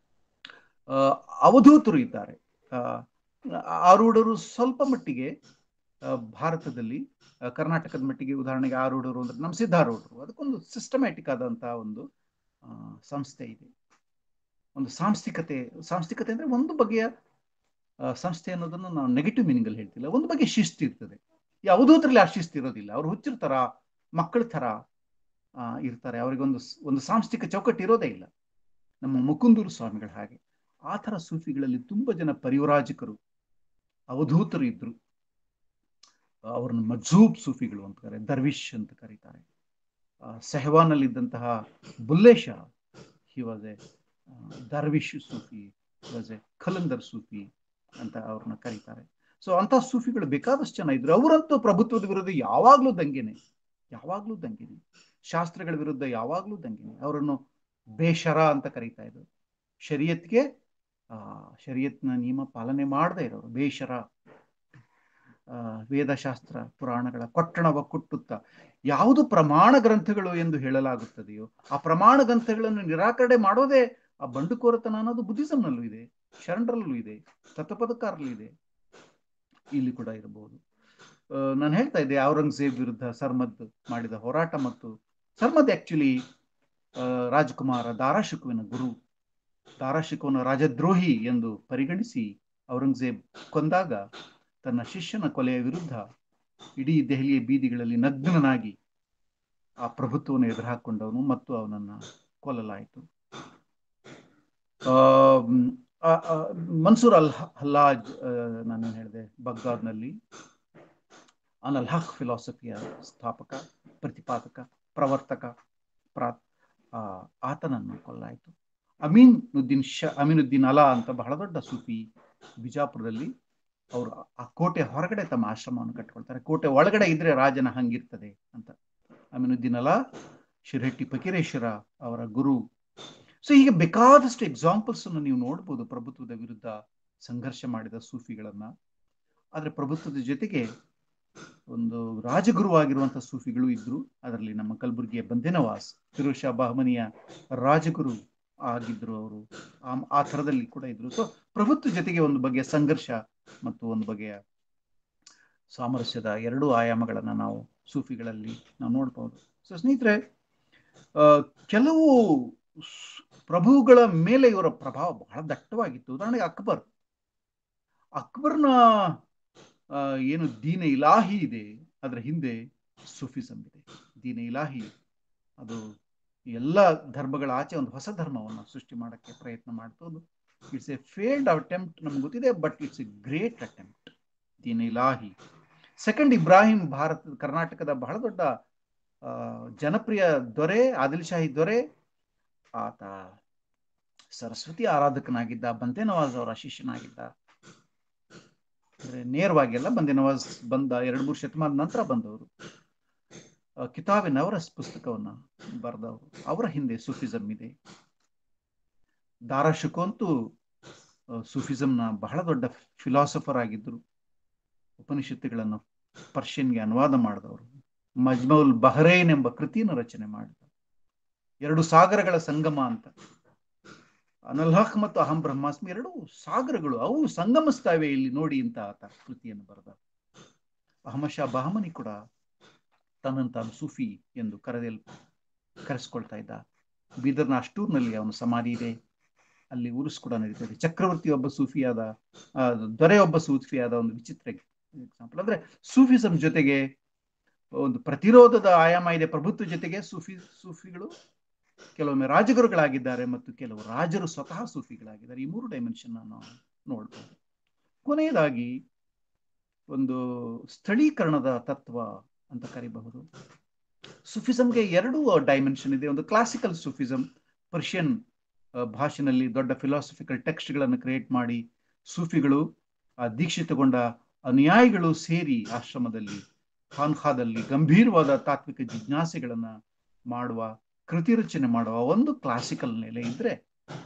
ಅವಧೂತರು ಇದ್ದಾರೆ. ಆರೂಢರು ಸ್ವಲ್ಪ ಮಟ್ಟಿಗೆ ಭಾರತದಲ್ಲಿ, ಕರ್ನಾಟಕದ ಮಟ್ಟಿಗೆ ಉದಾಹರಣೆಗೆ ಆರೂಢರು ಅಂದ್ರೆ ನಮ್ಮ ಸಿದ್ಧಾರೂಢರು, ಅದಕ್ಕೊಂದು ಸಿಸ್ಟಮ್ಯಾಟಿಕ್ ಆದಂತಹ ಒಂದು ಸಂಸ್ಥೆ ಇದೆ. ಒಂದು ಸಾಂಸ್ಥಿಕತೆ ಅಂದ್ರೆ ಒಂದು ಬಗೆಯ ಸಂಸ್ಥೆ ಅನ್ನೋದನ್ನು ನಾವು ನೆಗೆಟಿವ್ ಮೀನಿಂಗ್ ಅಲ್ಲಿ ಹೇಳ್ತಿಲ್ಲ, ಒಂದು ಬಗ್ಗೆ ಶಿಸ್ತು ಇರ್ತದೆ. ಈ ಅವಧೂತರಲ್ಲಿ ಆ ಶಿಸ್ತು ಇರೋದಿಲ್ಲ. ಅವ್ರು ಹುಚ್ಚಿರ್ತಾರ, ಮಕ್ಕಳ ತರ ಇರ್ತಾರೆ. ಅವ್ರಿಗೊಂದು ಸಾಂಸ್ಥಿಕ ಚೌಕಟ್ಟು ಇರೋದೇ ಇಲ್ಲ. ನಮ್ಮ ಮುಕುಂದೂರು ಸ್ವಾಮಿಗಳ ಹಾಗೆ ಆ ಥರ ಸೂಫಿಗಳಲ್ಲಿ ತುಂಬಾ ಜನ ಪರಿವರಾಜಕರು, ಅವಧೂತರು ಇದ್ರು. ಅವ್ರನ್ನ ಮಜ್ಜೂಬ್ ಸೂಫಿಗಳು ಅಂತ ಕರೀತಾರೆ, ದರ್ವಿಶ್ ಅಂತ ಕರೀತಾರೆ. ಸೆಹವಾನಲ್ಲಿದ್ದಂತಹ Bulleh Shah, he was a dervish Sufi, was a Qalandar Sufi ಅಂತ ಅವ್ರನ್ನ ಕರೀತಾರೆ. ಸೊ ಅಂತ ಸೂಫಿಗಳು ಬೇಕಾದಷ್ಟು ಜನ ಇದ್ರು. ಅವರಂತೂ ಪ್ರಭುತ್ವದ ವಿರುದ್ಧ ಯಾವಾಗ್ಲೂ ದಂಗೆನೆ, ಶಾಸ್ತ್ರಗಳ ವಿರುದ್ಧ ಯಾವಾಗ್ಲೂ ದಂಗೆನೆ. ಅವರನ್ನು ಬೇಷರ ಅಂತ ಕರೀತಾ ಇದ್ರು. ಶರೀಯತ್ನ ನಿಯಮ ಪಾಲನೆ ಮಾಡದೇ ಇರೋರು ಬೇಷರ. ವೇದಶಾಸ್ತ್ರ ಪುರಾಣಗಳ ಕೊಟ್ಟಣವ ಕೊಟ್ಟುತ್ತಾ ಯಾವುದು ಪ್ರಮಾಣ ಗ್ರಂಥಗಳು ಎಂದು ಹೇಳಲಾಗುತ್ತದೆಯೋ ಆ ಪ್ರಮಾಣ ಗ್ರಂಥಗಳನ್ನು ನಿರಾಕರಣೆ ಮಾಡೋದೇ ಆ ಬಂಡುಕೋರತನ ಅನ್ನೋದು ಬುದ್ಧಿಸಂನಲ್ಲೂ ಇದೆ, ಶರಣರಲ್ಲೂ ಇದೆ, ತತ್ವಪದಕಾರಲ್ಲೂ ಇದೆ, ಇಲ್ಲಿ ಕೂಡ ಇರಬಹುದು. ನಾನು ಹೇಳ್ತಾ ಇದ್ದೆ ಔರಂಗಜೇಬ್ ವಿರುದ್ಧ ಸರ್ಮದ್ ಮಾಡಿದ ಹೋರಾಟ, ಮತ್ತು ಸರ್ಮದ್ ಆಕ್ಚುಲಿ ರಾಜಕುಮಾರ ದಾರಾಶಿಕುವಿನ ಗುರು. ದಾರಾಶಿಕುವನ ರಾಜದ್ರೋಹಿ ಎಂದು ಪರಿಗಣಿಸಿ ಔರಂಗಜೇಬ್ ಕೊಂದಾಗ ತನ್ನ ಶಿಷ್ಯನ ಕೊಲೆಯ ವಿರುದ್ಧ ಇಡೀ ದೆಹಲಿಯ ಬೀದಿಗಳಲ್ಲಿ ನಗ್ನನಾಗಿ ಆ ಪ್ರಭುತ್ವವನ್ನು ಎದುರುಹಾಕೊಂಡವನು ಮತ್ತು ಅವನನ್ನ ಕೊಲ್ಲಲಾಯಿತು. ಮನ್ಸೂರ್ ಹಲ್ಲಾಜ್, ನಾನು ಹೇಳಿದೆ ಬಗ್ದಾದ್ನಲ್ಲಿ ಅಲ್ ಹಕ್ ಫಿಲಾಸಫಿಯ ಸ್ಥಾಪಕ, ಪ್ರತಿಪಾದಕ, ಪ್ರವರ್ತಕ, ಆತನನ್ನು ಕೊಲ್ಲಾಯಿತು. ಅಮೀನುದ್ದೀನ್ ಅಲಾ ಅಂತ ಬಹಳ ದೊಡ್ಡ ಸೂಫಿ, ಬಿಜಾಪುರದಲ್ಲಿ ಅವರು ಆ ಕೋಟೆ ಹೊರಗಡೆ ತಮ್ಮ ಆಶ್ರಮವನ್ನು ಕಟ್ಕೊಳ್ತಾರೆ. ಕೋಟೆ ಒಳಗಡೆ ಇದ್ರೆ ರಾಜನ ಹಂಗಿರ್ತದೆ ಅಂತ. ಅಮೀನುದ್ದೀನ್ ಅಲಾ ಶಿರಹಟ್ಟಿ ಫಕೀರೇಶ್ವರ ಅವರ ಗುರು. ಸೊ ಈಗ ಬೇಕಾದಷ್ಟು ಎಕ್ಸಾಂಪಲ್ಸ್ ಅನ್ನು ನೀವು ನೋಡ್ಬೋದು ಪ್ರಭುತ್ವದ ವಿರುದ್ಧ ಸಂಘರ್ಷ ಮಾಡಿದ ಸೂಫಿಗಳನ್ನ. ಆದ್ರೆ ಪ್ರಭುತ್ವದ ಜೊತೆಗೆ ಒಂದು ರಾಜಗುರುವಾಗಿರುವಂತಹ ಸೂಫಿಗಳು ಇದ್ರು. ಅದರಲ್ಲಿ ನಮ್ಮ ಕಲಬುರಗಿಯ ಬಂದೇನವಾಸ್ ಫಿರೋಜ್ ಶಾ ಬಹಮನಿಯ ರಾಜಗುರು ಆಗಿದ್ರು ಅವರು. ಆ ಥರದಲ್ಲಿ ಕೂಡ ಇದ್ರು. ಸೊ ಪ್ರಭುತ್ವ ಜೊತೆಗೆ ಒಂದು ಬಗೆಯ ಸಂಘರ್ಷ ಮತ್ತು ಒಂದು ಬಗೆಯ ಸಾಮರಸ್ಯದ 2 ಆಯಾಮಗಳನ್ನ ನಾವು ಸೂಫಿಗಳಲ್ಲಿ ನಾವು ನೋಡ್ಬೋದು. ಸೊ ಸ್ನೇಹಿತರೆ, ಕೆಲವು ಪ್ರಭುಗಳ ಮೇಲೆ ಇವರ ಪ್ರಭಾವ ಬಹಳ ದಟ್ಟವಾಗಿತ್ತು. ಉದಾಹರಣೆಗೆ ಅಕ್ಬರ್ನ ಏನು ದೀನ ಇಲಾಹಿ ಇದೆ, ಅದರ ಹಿಂದೆ ಸೂಫಿಸಂ ಇದೆ. ದೀನ ಇಲಾಹಿ ಅದು ಎಲ್ಲ ಧರ್ಮಗಳ ಆಚೆ ಒಂದು ಹೊಸ ಧರ್ಮವನ್ನು ಸೃಷ್ಟಿ ಮಾಡಕ್ಕೆ ಪ್ರಯತ್ನ ಮಾಡ್ತೋದು. ಇಟ್ಸ್ ಎ ಫೇಲ್ಡ್ ಅಟೆಂಪ್ಟ್, ನಮ್ಗೆ ಗೊತ್ತಿದೆ, but it's a great attempt. Deen Ilahi. Second, Ibrahim, ಕರ್ನಾಟಕದ ಬಹಳ ದೊಡ್ಡ ಜನಪ್ರಿಯ ದೊರೆ, ಆದಿಲ್ ಶಾಹಿ ದೊರೆ. ಆತ ಸರಸ್ವತಿ ಆರಾಧಕನಾಗಿದ್ದ, ಬಂದೆ ನವಾಜ್ ಅವರ ಶಿಷ್ಯನಾಗಿದ್ದ. ಅಂದ್ರೆ ನೇರವಾಗಿ ಅಲ್ಲ, ಬಂದೆ ನವಾಜ್ ಬಂದ 2-3 ಶತಮಾನ ನಂತರ ಬಂದವರು. ಕಿತಾಬ್ ನವರಸ್ ಪುಸ್ತಕವನ್ನ ಬರೆದವರು. ಅವರ ಹಿಂದೆ ಸೂಫಿಸಂ ಇದೆ. ದಾರಾ ಶುಕೋಂತು ಸೂಫಿಸಂನ ಬಹಳ ದೊಡ್ಡ ಫಿಲಾಸಫರ್ ಆಗಿದ್ದರು. ಉಪನಿಷತ್ತುಗಳನ್ನು ಪರ್ಷಿಯನ್ಗೆ ಅನುವಾದ ಮಾಡಿದವರು. ಮಜ್ಮೌಲ್ ಬಹರೈನ್ ಎಂಬ ಕೃತಿಯನ್ನು ರಚನೆ ಮಾಡಿದರು. 2 ಸಾಗರಗಳ ಸಂಗಮ ಅಂತ. ಅನಲ್ಹಕ್ ಮತ್ತು ಅಹಂ ಬ್ರಹ್ಮಾಸ್ಮಿ 2 ಸಾಗರಗಳು, ಅವು ಸಂಗಮಿಸ್ತವೆ ಇಲ್ಲಿ ನೋಡಿ ಅಂತ ಆತ ಕೃತಿಯನ್ನು ಬರೆದ. ಅಹಮದ್ ಶಾ ಬಹಮನಿ ಕೂಡ ತನ್ನನ್ನು ತಾನು ಸೂಫಿ ಎಂದು ಕರೆಸ್ಕೊಳ್ತಾ ಇದ್ದ. ಬೀದರ್ನ ಅಷ್ಟೂರ್ನಲ್ಲಿ ಅವನ ಸಮಾಧಿ ಇದೆ. ಅಲ್ಲಿ ಉರುಸ್ ಕೂಡ ನಡೀತದೆ. ಚಕ್ರವರ್ತಿ ಒಬ್ಬ ಸೂಫಿಯಾದ, ದೊರೆ ಒಬ್ಬ ಸೂಫಿಯಾದ ಒಂದು ವಿಚಿತ್ರ ಎಕ್ಸಾಂಪಲ್. ಅಂದ್ರೆ ಸೂಫಿಸಂ ಜೊತೆಗೆ ಒಂದು ಪ್ರತಿರೋಧದ ಆಯಾಮ ಇದೆ. ಪ್ರಭುತ್ವ ಜೊತೆಗೆ ಸೂಫಿಗಳು ಕೆಲವೊಮ್ಮೆ ರಾಜಗುರುಗಳಾಗಿದ್ದಾರೆ ಮತ್ತು ಕೆಲವು ರಾಜರು ಸ್ವತಃ ಸೂಫಿಗಳಾಗಿದ್ದಾರೆ. ಈ 3 ಡೈಮೆನ್ಷನ್ ನಾವು ನೋಡ್ಬೋದು. ಕೊನೆಯದಾಗಿ ಒಂದು ಸ್ಥಳೀಕರಣದ ತತ್ವ ಅಂತ ಕರಿಬಹುದು. ಸೂಫಿಸಂಗೆ 2 ಡೈಮೆನ್ಷನ್ ಇದೆ. ಒಂದು ಕ್ಲಾಸಿಕಲ್ ಸೂಫಿಸಂ, ಪರ್ಷಿಯನ್ ಭಾಷೆನಲ್ಲಿ ದೊಡ್ಡ ಫಿಲಾಸಫಿಕಲ್ ಟೆಕ್ಸ್ಟ್ಗಳನ್ನು ಕ್ರಿಯೇಟ್ ಮಾಡಿ ಸೂಫಿಗಳು, ದೀಕ್ಷಿತಗೊಂಡ ಅನುಯಾಯಿಗಳು ಸೇರಿ ಆಶ್ರಮದಲ್ಲಿ, ಖಾನ್ಖಾದಲ್ಲಿ ಗಂಭೀರವಾದ ತಾತ್ವಿಕ ಜಿಜ್ಞಾಸೆಗಳನ್ನ ಮಾಡುವ, ಕೃತಿ ರಚನೆ ಮಾಡುವ ಒಂದು ಕ್ಲಾಸಿಕಲ್ ನೆಲೆ ಇದ್ರೆ,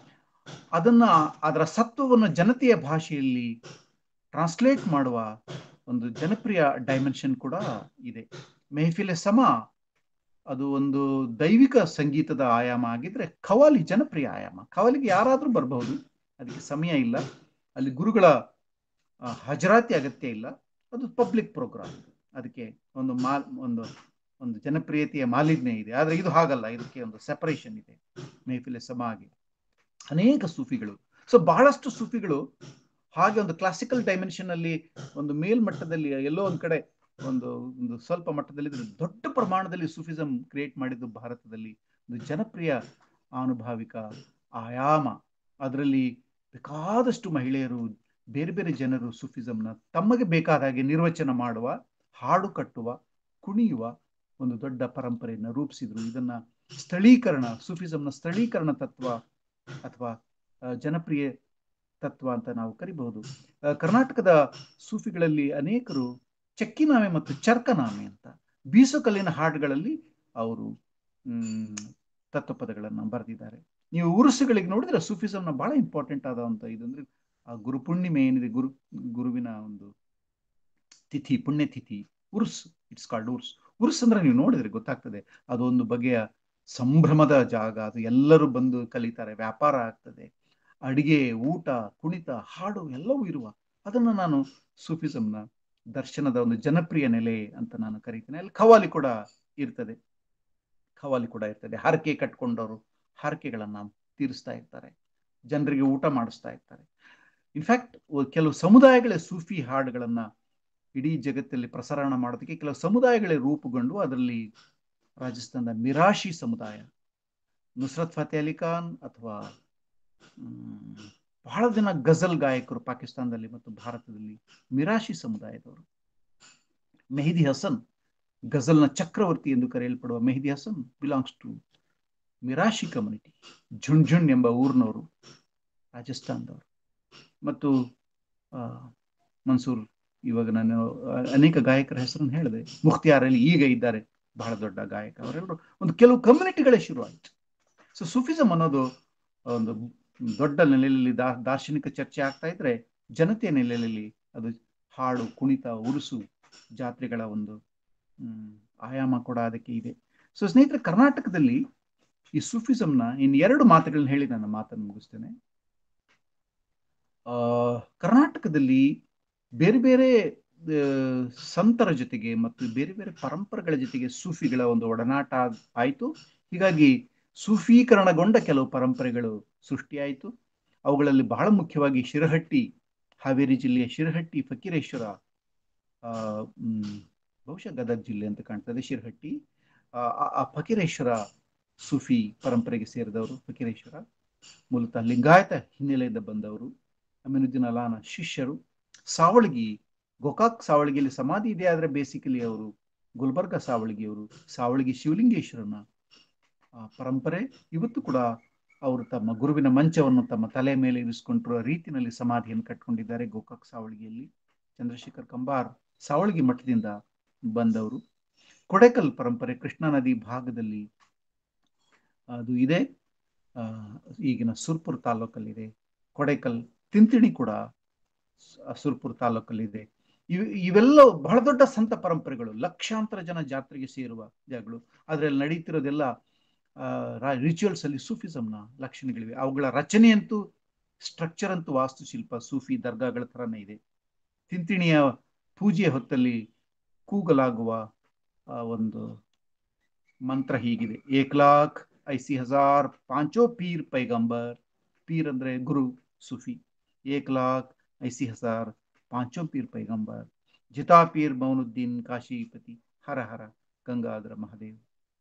ಅದರ ಸತ್ವವನ್ನು ಜನತೆಯ ಭಾಷೆಯಲ್ಲಿ ಟ್ರಾನ್ಸ್ಲೇಟ್ ಮಾಡುವ ಒಂದು ಜನಪ್ರಿಯ ಡೈಮೆನ್ಷನ್ ಕೂಡ ಇದೆ. ಮೆಹಫಿಲೆ ಸಮ ಅದು ಒಂದು ದೈವಿಕ ಸಂಗೀತದ ಆಯಾಮ ಆಗಿದ್ರೆ, ಖವಾಲಿ ಜನಪ್ರಿಯ ಆಯಾಮ. ಖವಾಲಿಗೆ ಯಾರಾದ್ರೂ ಬರಬಹುದು, ಅದಕ್ಕೆ ಸಮಯ ಇಲ್ಲ, ಅಲ್ಲಿ ಗುರುಗಳ ಹಾಜರಾತಿ ಅಗತ್ಯ ಇಲ್ಲ, ಅದು ಪಬ್ಲಿಕ್ ಪ್ರೋಗ್ರಾಮ್. ಅದಕ್ಕೆ ಒಂದು ಜನಪ್ರಿಯತೆಯ ಮಾಲಿನ್ಯ ಇದೆ. ಆದ್ರೆ ಇದು ಹಾಗಲ್ಲ, ಇದಕ್ಕೆ ಒಂದು ಸೆಪರೇಷನ್ ಇದೆ. ಮೆಹಫಿಲೆ ಸಮ ಆಗಿ ಅನೇಕ ಸೂಫಿಗಳು, ಬಹಳಷ್ಟು ಸೂಫಿಗಳು ಹಾಗೆ ಒಂದು ಕ್ಲಾಸಿಕಲ್ ಡೈಮೆನ್ಷನ್ ಅಲ್ಲಿ ಒಂದು ಮೇಲ್ಮಟ್ಟದಲ್ಲಿ ಎಲ್ಲೋ ಒಂದ್ ಕಡೆ ಒಂದು ಸ್ವಲ್ಪ ಮಟ್ಟದಲ್ಲಿ ದೊಡ್ಡ ಪ್ರಮಾಣದಲ್ಲಿ ಸೂಫಿಸಂ ಕ್ರಿಯೇಟ್ ಮಾಡಿದ್ದು ಭಾರತದಲ್ಲಿ ಒಂದು ಜನಪ್ರಿಯ ಆನುಭಾವಿಕ ಆಯಾಮ. ಅದರಲ್ಲಿ ಬೇಕಾದಷ್ಟು ಮಹಿಳೆಯರು, ಬೇರೆ ಬೇರೆ ಜನರು ಸೂಫಿಸಂನ ತಮಗೆ ಬೇಕಾದ ಹಾಗೆ ನಿರ್ವಚನ ಮಾಡುವ, ಹಾಡು ಕಟ್ಟುವ, ಕುಣಿಯುವ ಒಂದು ದೊಡ್ಡ ಪರಂಪರೆಯನ್ನು ರೂಪಿಸಿದ್ರು. ಇದನ್ನ ಸ್ಥಳೀಕರಣ, ಸೂಫಿಸಂನ ಸ್ಥಳೀಕರಣ ತತ್ವ ಅಥವಾ ಜನಪ್ರಿಯ ತತ್ವ ಅಂತ ನಾವು ಕರಿಬಹುದು. ಕರ್ನಾಟಕದ ಸೂಫಿಗಳಲ್ಲಿ ಅನೇಕರು ಚಕ್ಕಿನಾಮೆ ಮತ್ತು ಚರ್ಕನಾಮೆ ಅಂತ ಬೀಸುಕಲ್ಲಿನ ಹಾಡುಗಳಲ್ಲಿ ಅವರು ತತ್ವಪದಗಳನ್ನು ಬರೆದಿದ್ದಾರೆ. ನೀವು ಉರುಸುಗಳಿಗೆ ನೋಡಿದ್ರೆ ಸೂಫಿಸಂನ ಬಹಳ ಇಂಪಾರ್ಟೆಂಟ್ ಆದಂತ ಇದಂದ್ರೆ ಆ ಗುರುಪೂರ್ಣಿಮೆ ಏನಿದೆ, ಗುರುವಿನ ಒಂದು ತಿಥಿ, ಪುಣ್ಯತಿಥಿ, ಉರ್ಸ್, ಇಟ್ಸ್ ಕಾಲ್ಡ್ ಉರ್ಸ್. ಉರ್ಸ್ ಅಂದ್ರೆ ನೀವು ನೋಡಿದ್ರೆ ಗೊತ್ತಾಗ್ತದೆ, ಅದೊಂದು ಬಗೆಯ ಸಂಭ್ರಮದ ಜಾಗ. ಅದು ಎಲ್ಲರೂ ಬಂದು ಕಲಿತಾರೆ, ವ್ಯಾಪಾರ ಆಗ್ತದೆ, ಅಡಿಗೆ, ಊಟ, ಕುಣಿತ, ಹಾಡು ಎಲ್ಲವೂ ಇರುವ. ಅದನ್ನು ನಾನು ಸೂಫಿಸಂನ ದರ್ಶನದ ಒಂದು ಜನಪ್ರಿಯ ನೆಲೆ ಅಂತ ನಾನು ಕರೀತೇನೆ. ಅಲ್ಲಿ ಖವಾಲಿ ಕೂಡ ಇರ್ತದೆ. ಹರಕೆ ಕಟ್ಕೊಂಡವರು ಹರಕೆಗಳನ್ನ ತೀರಿಸ್ತಾ ಇರ್ತಾರೆ, ಜನರಿಗೆ ಊಟ ಮಾಡಿಸ್ತಾ ಇರ್ತಾರೆ. ಇನ್ಫ್ಯಾಕ್ಟ್ ಕೆಲವು ಸಮುದಾಯಗಳೇ ಸೂಫಿ ಹಾಡುಗಳನ್ನ ಇಡೀ ಜಗತ್ತಲ್ಲಿ ಪ್ರಸಾರ ಮಾಡೋದಕ್ಕೆ ಕೆಲವು ಸಮುದಾಯಗಳೇ ರೂಪುಗೊಂಡು, ಅದರಲ್ಲಿ ರಾಜಸ್ಥಾನದ ಮಿರಾಶಿ ಸಮುದಾಯ, ನುಸ್ರತ್ ಫತೇ ಅಲಿ ಖಾನ್ ಅಥವಾ ಬಹಳ ಜನ ಗಜಲ್ ಗಾಯಕರು ಪಾಕಿಸ್ತಾನದಲ್ಲಿ ಮತ್ತು ಭಾರತದಲ್ಲಿ ಮಿರಾಶಿ ಸಮುದಾಯದವರು. ಮೆಹದಿ ಹಸನ್, ಗಜಲ್ನ ಚಕ್ರವರ್ತಿ ಎಂದು ಕರೆಯಲ್ಪಡುವ Mehdi Hassan belongs to Mirasi community. Jhunjhunu ಎಂಬ ಊರಿನವರು, ರಾಜಸ್ಥಾನದವರು. ಮತ್ತು ಮನ್ಸೂರ್, ಇವಾಗ ನಾನು ಅನೇಕ ಗಾಯಕರ ಹೆಸರನ್ನು ಹೇಳಿದೆ. ಮುಖ್ತಿಯಾರ್ ಅಲಿ ಈಗ ಇದ್ದಾರೆ, ಬಹಳ ದೊಡ್ಡ ಗಾಯಕ. ಅವರೆಲ್ಲರೂ ಒಂದು ಕೆಲವು ಕಮ್ಯುನಿಟಿಗಳೇ ಶುರು ಆಯಿತು. ಸೂಫಿಸಂ ಅನ್ನೋದು ಒಂದು ದೊಡ್ಡ ನೆಲೆಯಲ್ಲಿ ದಾರ್ಶನಿಕ ಚರ್ಚೆ ಆಗ್ತಾ ಇದ್ರೆ, ಜನತೆಯ ನೆಲೆಯಲ್ಲಿ ಅದು ಹಾಡು, ಕುಣಿತ, ಉರುಸು, ಜಾತ್ರೆಗಳ ಒಂದು ಆಯಾಮ ಕೂಡ ಅದಕ್ಕೆ ಇದೆ. ಸ್ನೇಹಿತರೆ, ಕರ್ನಾಟಕದಲ್ಲಿ ಈ ಸೂಫಿಸಂನ ಇನ್ನು 2 ಮಾತುಗಳನ್ನ ಹೇಳಿ ನನ್ನ ಮಾತನ್ನು ಮುಗಿಸ್ತೇನೆ. ಕರ್ನಾಟಕದಲ್ಲಿ ಬೇರೆ ಬೇರೆ ಸಂತರ ಜೊತೆಗೆ ಮತ್ತು ಬೇರೆ ಬೇರೆ ಪರಂಪರೆಗಳ ಜೊತೆಗೆ ಸೂಫಿಗಳ ಒಂದು ಒಡನಾಟ ಆಯಿತು. ಹೀಗಾಗಿ ಸೂಫೀಕರಣಗೊಂಡ ಕೆಲವು ಪರಂಪರೆಗಳು ಸೃಷ್ಟಿಯಾಯಿತು. ಅವುಗಳಲ್ಲಿ ಬಹಳ ಮುಖ್ಯವಾಗಿ ಶಿರಹಟ್ಟಿ, ಹಾವೇರಿ ಜಿಲ್ಲೆಯ ಶಿರಹಟ್ಟಿ ಫಕೀರೇಶ್ವರ, ಬಹುಶಃ ಗದಗ ಜಿಲ್ಲೆ ಅಂತ ಕಾಣ್ತದೆ ಶಿರಹಟ್ಟಿ, ಆ ಫಕೀರೇಶ್ವರ ಸೂಫಿ ಪರಂಪರೆಗೆ ಸೇರಿದವರು. ಫಕೀರೇಶ್ವರ ಮೂಲತಃ ಲಿಂಗಾಯತ ಹಿನ್ನೆಲೆಯಿಂದ ಬಂದವರು, ಅಮೀನುದ್ದೀನ್ ಅಲಾನ ಶಿಷ್ಯರು. ಸಾವಳಗಿ, ಗೋಕಾಕ್ ಸಾವಳಗಿಯಲ್ಲಿ ಸಮಾಧಿ ಇದೆ, ಆದರೆ ಬೇಸಿಕಲಿ ಅವರು ಗುಲ್ಬರ್ಗ ಸಾವಳಗಿಯವರು, ಸಾವಳಗಿ ಶಿವಲಿಂಗೇಶ್ವರನ ಪರಂಪರೆ ಇವತ್ತು ಕೂಡ ಅವರು ತಮ್ಮ ಗುರುವಿನ ಮಂಚವನ್ನು ತಮ್ಮ ತಲೆ ಮೇಲೆ ಇರಿಸಿಕೊಂಡಿರುವ ರೀತಿಯಲ್ಲಿ ಸಮಾಧಿಯನ್ನು ಕಟ್ಟಿಕೊಂಡಿದ್ದಾರೆ ಗೋಕಾಕ್ ಸಾವಳಗಿಯಲ್ಲಿ. ಚಂದ್ರಶೇಖರ್ ಕಂಬಾರ್ ಸಾವಳಗಿ ಮಠದಿಂದ ಬಂದವರು. ಕೊಡೆಕಲ್ ಪರಂಪರೆ ಕೃಷ್ಣಾ ನದಿ ಭಾಗದಲ್ಲಿ ಅದು ಇದೆ, ಈಗಿನ ಸುರ್ಪುರ್ ತಾಲೂಕಲ್ಲಿದೆ. ಕೊಡೆಕಲ್ ತಿಂತಿಣಿ ಕೂಡ ಸುರ್ಪುರ್ ತಾಲೂಕಲ್ಲಿದೆ. ಇವೆಲ್ಲ ಬಹಳ ದೊಡ್ಡ ಸಂತ ಪರಂಪರೆಗಳು, ಲಕ್ಷಾಂತರ ಜನ ಜಾತ್ರೆಗೆ ಸೇರುವ ಜಾಗಗಳು. ಅದರಲ್ಲಿ ನಡೀತಿರೋದೆಲ್ಲ ರಿಚುವಲ್ಸ್ ಅಲ್ಲಿ ಸೂಫಿಸಂನ ಲಕ್ಷಣಗಳಿವೆ. ಅವುಗಳ ರಚನೆಯಂತೂ, ಸ್ಟ್ರಕ್ಚರ್ ಅಂತೂ ವಾಸ್ತುಶಿಲ್ಪ ಸೂಫಿ ದರ್ಗಾಗಳ ಥರನೇ ಇದೆ. ತಿಂತಿಣಿಯ ಪೂಜೆಯ ಹೊತ್ತಲ್ಲಿ ಕೂಗಲಾಗುವ ಒಂದು ಮಂತ್ರ ಹೀಗಿದೆ: 1,80,000 ಪಾಂಚೋ ಪೀರ್ ಪೈಗಂಬರ್. ಪೀರ್ ಅಂದ್ರೆ ಗುರು, ಸೂಫಿ. 1,80,000 ಪಾಂಚೋ ಪೀರ್ ಪೈಗಂಬರ್, ಜಿತಾ ಪೀರ್ ಮೌನುದ್ದೀನ್ ಕಾಶಿಪತಿ, ಹರ ಹರ ಗಂಗಾಧರ ಮಹಾದೇವ್.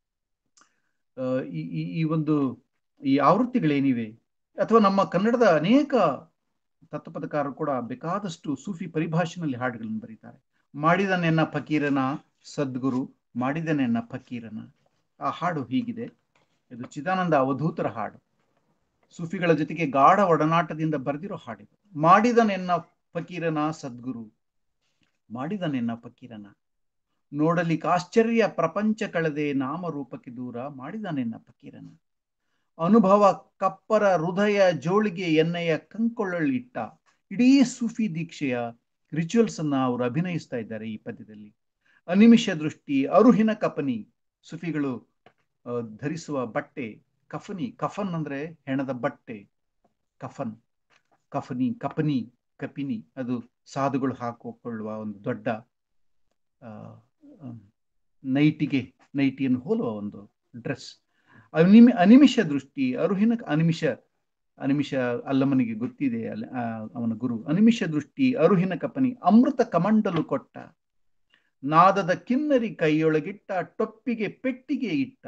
ಈ ಆವೃತ್ತಿಗಳೇನಿವೆ, ಅಥವಾ ನಮ್ಮ ಕನ್ನಡದ ಅನೇಕ ತತ್ವಪದಕಾರರು ಕೂಡ ಬೇಕಾದಷ್ಟು ಸೂಫಿ ಪರಿಭಾಷೆಯಲ್ಲಿ ಹಾಡುಗಳನ್ನು ಬರೀತಾರೆ. ಮಾಡಿದನೆನ್ನ ಫಕೀರನ ಸದ್ಗುರು, ಮಾಡಿದನೆನ್ನ ಫಕೀರನ. ಆ ಹಾಡು ಹೀಗಿದೆ. ಇದು ಚಿದಾನಂದ ಅವಧೂತರ ಹಾಡು, ಸೂಫಿಗಳ ಜೊತೆಗೆ ಗಾಢ ಒಡನಾಟದಿಂದ ಬರೆದಿರೋ ಹಾಡಿದು. ಮಾಡಿದನೆನ್ನ ಫಕೀರನ ಸದ್ಗುರು, ಮಾಡಿದನೆನ್ನ ಫಕೀರನ, ನೋಡಲಿಕ್ಕೆ ಆಶ್ಚರ್ಯ ಪ್ರಪಂಚ ಕಳೆದೆ ನಾಮರೂಪಕ್ಕೆ ದೂರ, ಮಾಡಿದನೆನ್ನ ಫಕೀರನ. ಅನುಭವ ಕಪ್ಪರ ಹೃದಯ ಜೋಳಿಗೆ ಎಣ್ಣೆಯ ಕಂಕೊಳ್ಳಿಟ್ಟ. ಇಡೀ ಸೂಫಿ ದೀಕ್ಷೆಯ ರಿಚುವಲ್ಸ್ ಅನ್ನ ಅವರು ಅಭಿನಯಿಸ್ತಾ ಇದ್ದಾರೆ ಈ ಪದ್ಯದಲ್ಲಿ. ಅನಿಮಿಷ ದೃಷ್ಟಿ ಅರುಹಿನ ಕಪನಿ, ಸೂಫಿಗಳು ಧರಿಸುವ ಬಟ್ಟೆ ಕಫನಿ. ಕಫನ್ ಅಂದ್ರೆ ಹೆಣದ ಬಟ್ಟೆ, ಕಫನ್, ಕಫನಿ, ಕಪನಿ, ಕಪಿನಿ, ಅದು ಸಾಧುಗಳು ಹಾಕಿಕೊಳ್ಳುವ ಒಂದು ದೊಡ್ಡ ನೈಟಿಯನ್ನು ಹೋಲುವ ಒಂದು ಡ್ರೆಸ್. ಅನಿಮಿಷ ದೃಷ್ಟಿ ಅರುಹಿನ, ಅನಿಮಿಷ ಅಲ್ಲಮನಿಗೆ ಗೊತ್ತಿದೆ, ಅವನ ಗುರು. ಅನಿಮಿಷ ದೃಷ್ಟಿ ಅರುಹಿನ ಕಪನಿ, ಅಮೃತ ಕಮಂಡಲು ಕೊಟ್ಟ, ನಾದದ ಕಿನ್ನರಿ ಕೈಯೊಳಗಿಟ್ಟ, ಟೊಪ್ಪಿಗೆ ಪೆಟ್ಟಿಗೆ ಇಟ್ಟ,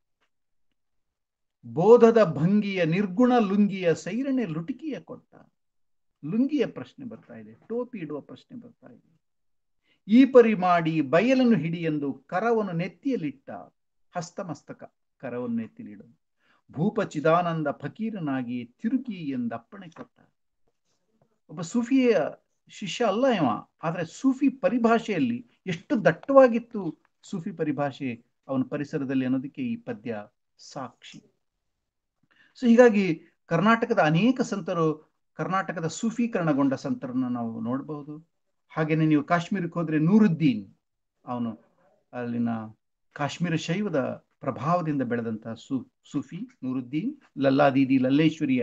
ಬೋಧದ ಭಂಗಿಯ ನಿರ್ಗುಣ ಲುಂಗಿಯ ಸೈರಣೆ ಲುಟಿಕಿಯ ಕೊಟ್ಟ. ಲುಂಗಿಯ ಪ್ರಶ್ನೆ ಬರ್ತಾ ಇದೆ, ಟೋಪಿ ಇಡುವ ಪ್ರಶ್ನೆ ಬರ್ತಾ ಇದೆ. ಈ ಪರಿ ಮಾಡಿ ಬಯಲನ್ನು ಹಿಡಿಯೆಂದು ಕರವನ್ನು ನೆತ್ತಿಯಲ್ಲಿಟ್ಟ, ಹಸ್ತಮಸ್ತಕ ಕರವನ್ನು ನೆತ್ತಿಲಿಡು. ಭೂಪ ಚಿದಾನಂದ ಫಕೀರನಾಗಿ ತಿರುಗಿ ಎಂದಪ್ಪಣೆ ಕೊಟ್ಟ. ಒಬ್ಬ ಸೂಫಿಯ ಶಿಷ್ಯ ಅಲ್ಲ ಇವ, ಆದ್ರೆ ಸೂಫಿ ಪರಿಭಾಷೆಯಲ್ಲಿ ಎಷ್ಟು ದಟ್ಟವಾಗಿತ್ತು ಸೂಫಿ ಪರಿಭಾಷೆ ಅವನ ಪರಿಸರದಲ್ಲಿ ಅನ್ನೋದಕ್ಕೆ ಈ ಪದ್ಯ ಸಾಕ್ಷಿ. ಸೊ ಹೀಗಾಗಿ ಕರ್ನಾಟಕದ ಅನೇಕ ಸಂತರು, ಕರ್ನಾಟಕದ ಸೂಫೀಕರಣಗೊಂಡ ಸಂತರನ್ನ ನಾವು ನೋಡಬಹುದು. ಹಾಗೇನೆ ನೀವು ಕಾಶ್ಮೀರಕ್ಕೆ ಹೋದ್ರೆ ನೂರುದ್ದೀನ್, ಅವನು ಅಲ್ಲಿನ ಕಾಶ್ಮೀರ ಶೈವದ ಪ್ರಭಾವದಿಂದ ಬೆಳೆದಂತಹ ಸೂಫಿ ನೂರುದ್ದೀನ್, ಲಲ್ಲಾದೀದಿ ಲಲ್ಲೇಶ್ವರಿಯ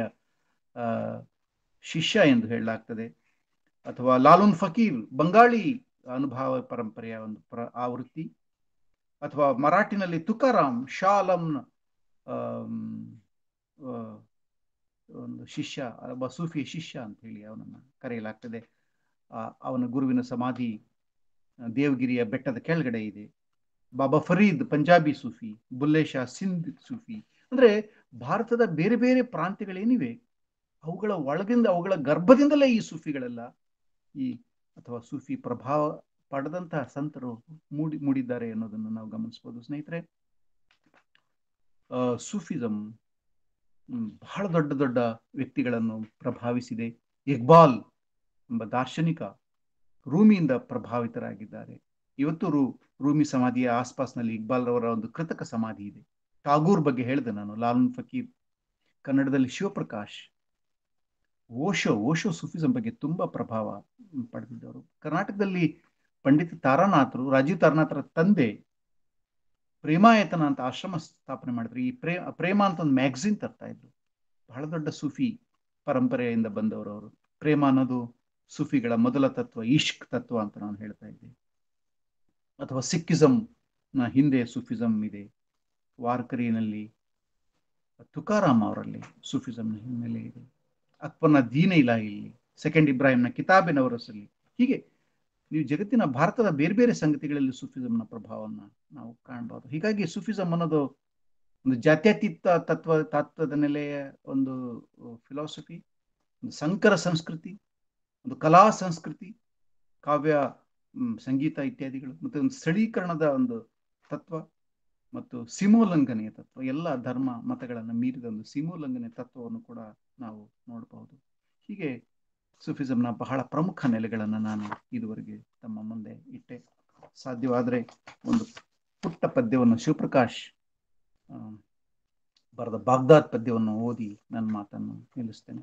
ಶಿಷ್ಯ ಎಂದು ಹೇಳಲಾಗ್ತದೆ. ಅಥವಾ ಲಾಲೂನ್ ಫಕೀರ್, ಬಂಗಾಳಿ ಅನುಭವ ಪರಂಪರೆಯ ಒಂದು ಆವೃತ್ತಿ. ಅಥವಾ ಮರಾಠಿನಲ್ಲಿ ತುಕಾರಾಮ್, ಶಾ ಆಲಂನ ಒಂದು ಶಿಷ್ಯ, ಒಬ್ಬ ಸೂಫಿಯ ಶಿಷ್ಯ ಅಂತ ಹೇಳಿ ಅವನನ್ನು ಕರೆಯಲಾಗ್ತದೆ. ಅವನ ಗುರುವಿನ ಸಮಾಧಿ ದೇವಗಿರಿಯ ಬೆಟ್ಟದ ಕೆಳಗಡೆ ಇದೆ. ಬಾಬಾ ಫರೀದ್ ಪಂಜಾಬಿ ಸೂಫಿ, ಬುಲ್ಲೆ ಶಾ ಸಿಂಧ್ ಸೂಫಿ. ಅಂದ್ರೆ ಭಾರತದ ಬೇರೆ ಬೇರೆ ಪ್ರಾಂತ್ಯಗಳೇನಿವೆ ಅವುಗಳ ಒಳಗಿಂದ, ಅವುಗಳ ಗರ್ಭದಿಂದಲೇ ಈ ಸೂಫಿಗಳೆಲ್ಲ, ಈ ಅಥವಾ ಸೂಫಿ ಪ್ರಭಾವ ಪಡೆದಂತಹ ಸಂತರು ಮೂಡಿದ್ದಾರೆ ಅನ್ನೋದನ್ನು ನಾವು ಗಮನಿಸಬಹುದು. ಸ್ನೇಹಿತರೆ, ಸೂಫಿಸಂ ಬಹಳ ದೊಡ್ಡ ದೊಡ್ಡ ವ್ಯಕ್ತಿಗಳನ್ನು ಪ್ರಭಾವಿಸಿದೆ. ಇಕ್ಬಾಲ್ ಎಂಬ ದಾರ್ಶನಿಕ ರೂಮಿಯಿಂದ ಪ್ರಭಾವಿತರಾಗಿದ್ದಾರೆ. ಇವತ್ತು ರೂಮಿ ಸಮಾಧಿಯ ಆಸ್ಪಾಸ್ನಲ್ಲಿ ಇಕ್ಬಾಲ್ ರವರ ಒಂದು ಕೃತಕ ಸಮಾಧಿ ಇದೆ. ಟಾಗೂರ್ ಬಗ್ಗೆ ಹೇಳಿದೆ ನಾನು, ಲಾಲೂನ್ ಫಕೀರ್, ಕನ್ನಡದಲ್ಲಿ ಶಿವಪ್ರಕಾಶ್, ಓಶೋ ಸೂಫಿಸಂ ಬಗ್ಗೆ ತುಂಬಾ ಪ್ರಭಾವ ಪಡೆದಿದ್ದವರು. ಕರ್ನಾಟಕದಲ್ಲಿ ಪಂಡಿತ ತಾರಾನಾಥರು, ರಾಜೀವ್ ತಾರಾನಾಥರ ತಂದೆ ಪ್ರೇಮಾಯತನ ಅಂತ ಆಶ್ರಮ ಸ್ಥಾಪನೆ ಮಾಡಿದ್ರು. ಈ ಪ್ರೇಮ ಅಂತ ಒಂದು ಮ್ಯಾಗಝಿನ್ ತರ್ತಾ ಇದ್ರು. ಬಹಳ ದೊಡ್ಡ ಸೂಫಿ ಪರಂಪರೆಯಿಂದ ಬಂದವರು ಅವರು. ಪ್ರೇಮ ಅನ್ನೋದು ಸೂಫಿಗಳ ಮೊದಲ ತತ್ವ, ಇಷ್ಕ್ ತತ್ವ ಅಂತ ನಾನು ಹೇಳ್ತಾ ಇದ್ದೆ. ಅಥವಾ ಸಿಕ್ಕಿಸಂ ನ ಹಿಂದೆ ಸೂಫಿಸಂ ಇದೆ. ವಾರ್ಕರಿನಲ್ಲಿ ತುಕಾರಾಮ್ ಅವರಲ್ಲಿ ಸೂಫಿಸಂನ ಹಿನ್ನೆಲೆ ಇದೆ. ಅಕ್ಬರ್ನ ದೀನ ಇಲಾಹಿಯಲ್ಲಿ, ಸೆಕೆಂಡ್ ಇಬ್ರಾಹಿಂನ ಕಿತಾಬಿನವರಸಲ್ಲಿ, ಹೀಗೆ ನೀವು ಜಗತ್ತಿನ ಭಾರತದ ಬೇರೆ ಬೇರೆ ಸಂಗತಿಗಳಲ್ಲಿ ಸೂಫಿಸಂನ ಪ್ರಭಾವವನ್ನು ನಾವು ಕಾಣಬಹುದು. ಹೀಗಾಗಿ ಸೂಫಿಸಂ ಅನ್ನೋದು ಒಂದು ಜಾತ್ಯತೀತ ತತ್ವದ ನೆಲೆಯ ಒಂದು ಫಿಲಾಸಫಿ, ಒಂದು ಸಂಕರ ಸಂಸ್ಕೃತಿ, ಒಂದು ಕಲಾ ಸಂಸ್ಕೃತಿ, ಕಾವ್ಯ ಸಂಗೀತ ಇತ್ಯಾದಿಗಳು, ಮತ್ತೆ ಒಂದು ಸ್ಥಳೀಕರಣದ ಒಂದು ತತ್ವ ಮತ್ತು ಸಿಮೋಲ್ಲಂಘನೆಯ ತತ್ವ, ಎಲ್ಲ ಧರ್ಮ ಮತಗಳನ್ನು ಮೀರಿದ ಒಂದು ಸಿಮೋಲ್ಲಂಘನೆಯ ತತ್ವವನ್ನು ಕೂಡ ನಾವು ನೋಡಬಹುದು. ಹೀಗೆ ಸೂಫಿಸಂನ ಬಹಳ ಪ್ರಮುಖ ನೆಲೆಗಳನ್ನು ನಾನು ಇದುವರೆಗೆ ತಮ್ಮ ಮುಂದೆ ಇಟ್ಟೆ. ಸಾಧ್ಯವಾದರೆ ಒಂದು ಪುಟ್ಟ ಪದ್ಯವನ್ನು ಶಿವಪ್ರಕಾಶ್ ಬರೆದ ಬಾಗ್ದಾದ್ ಪದ್ಯವನ್ನು ಓದಿ ನನ್ನ ಮಾತನ್ನು ನಿಲ್ಲಿಸ್ತೇನೆ.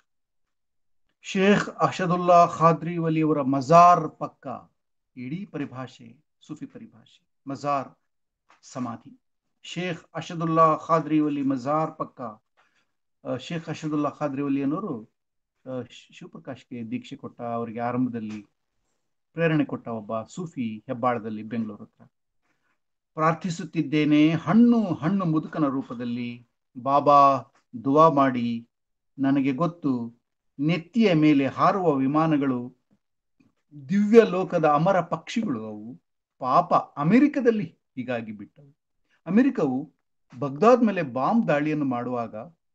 ಶೇಖ್ ಅಷದುಲ್ಲಾ ಖಾದ್ರಿ ವಲಿಯವರ ಮಜಾರ್ ಪಕ್ಕ, ಇಡೀ ಪರಿಭಾಷೆ ಸೂಫಿ ಪರಿಭಾಷೆ. ಮಜಾರ್ ಸಮಾಧಿ. ಶೇಖ್ ಅಷದುಲ್ಲಾ ಖಾದ್ರಿ ವಲಿ ಮಜಾರ್ ಪಕ್ಕ. ಶೇಖ್ ಅಷದುಲ್ಲಾ ಖಾದ್ರಿ ವಲಿ ಅನ್ನೋರು ಶಿವಪ್ರಕಾಶ್ಗೆ ದೀಕ್ಷೆ ಕೊಟ್ಟ, ಅವರಿಗೆ ಆರಂಭದಲ್ಲಿ ಪ್ರೇರಣೆ ಕೊಟ್ಟ ಒಬ್ಬ ಸೂಫಿ, ಹೆಬ್ಬಾಳದಲ್ಲಿ, ಬೆಂಗಳೂರು ಹತ್ರ. ಪ್ರಾರ್ಥಿಸುತ್ತಿದ್ದೇನೆ ಹಣ್ಣು ಹಣ್ಣು ಮುದುಕನ ರೂಪದಲ್ಲಿ, ಬಾಬಾ ದುವಾ ಮಾಡಿ, ನನಗೆ ಗೊತ್ತು ನೆತ್ತಿಯ ಮೇಲೆ ಹಾರುವ ವಿಮಾನಗಳು ದಿವ್ಯ ಲೋಕದ ಅಮರ ಪಕ್ಷಿಗಳು, ಅವು ಪಾಪ ಅಮೆರಿಕದಲ್ಲಿ ಹೀಗಾಗಿ ಬಿಟ್ಟವು. ಅಮೆರಿಕವು ಬಗ್ದಾದ್ ಮೇಲೆ ಬಾಂಬ್ ದಾಳಿಯನ್ನು ಮಾಡುವಾಗ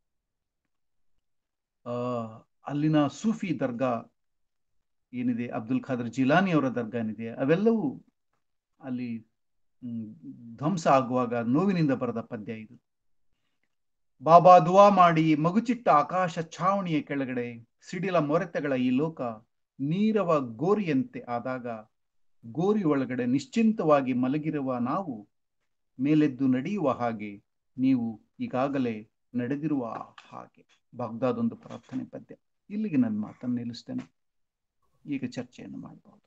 ಅಲ್ಲಿನ ಸೂಫಿ ದರ್ಗಾ ಏನಿದೆ, ಅಬ್ದುಲ್ ಖಾದರ್ ಜಿಲಾನಿ ಅವರ ದರ್ಗಾ ಏನಿದೆ, ಅವೆಲ್ಲವೂ ಅಲ್ಲಿ ಧ್ವಂಸ ಆಗುವಾಗ ನೋವಿನಿಂದ ಬರೆದ ಪದ್ಯ ಇದು. ಬಾಬಾ ದುವಾ ಮಾಡಿ, ಮಗುಚಿಟ್ಟ ಆಕಾಶ ಛಾವಣಿಯ ಕೆಳಗಡೆ ಸಿಡಿಲ ಮೊರೆತಗಳ ಈ ಲೋಕ ನೀರವ ಗೋರಿಯಂತೆ ಆದಾಗ, ಗೋರಿ ಒಳಗಡೆ ನಿಶ್ಚಿಂತವಾಗಿ ಮಲಗಿರುವ ನಾವು ಮೇಲೆದ್ದು ನಡೆಯುವ ಹಾಗೆ, ನೀವು ಈಗಾಗಲೇ ನಡೆದಿರುವ ಹಾಗೆ. ಬಾಗ್ದಾದ್ ಒಂದು ಪ್ರಾರ್ಥನೆ ಪದ್ಯ. ಇಲ್ಲಿಗೆ ನನ್ನ ಮಾತನ್ನು ನಿಲ್ಲಿಸ್ತೇನೆ. ಈಗ ಚರ್ಚೆಯನ್ನು ಮಾಡಬಹುದು.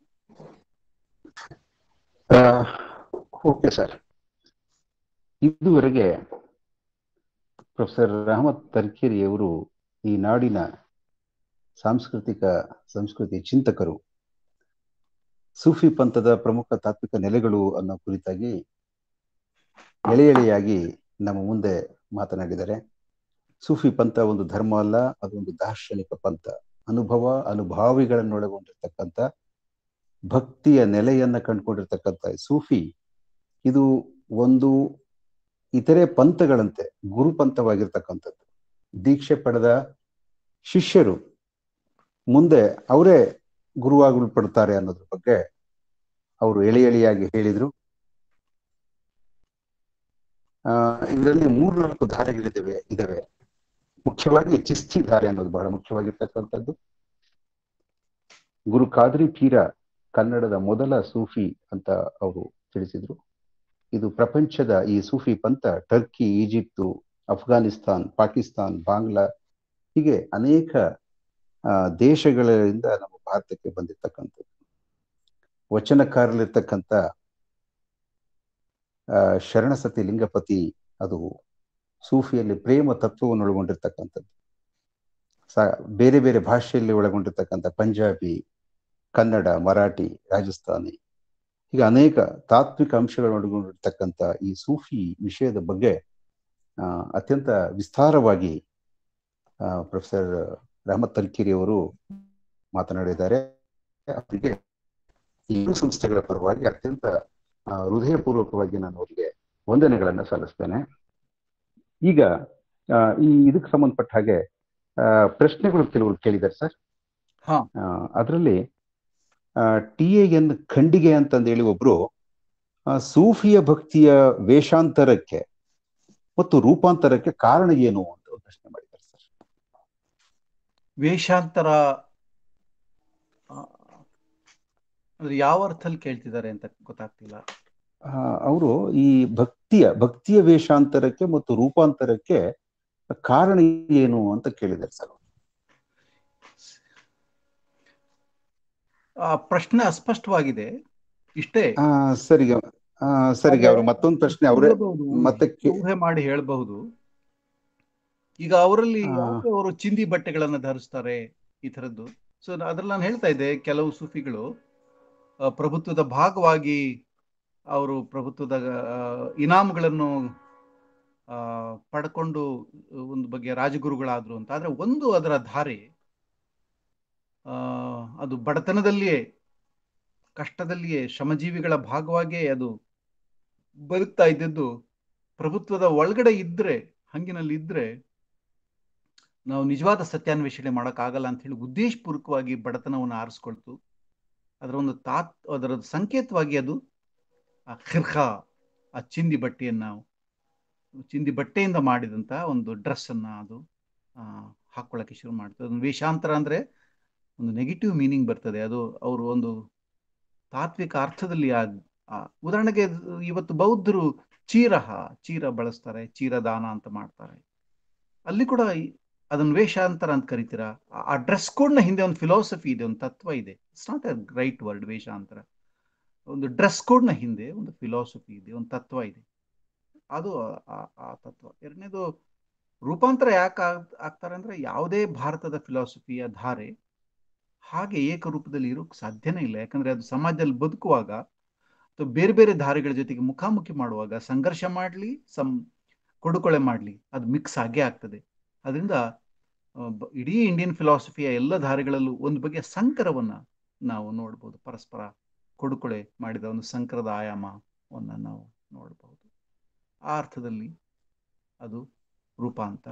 ಓಕೆ ಸರ್, ಇದುವರೆಗೆ ಪ್ರೊಫೆಸರ್ ರಹಮತ್ ತರ್ಕೇರಿಯವರು ಈ ನಾಡಿನ ಸಂಸ್ಕೃತಿ ಚಿಂತಕರು, ಸೂಫಿ ಪಂಥದ ಪ್ರಮುಖ ತಾತ್ವಿಕ ನೆಲೆಗಳು ಅನ್ನೋ ಕುರಿತಾಗಿ ಎಳೆಯಾಗಿ ನಮ್ಮ ಮುಂದೆ ಮಾತನಾಡಿದ್ದಾರೆ. ಸೂಫಿ ಪಂಥ ಒಂದು ಧರ್ಮ ಅಲ್ಲ, ಅದೊಂದು ದಾರ್ಶನಿಕ ಪಂಥ. ಅನುಭಾವಿಗಳನ್ನೊಳಗೊಂಡಿರ್ತಕ್ಕಂಥ, ಭಕ್ತಿಯ ನೆಲೆಯನ್ನ ಕಂಡುಕೊಂಡಿರ್ತಕ್ಕಂಥ ಸೂಫಿ ಇದು ಒಂದು ಇತರೆ ಪಂಥಗಳಂತೆ ಗುರು ಪಂಥವಾಗಿರ್ತಕ್ಕಂಥದ್ದು. ದೀಕ್ಷೆ ಪಡೆದ ಶಿಷ್ಯರು ಮುಂದೆ ಅವರೇ ಗುರುವಾಗಲ್ಪಡ್ತಾರೆ ಅನ್ನೋದ್ರ ಬಗ್ಗೆ ಅವರು ಎಳೆಯಾಗಿ ಹೇಳಿದ್ರು. ಇದರಲ್ಲಿ 3-4 ಧಾರೆಗಳಿದ್ದಾವೆ. ಮುಖ್ಯವಾಗಿ ಚಿಸ್ತಿ ಧಾರೆ ಅನ್ನೋದು ಬಹಳ ಮುಖ್ಯವಾಗಿರ್ತಕ್ಕಂಥದ್ದು. ಗುರು ಖಾದ್ರಿ ಪೀರ ಕನ್ನಡದ ಮೊದಲ ಸೂಫಿ ಅಂತ ಅವರು ತಿಳಿಸಿದ್ರು. ಇದು ಪ್ರಪಂಚದ ಈ ಸೂಫಿ ಪಂಥ ಟರ್ಕಿ, ಈಜಿಪ್ಟು, ಅಫ್ಘಾನಿಸ್ತಾನ್, ಪಾಕಿಸ್ತಾನ್, ಬಾಂಗ್ಲಾ ಹೀಗೆ ಅನೇಕ ದೇಶಗಳಿಂದ ನಮ್ಮ ಭಾರತಕ್ಕೆ ಬಂದಿರ್ತಕ್ಕಂಥದ್ದು. ವಚನಕಾರಲಿರ್ತಕ್ಕಂಥ ಶರಣಸತಿ ಲಿಂಗಪತಿ ಅದು ಸೂಫಿಯಲ್ಲಿ ಪ್ರೇಮ ತತ್ವವನ್ನು ಒಳಗೊಂಡಿರ್ತಕ್ಕಂಥದ್ದು. ಬೇರೆ ಬೇರೆ ಭಾಷೆಯಲ್ಲಿ ಒಳಗೊಂಡಿರ್ತಕ್ಕಂಥ ಪಂಜಾಬಿ, ಕನ್ನಡ, ಮರಾಠಿ, ರಾಜಸ್ಥಾನಿ ಹೀಗೆ ಅನೇಕ ತಾತ್ವಿಕ ಅಂಶಗಳನ್ನು ಒಳಗೊಂಡಿರ್ತಕ್ಕಂಥ ಈ ಸೂಫಿ ವಿಷಯದ ಬಗ್ಗೆ ಅತ್ಯಂತ ವಿಸ್ತಾರವಾಗಿ ಪ್ರೊಫೆಸರ್ ರಹಮತ್ ತರ್ಕೇರಿ ಅವರು ಮಾತನಾಡಿದ್ದಾರೆ. ಅವರಿಗೆ ಈ ಸಂಸ್ಥೆಗಳ ಪರವಾಗಿ ಅತ್ಯಂತ ಹೃದಯಪೂರ್ವಕವಾಗಿ ನಾನು ಅವರಿಗೆ ವಂದನೆಗಳನ್ನು ಸಲ್ಲಿಸ್ತೇನೆ. ಈಗ ಇದಕ್ಕೆ ಸಂಬಂಧಪಟ್ಟ ಹಾಗೆ ಪ್ರಶ್ನೆಗಳು ಕೆಲವರು ಕೇಳಿದ್ದಾರೆ ಸರ್. ಅದರಲ್ಲಿ TAN ಖಂಡಿಗೆ ಅಂತಂದೇಳಿ ಒಬ್ರು ಸೂಫಿಯ ಭಕ್ತಿಯ ವೇಷಾಂತರಕ್ಕೆ ಮತ್ತು ರೂಪಾಂತರಕ್ಕೆ ಕಾರಣ ಏನು ಅಂತ ಪ್ರಶ್ನೆ ಮಾಡಿದ್ದಾರೆ ಸರ್. ವೇಷಾಂತರ ಅಂದ್ರೆ ಯಾವ ಅರ್ಥದಲ್ಲಿ ಕೇಳ್ತಿದ್ದಾರೆ ಅಂತ ಗೊತ್ತಾಗ್ತಿಲ್ಲ. ಅವರು ಈ ಭಕ್ತಿಯ ವೇಷಾಂತರಕ್ಕೆ ಮತ್ತು ರೂಪಾಂತರಕ್ಕೆ ಕಾರಣ ಏನು ಅಂತ ಕೇಳಿದ್ದಾರೆ ಸರ್. ಪ್ರಶ್ನೆ ಅಸ್ಪಷ್ಟವಾಗಿದೆ ಇಷ್ಟೇ. ಸರಿಗೆ ಅವರು ಮತ್ತೊಂದು ಪ್ರಶ್ನೆ ಅವರೇ ಮತ್ತೆ ಊಹೆ ಮಾಡಿ ಹೇಳಬಹುದು. ಈಗ ಅವರಲ್ಲಿ ಅವರು ಚಿಂದಿ ಬಟ್ಟೆಗಳನ್ನ ಧರಿಸ್ತಾರೆ ಈ ತರದ್ದು. ಸೊ ಅದ್ರಲ್ಲಿ ನಾನು ಹೇಳ್ತಾ ಇದ್ದೆ, ಕೆಲವು ಸೂಫಿಗಳು ಪ್ರಭುತ್ವದ ಭಾಗವಾಗಿ ಅವರು ಪ್ರಭುತ್ವದ ಇನಾಮ್ಗಳನ್ನು ಪಡ್ಕೊಂಡು ಒಂದು ಬಗೆಯ ರಾಜಗುರುಗಳಾದ್ರು ಅಂತ. ಆದ್ರೆ ಒಂದು ಅದರ ಧಾರೆ ಅದು ಬಡತನದಲ್ಲಿಯೇ, ಕಷ್ಟದಲ್ಲಿಯೇ, ಶ್ರಮಜೀವಿಗಳ ಭಾಗವಾಗಿಯೇ ಅದು ಬದುಕ್ತಾ ಇದ್ದದ್ದು. ಪ್ರಭುತ್ವದ ಒಳಗಡೆ ಇದ್ರೆ, ಹಂಗಿನಲ್ಲಿ ಇದ್ರೆ ನಾವು ನಿಜವಾದ ಸತ್ಯಾನ್ವೇಷಣೆ ಮಾಡೋಕ್ಕಾಗಲ್ಲ ಅಂತ ಹೇಳಿ ಉದ್ದೇಶಪೂರ್ವಕವಾಗಿ ಬಡತನವನ್ನು ಆರಿಸ್ಕೊಳ್ತು. ಅದರ ಸಂಕೇತವಾಗಿ ಅದು ಆ ಖಿರ್ಖಾ, ಆ ಚಿಂದಿ ಬಟ್ಟೆಯಿಂದ ಮಾಡಿದಂತ ಒಂದು ಡ್ರೆಸ್ ಅನ್ನ ಅದು ಹಾಕೊಳ್ಳಕ್ಕೆ ಶುರು ಮಾಡ್ತದೆ. ಅದೊಂದು ವೇಷಾಂತರ ಅಂದ್ರೆ ಒಂದು ನೆಗೆಟಿವ್ ಮೀನಿಂಗ್ ಬರ್ತದೆ. ಅದು ಅವರು ಒಂದು ತಾತ್ವಿಕ ಅರ್ಥದಲ್ಲಿ ಉದಾಹರಣೆಗೆ ಇವತ್ತು ಬೌದ್ಧರು ಚೀರ ಬಳಸ್ತಾರೆ, ಚೀರದಾನ ಅಂತ ಮಾಡ್ತಾರೆ. ಅಲ್ಲಿ ಕೂಡ ಅದನ್ನ ವೇಷಾಂತರ ಅಂತ ಕರಿತೀರಾ. ಆ ಡ್ರೆಸ್ ಕೋಡ್ನ ಹಿಂದೆ ಒಂದು ಫಿಲಾಸಫಿ ಇದೆ, ಒಂದು ತತ್ವ ಇದೆ. It's not a right word ವೇಷಾಂತರ. ಒಂದು ಡ್ರೆಸ್ ಕೋಡ್ನ ಹಿಂದೆ ಒಂದು ಫಿಲಾಸಫಿ ಇದೆ, ಒಂದು ತತ್ವ ಇದೆ. ಅದು ಆ ತತ್ವ. ಎರಡನೇದು, ರೂಪಾಂತರ ಯಾಕೆ ಆಗ್ತಾರೆ ಅಂದ್ರೆ ಯಾವುದೇ ಭಾರತದ ಫಿಲಾಸಫಿಯ ಧಾರೆ ಹಾಗೆ ಏಕರೂಪದಲ್ಲಿ ಇರೋಕೆ ಸಾಧ್ಯನೇ ಇಲ್ಲ. ಯಾಕಂದ್ರೆ ಅದು ಸಮಾಜದಲ್ಲಿ ಬದುಕುವಾಗ ಅಥವಾ ಬೇರೆ ಬೇರೆ ಧಾರೆಗಳ ಜೊತೆಗೆ ಮುಖಾಮುಖಿ ಮಾಡುವಾಗ ಸಂಘರ್ಷ ಮಾಡಲಿ ಕೊಡುಕೊಳೆ ಮಾಡಲಿ ಅದು ಮಿಕ್ಸ್ ಆಗೇ ಆಗ್ತದೆ. ಅದರಿಂದ ಇಡೀ ಇಂಡಿಯನ್ ಫಿಲಾಸಫಿಯ ಎಲ್ಲ ಧಾರೆಗಳಲ್ಲೂ ಒಂದು ಬಗೆಯ ಸಂಕರವನ್ನ ನಾವು ನೋಡ್ಬೋದು. ಪರಸ್ಪರ ಕೊಡುಕೊಳೆ ಮಾಡಿದ ಒಂದು ಸಂಕರದ ಆಯಾಮವನ್ನ ನಾವು ನೋಡಬಹುದು. ಆ ಅರ್ಥದಲ್ಲಿ ಅದು ರೂಪಾಂತರ.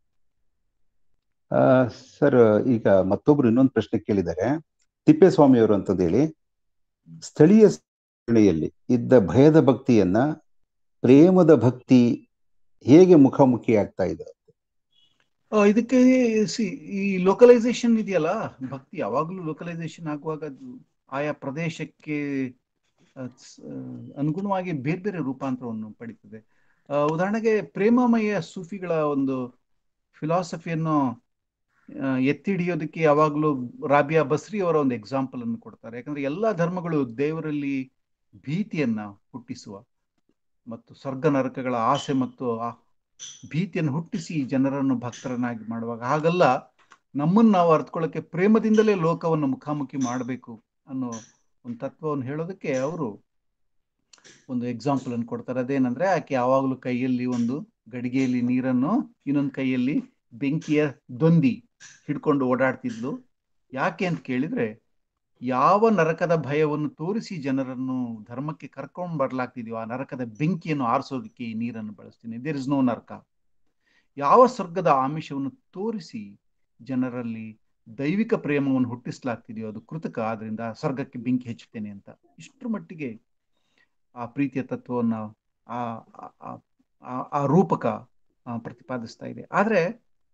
ಸರ್, ಈಗ ಮತ್ತೊಬ್ರು ಇನ್ನೊಂದು ಪ್ರಶ್ನೆ ಕೇಳಿದ್ದಾರೆ. ತಿಪ್ಪೇಸ್ವಾಮಿಯವರು ಅಂತಂದು ಹೇಳಿ, ಸ್ಥಳೀಯ ಯಲ್ಲಿ ಇದ್ದ ಭಯದ ಭಕ್ತಿಯನ್ನ ಪ್ರೇಮದ ಭಕ್ತಿ ಹೇಗೆ ಮುಖಾಮುಖಿ ಆಗ್ತಾ ಇದೆ? ಇದಕ್ಕೆ ಈ ಲೋಕಲೈಸೇಷನ್ ಇದೆಯಲ್ಲ, ಭಕ್ತಿ ಯಾವಾಗಲೂ ಲೋಕಲೈಸೇಷನ್ ಆಗುವಾಗ ಅದು ಆಯಾ ಪ್ರದೇಶಕ್ಕೆ ಅನುಗುಣವಾಗಿ ಬೇರೆ ಬೇರೆ ರೂಪಾಂತರವನ್ನು ಪಡೀತದೆ. ಉದಾಹರಣೆಗೆ ಪ್ರೇಮಮಯ ಸೂಫಿಗಳ ಒಂದು ಫಿಲಾಸಫಿಯನ್ನು ಎತ್ತಿ ಹಿಡಿಯೋದಕ್ಕೆ ಯಾವಾಗಲೂ ರಾಬಿಯಾ ಬಸ್ರಿ ಅವರ ಒಂದು ಎಕ್ಸಾಂಪಲ್ ಅನ್ನು ಕೊಡ್ತಾರೆ. ಯಾಕಂದ್ರೆ ಎಲ್ಲಾ ಧರ್ಮಗಳು ದೇವರಲ್ಲಿ ಭೀತಿಯನ್ನ ಹುಟ್ಟಿಸುವ ಮತ್ತು ಸ್ವರ್ಗ ನರಕಗಳ ಆಸೆ ಮತ್ತು ಆ ಭೀತಿಯನ್ನು ಹುಟ್ಟಿಸಿ ಜನರನ್ನು ಭಕ್ತರನ್ನಾಗಿ ಮಾಡುವಾಗ, ಹಾಗಲ್ಲ ನಮ್ಮನ್ನು ನಾವು ಅರ್ಥಕೊಳ್ಳೋಕೆ ಪ್ರೇಮದಿಂದಲೇ ಲೋಕವನ್ನು ಮುಖಾಮುಖಿ ಮಾಡಬೇಕು ಅನ್ನೋ ಒಂದು ತತ್ವವನ್ನು ಹೇಳೋದಕ್ಕೆ ಅವರು ಒಂದು ಎಕ್ಸಾಂಪಲ್ ಅನ್ನು ಕೊಡ್ತಾರೆ. ಅದೇನಂದ್ರೆ, ಆಕೆ ಯಾವಾಗಲೂ ಕೈಯಲ್ಲಿ ಒಂದು ಗಡಿಗೆಯಲ್ಲಿ ನೀರನ್ನು, ಇನ್ನೊಂದು ಕೈಯಲ್ಲಿ ಬೆಂಕಿಯ ದೊಂದಿ ಹಿಡ್ಕೊಂಡು ಓಡಾಡ್ತಿದ್ಲು. ಯಾಕೆ ಅಂತ ಕೇಳಿದ್ರೆ, ಯಾವ ನರಕದ ಭಯವನ್ನು ತೋರಿಸಿ ಜನರನ್ನು ಧರ್ಮಕ್ಕೆ ಕರ್ಕೊಂಡು ಬರ್ಲಾಗ್ತಿದೆಯೋ ಆ ನರಕದ ಬೆಂಕಿಯನ್ನು ಆರಿಸೋದಕ್ಕೆ ಈ ನೀರನ್ನು ಬಳಸ್ತೀನಿ. ದೇರ್ ಇಸ್ ನೋ ನರಕ. ಯಾವ ಸ್ವರ್ಗದ ಆಮಿಷವನ್ನು ತೋರಿಸಿ ಜನರಲ್ಲಿ ದೈವಿಕ ಪ್ರೇಮವನ್ನು ಹುಟ್ಟಿಸ್ಲಾಗ್ತಿದೆಯೋ ಅದು ಕೃತಕ, ಆದ್ರಿಂದ ಸ್ವರ್ಗಕ್ಕೆ ಬೆಂಕಿ ಹೆಚ್ಚುತ್ತೇನೆ ಅಂತ. ಇಷ್ಟರ ಮಟ್ಟಿಗೆ ಆ ಪ್ರೀತಿಯ ತತ್ವವನ್ನು ಆ ರೂಪಕ ಪ್ರತಿಪಾದಿಸ್ತಾ ಇದೆ. ಆದ್ರೆ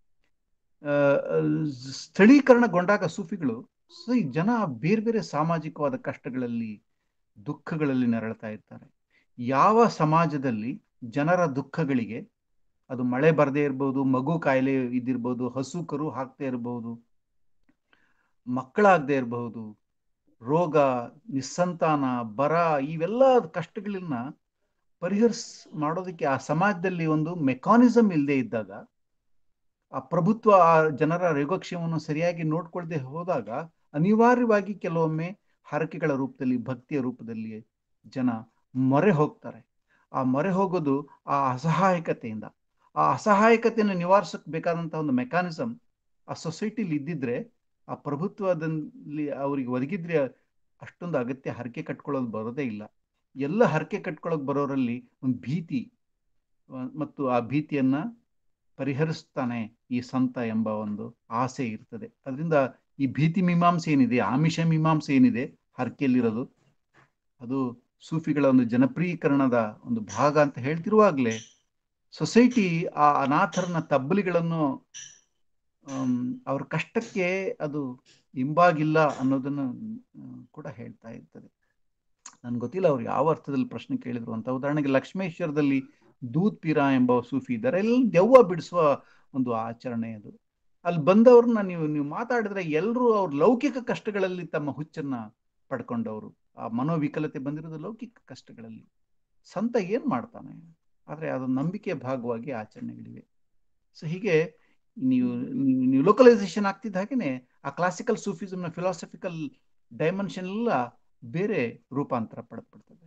ಸ್ಥಳೀಕರಣಗೊಂಡಾಗ ಸೂಫಿಗಳು ಜನ ಬೇರೆ ಬೇರೆ ಸಾಮಾಜಿಕವಾದ ಕಷ್ಟಗಳಲ್ಲಿ, ದುಃಖಗಳಲ್ಲಿ ನರಳ್ತಾ ಇರ್ತಾರೆ. ಯಾವ ಸಮಾಜದಲ್ಲಿ ಜನರ ದುಃಖಗಳಿಗೆ, ಅದು ಮಳೆ ಬರದೇ ಇರ್ಬೋದು, ಮಗು ಕಾಯಿಲೆ ಇದ್ದಿರ್ಬೋದು, ಹಸು ಕರು ಹಾಕ್ತಾ ಇರಬಹುದು, ಮಕ್ಕಳಾಗದೆ ಇರಬಹುದು, ರೋಗ, ನಿಸ್ಸಂತಾನ, ಬರ, ಇವೆಲ್ಲ ಕಷ್ಟಗಳನ್ನ ಮಾಡೋದಕ್ಕೆ ಆ ಸಮಾಜದಲ್ಲಿ ಒಂದು ಮೆಕಾನಿಸಮ್ ಇಲ್ಲದೆ ಇದ್ದಾಗ, ಆ ಪ್ರಭುತ್ವ ಆ ಜನರ ಯೋಗಕ್ಷೇಮವನ್ನು ಸರಿಯಾಗಿ ನೋಡ್ಕೊಳ್ದೆ ಹೋದಾಗ ಅನಿವಾರ್ಯವಾಗಿ ಕೆಲವೊಮ್ಮೆ ಹರಕೆಗಳ ರೂಪದಲ್ಲಿ, ಭಕ್ತಿಯ ರೂಪದಲ್ಲಿ ಜನ ಮೊರೆ ಹೋಗ್ತಾರೆ. ಆ ಮೊರೆ ಹೋಗೋದು ಆ ಅಸಹಾಯಕತೆಯಿಂದ. ಆ ಅಸಹಾಯಕತೆಯನ್ನು ನಿವಾರಿಸಕ್ ಬೇಕಾದಂತಹ ಒಂದು ಮೆಕಾನಿಸಮ್ ಆ ಸೊಸೈಟಿಲಿ ಇದ್ದಿದ್ರೆ, ಆ ಪ್ರಭುತ್ವದಲ್ಲಿ ಅವರಿಗೆ ಒದಗಿದ್ರೆ ಅಷ್ಟೊಂದು ಅಗತ್ಯ ಹರಕೆ ಕಟ್ಕೊಳ್ಳೋದು ಬರೋದೇ ಇಲ್ಲ. ಎಲ್ಲ ಹರಕೆ ಕಟ್ಕೊಳ್ಳೋಕೆ ಬರೋರಲ್ಲಿ ಒಂದು ಭೀತಿ ಮತ್ತು ಆ ಭೀತಿಯನ್ನ ಪರಿಹರಿಸ್ತಾನೆ ಈ ಸಂತ ಎಂಬ ಒಂದು ಆಸೆ ಇರ್ತದೆ. ಅದರಿಂದ ಈ ಭೀತಿ ಮೀಮಾಂಸೆ ಏನಿದೆ, ಆಮಿಷ ಮೀಮಾಂಸೆ ಏನಿದೆ ಹರಕೆಯಲ್ಲಿರೋದು, ಅದು ಸೂಫಿಗಳ ಒಂದು ಜನಪ್ರೀಕರಣದ ಒಂದು ಭಾಗ ಅಂತ ಹೇಳ್ತಿರುವಾಗಲೇ ಸೊಸೈಟಿ ಆ ಅನಾಥರನ್ನ, ತಬ್ಬಲಿಗಳನ್ನು ಅವ್ರ ಕಷ್ಟಕ್ಕೆ ಅದು ಹಿಂಬಾಗಿಲ್ಲ ಅನ್ನೋದನ್ನು ಕೂಡ ಹೇಳ್ತಾ ಇರ್ತದೆ. ನನ್ಗೆ ಗೊತ್ತಿಲ್ಲ ಅವ್ರು ಯಾವ ಅರ್ಥದಲ್ಲಿ ಪ್ರಶ್ನೆ ಕೇಳಿದ್ರು ಅಂತ. ಉದಾಹರಣೆಗೆ ಲಕ್ಷ್ಮೇಶ್ವರದಲ್ಲಿ ದೂದ್ ಪೀರಾ ಎಂಬ ಸೂಫಿ ಇದ್ದಾರೆ. ಎಲ್ಲ ದೆವ್ವ ಬಿಡಿಸುವ ಒಂದು ಆಚರಣೆ ಅದು. ಅಲ್ಲಿ ಬಂದವ್ರನ್ನ ನೀವು ಮಾತಾಡಿದ್ರೆ ಎಲ್ಲರೂ ಅವ್ರ ಲೌಕಿಕ ಕಷ್ಟಗಳಲ್ಲಿ ತಮ್ಮ ಹುಚ್ಚನ್ನ ಪಡ್ಕೊಂಡವರು. ಆ ಮನೋವಿಕಲತೆ ಬಂದಿರೋದು ಲೌಕಿಕ ಕಷ್ಟಗಳಲ್ಲಿ. ಸಂತ ಏನ್ ಮಾಡ್ತಾನೆ? ಆದ್ರೆ ಅದೊಂದು ನಂಬಿಕೆಯ ಭಾಗವಾಗಿ ಆಚರಣೆಗಳಿವೆ. ಸೊ ಹೀಗೆ ನೀವು ಲೋಕಲೈಸೇಷನ್ ಆಗ್ತಿದ್ದ ಹಾಗೇನೆ ಆ ಕ್ಲಾಸಿಕಲ್ ಸೂಫಿಸಮ್ನ ಫಿಲಾಸಫಿಕಲ್ ಡೈಮೆನ್ಷನ್ ಎಲ್ಲ ಬೇರೆ ರೂಪಾಂತರ ಪಡ್ತದೆ.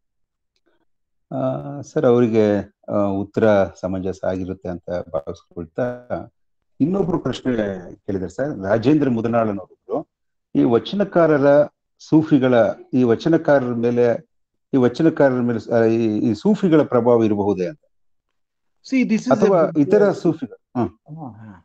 ಸರ್, ಅವರಿಗೆ ಉತ್ತರ ಸಮಂಜಸ ಆಗಿರುತ್ತೆ ಅಂತ ಭಾವಿಸ್ಕೊಳ್ತಾ ಇನ್ನೊಬ್ರು ಪ್ರಶ್ನೆ ಕೇಳಿದ್ದಾರೆ ಸರ್. ರಾಜೇಂದ್ರ ಮುದನಾಳನವರು, ಈ ವಚನಕಾರರ ಸೂಫಿಗಳ ಈ ವಚನಕಾರರ ಮೇಲೆ ಈ ಸೂಫಿಗಳ ಪ್ರಭಾವ ಇರಬಹುದೇ ಅಂತ, ಅಥವಾ ಇತರ ಸೂಫಿಗಳು?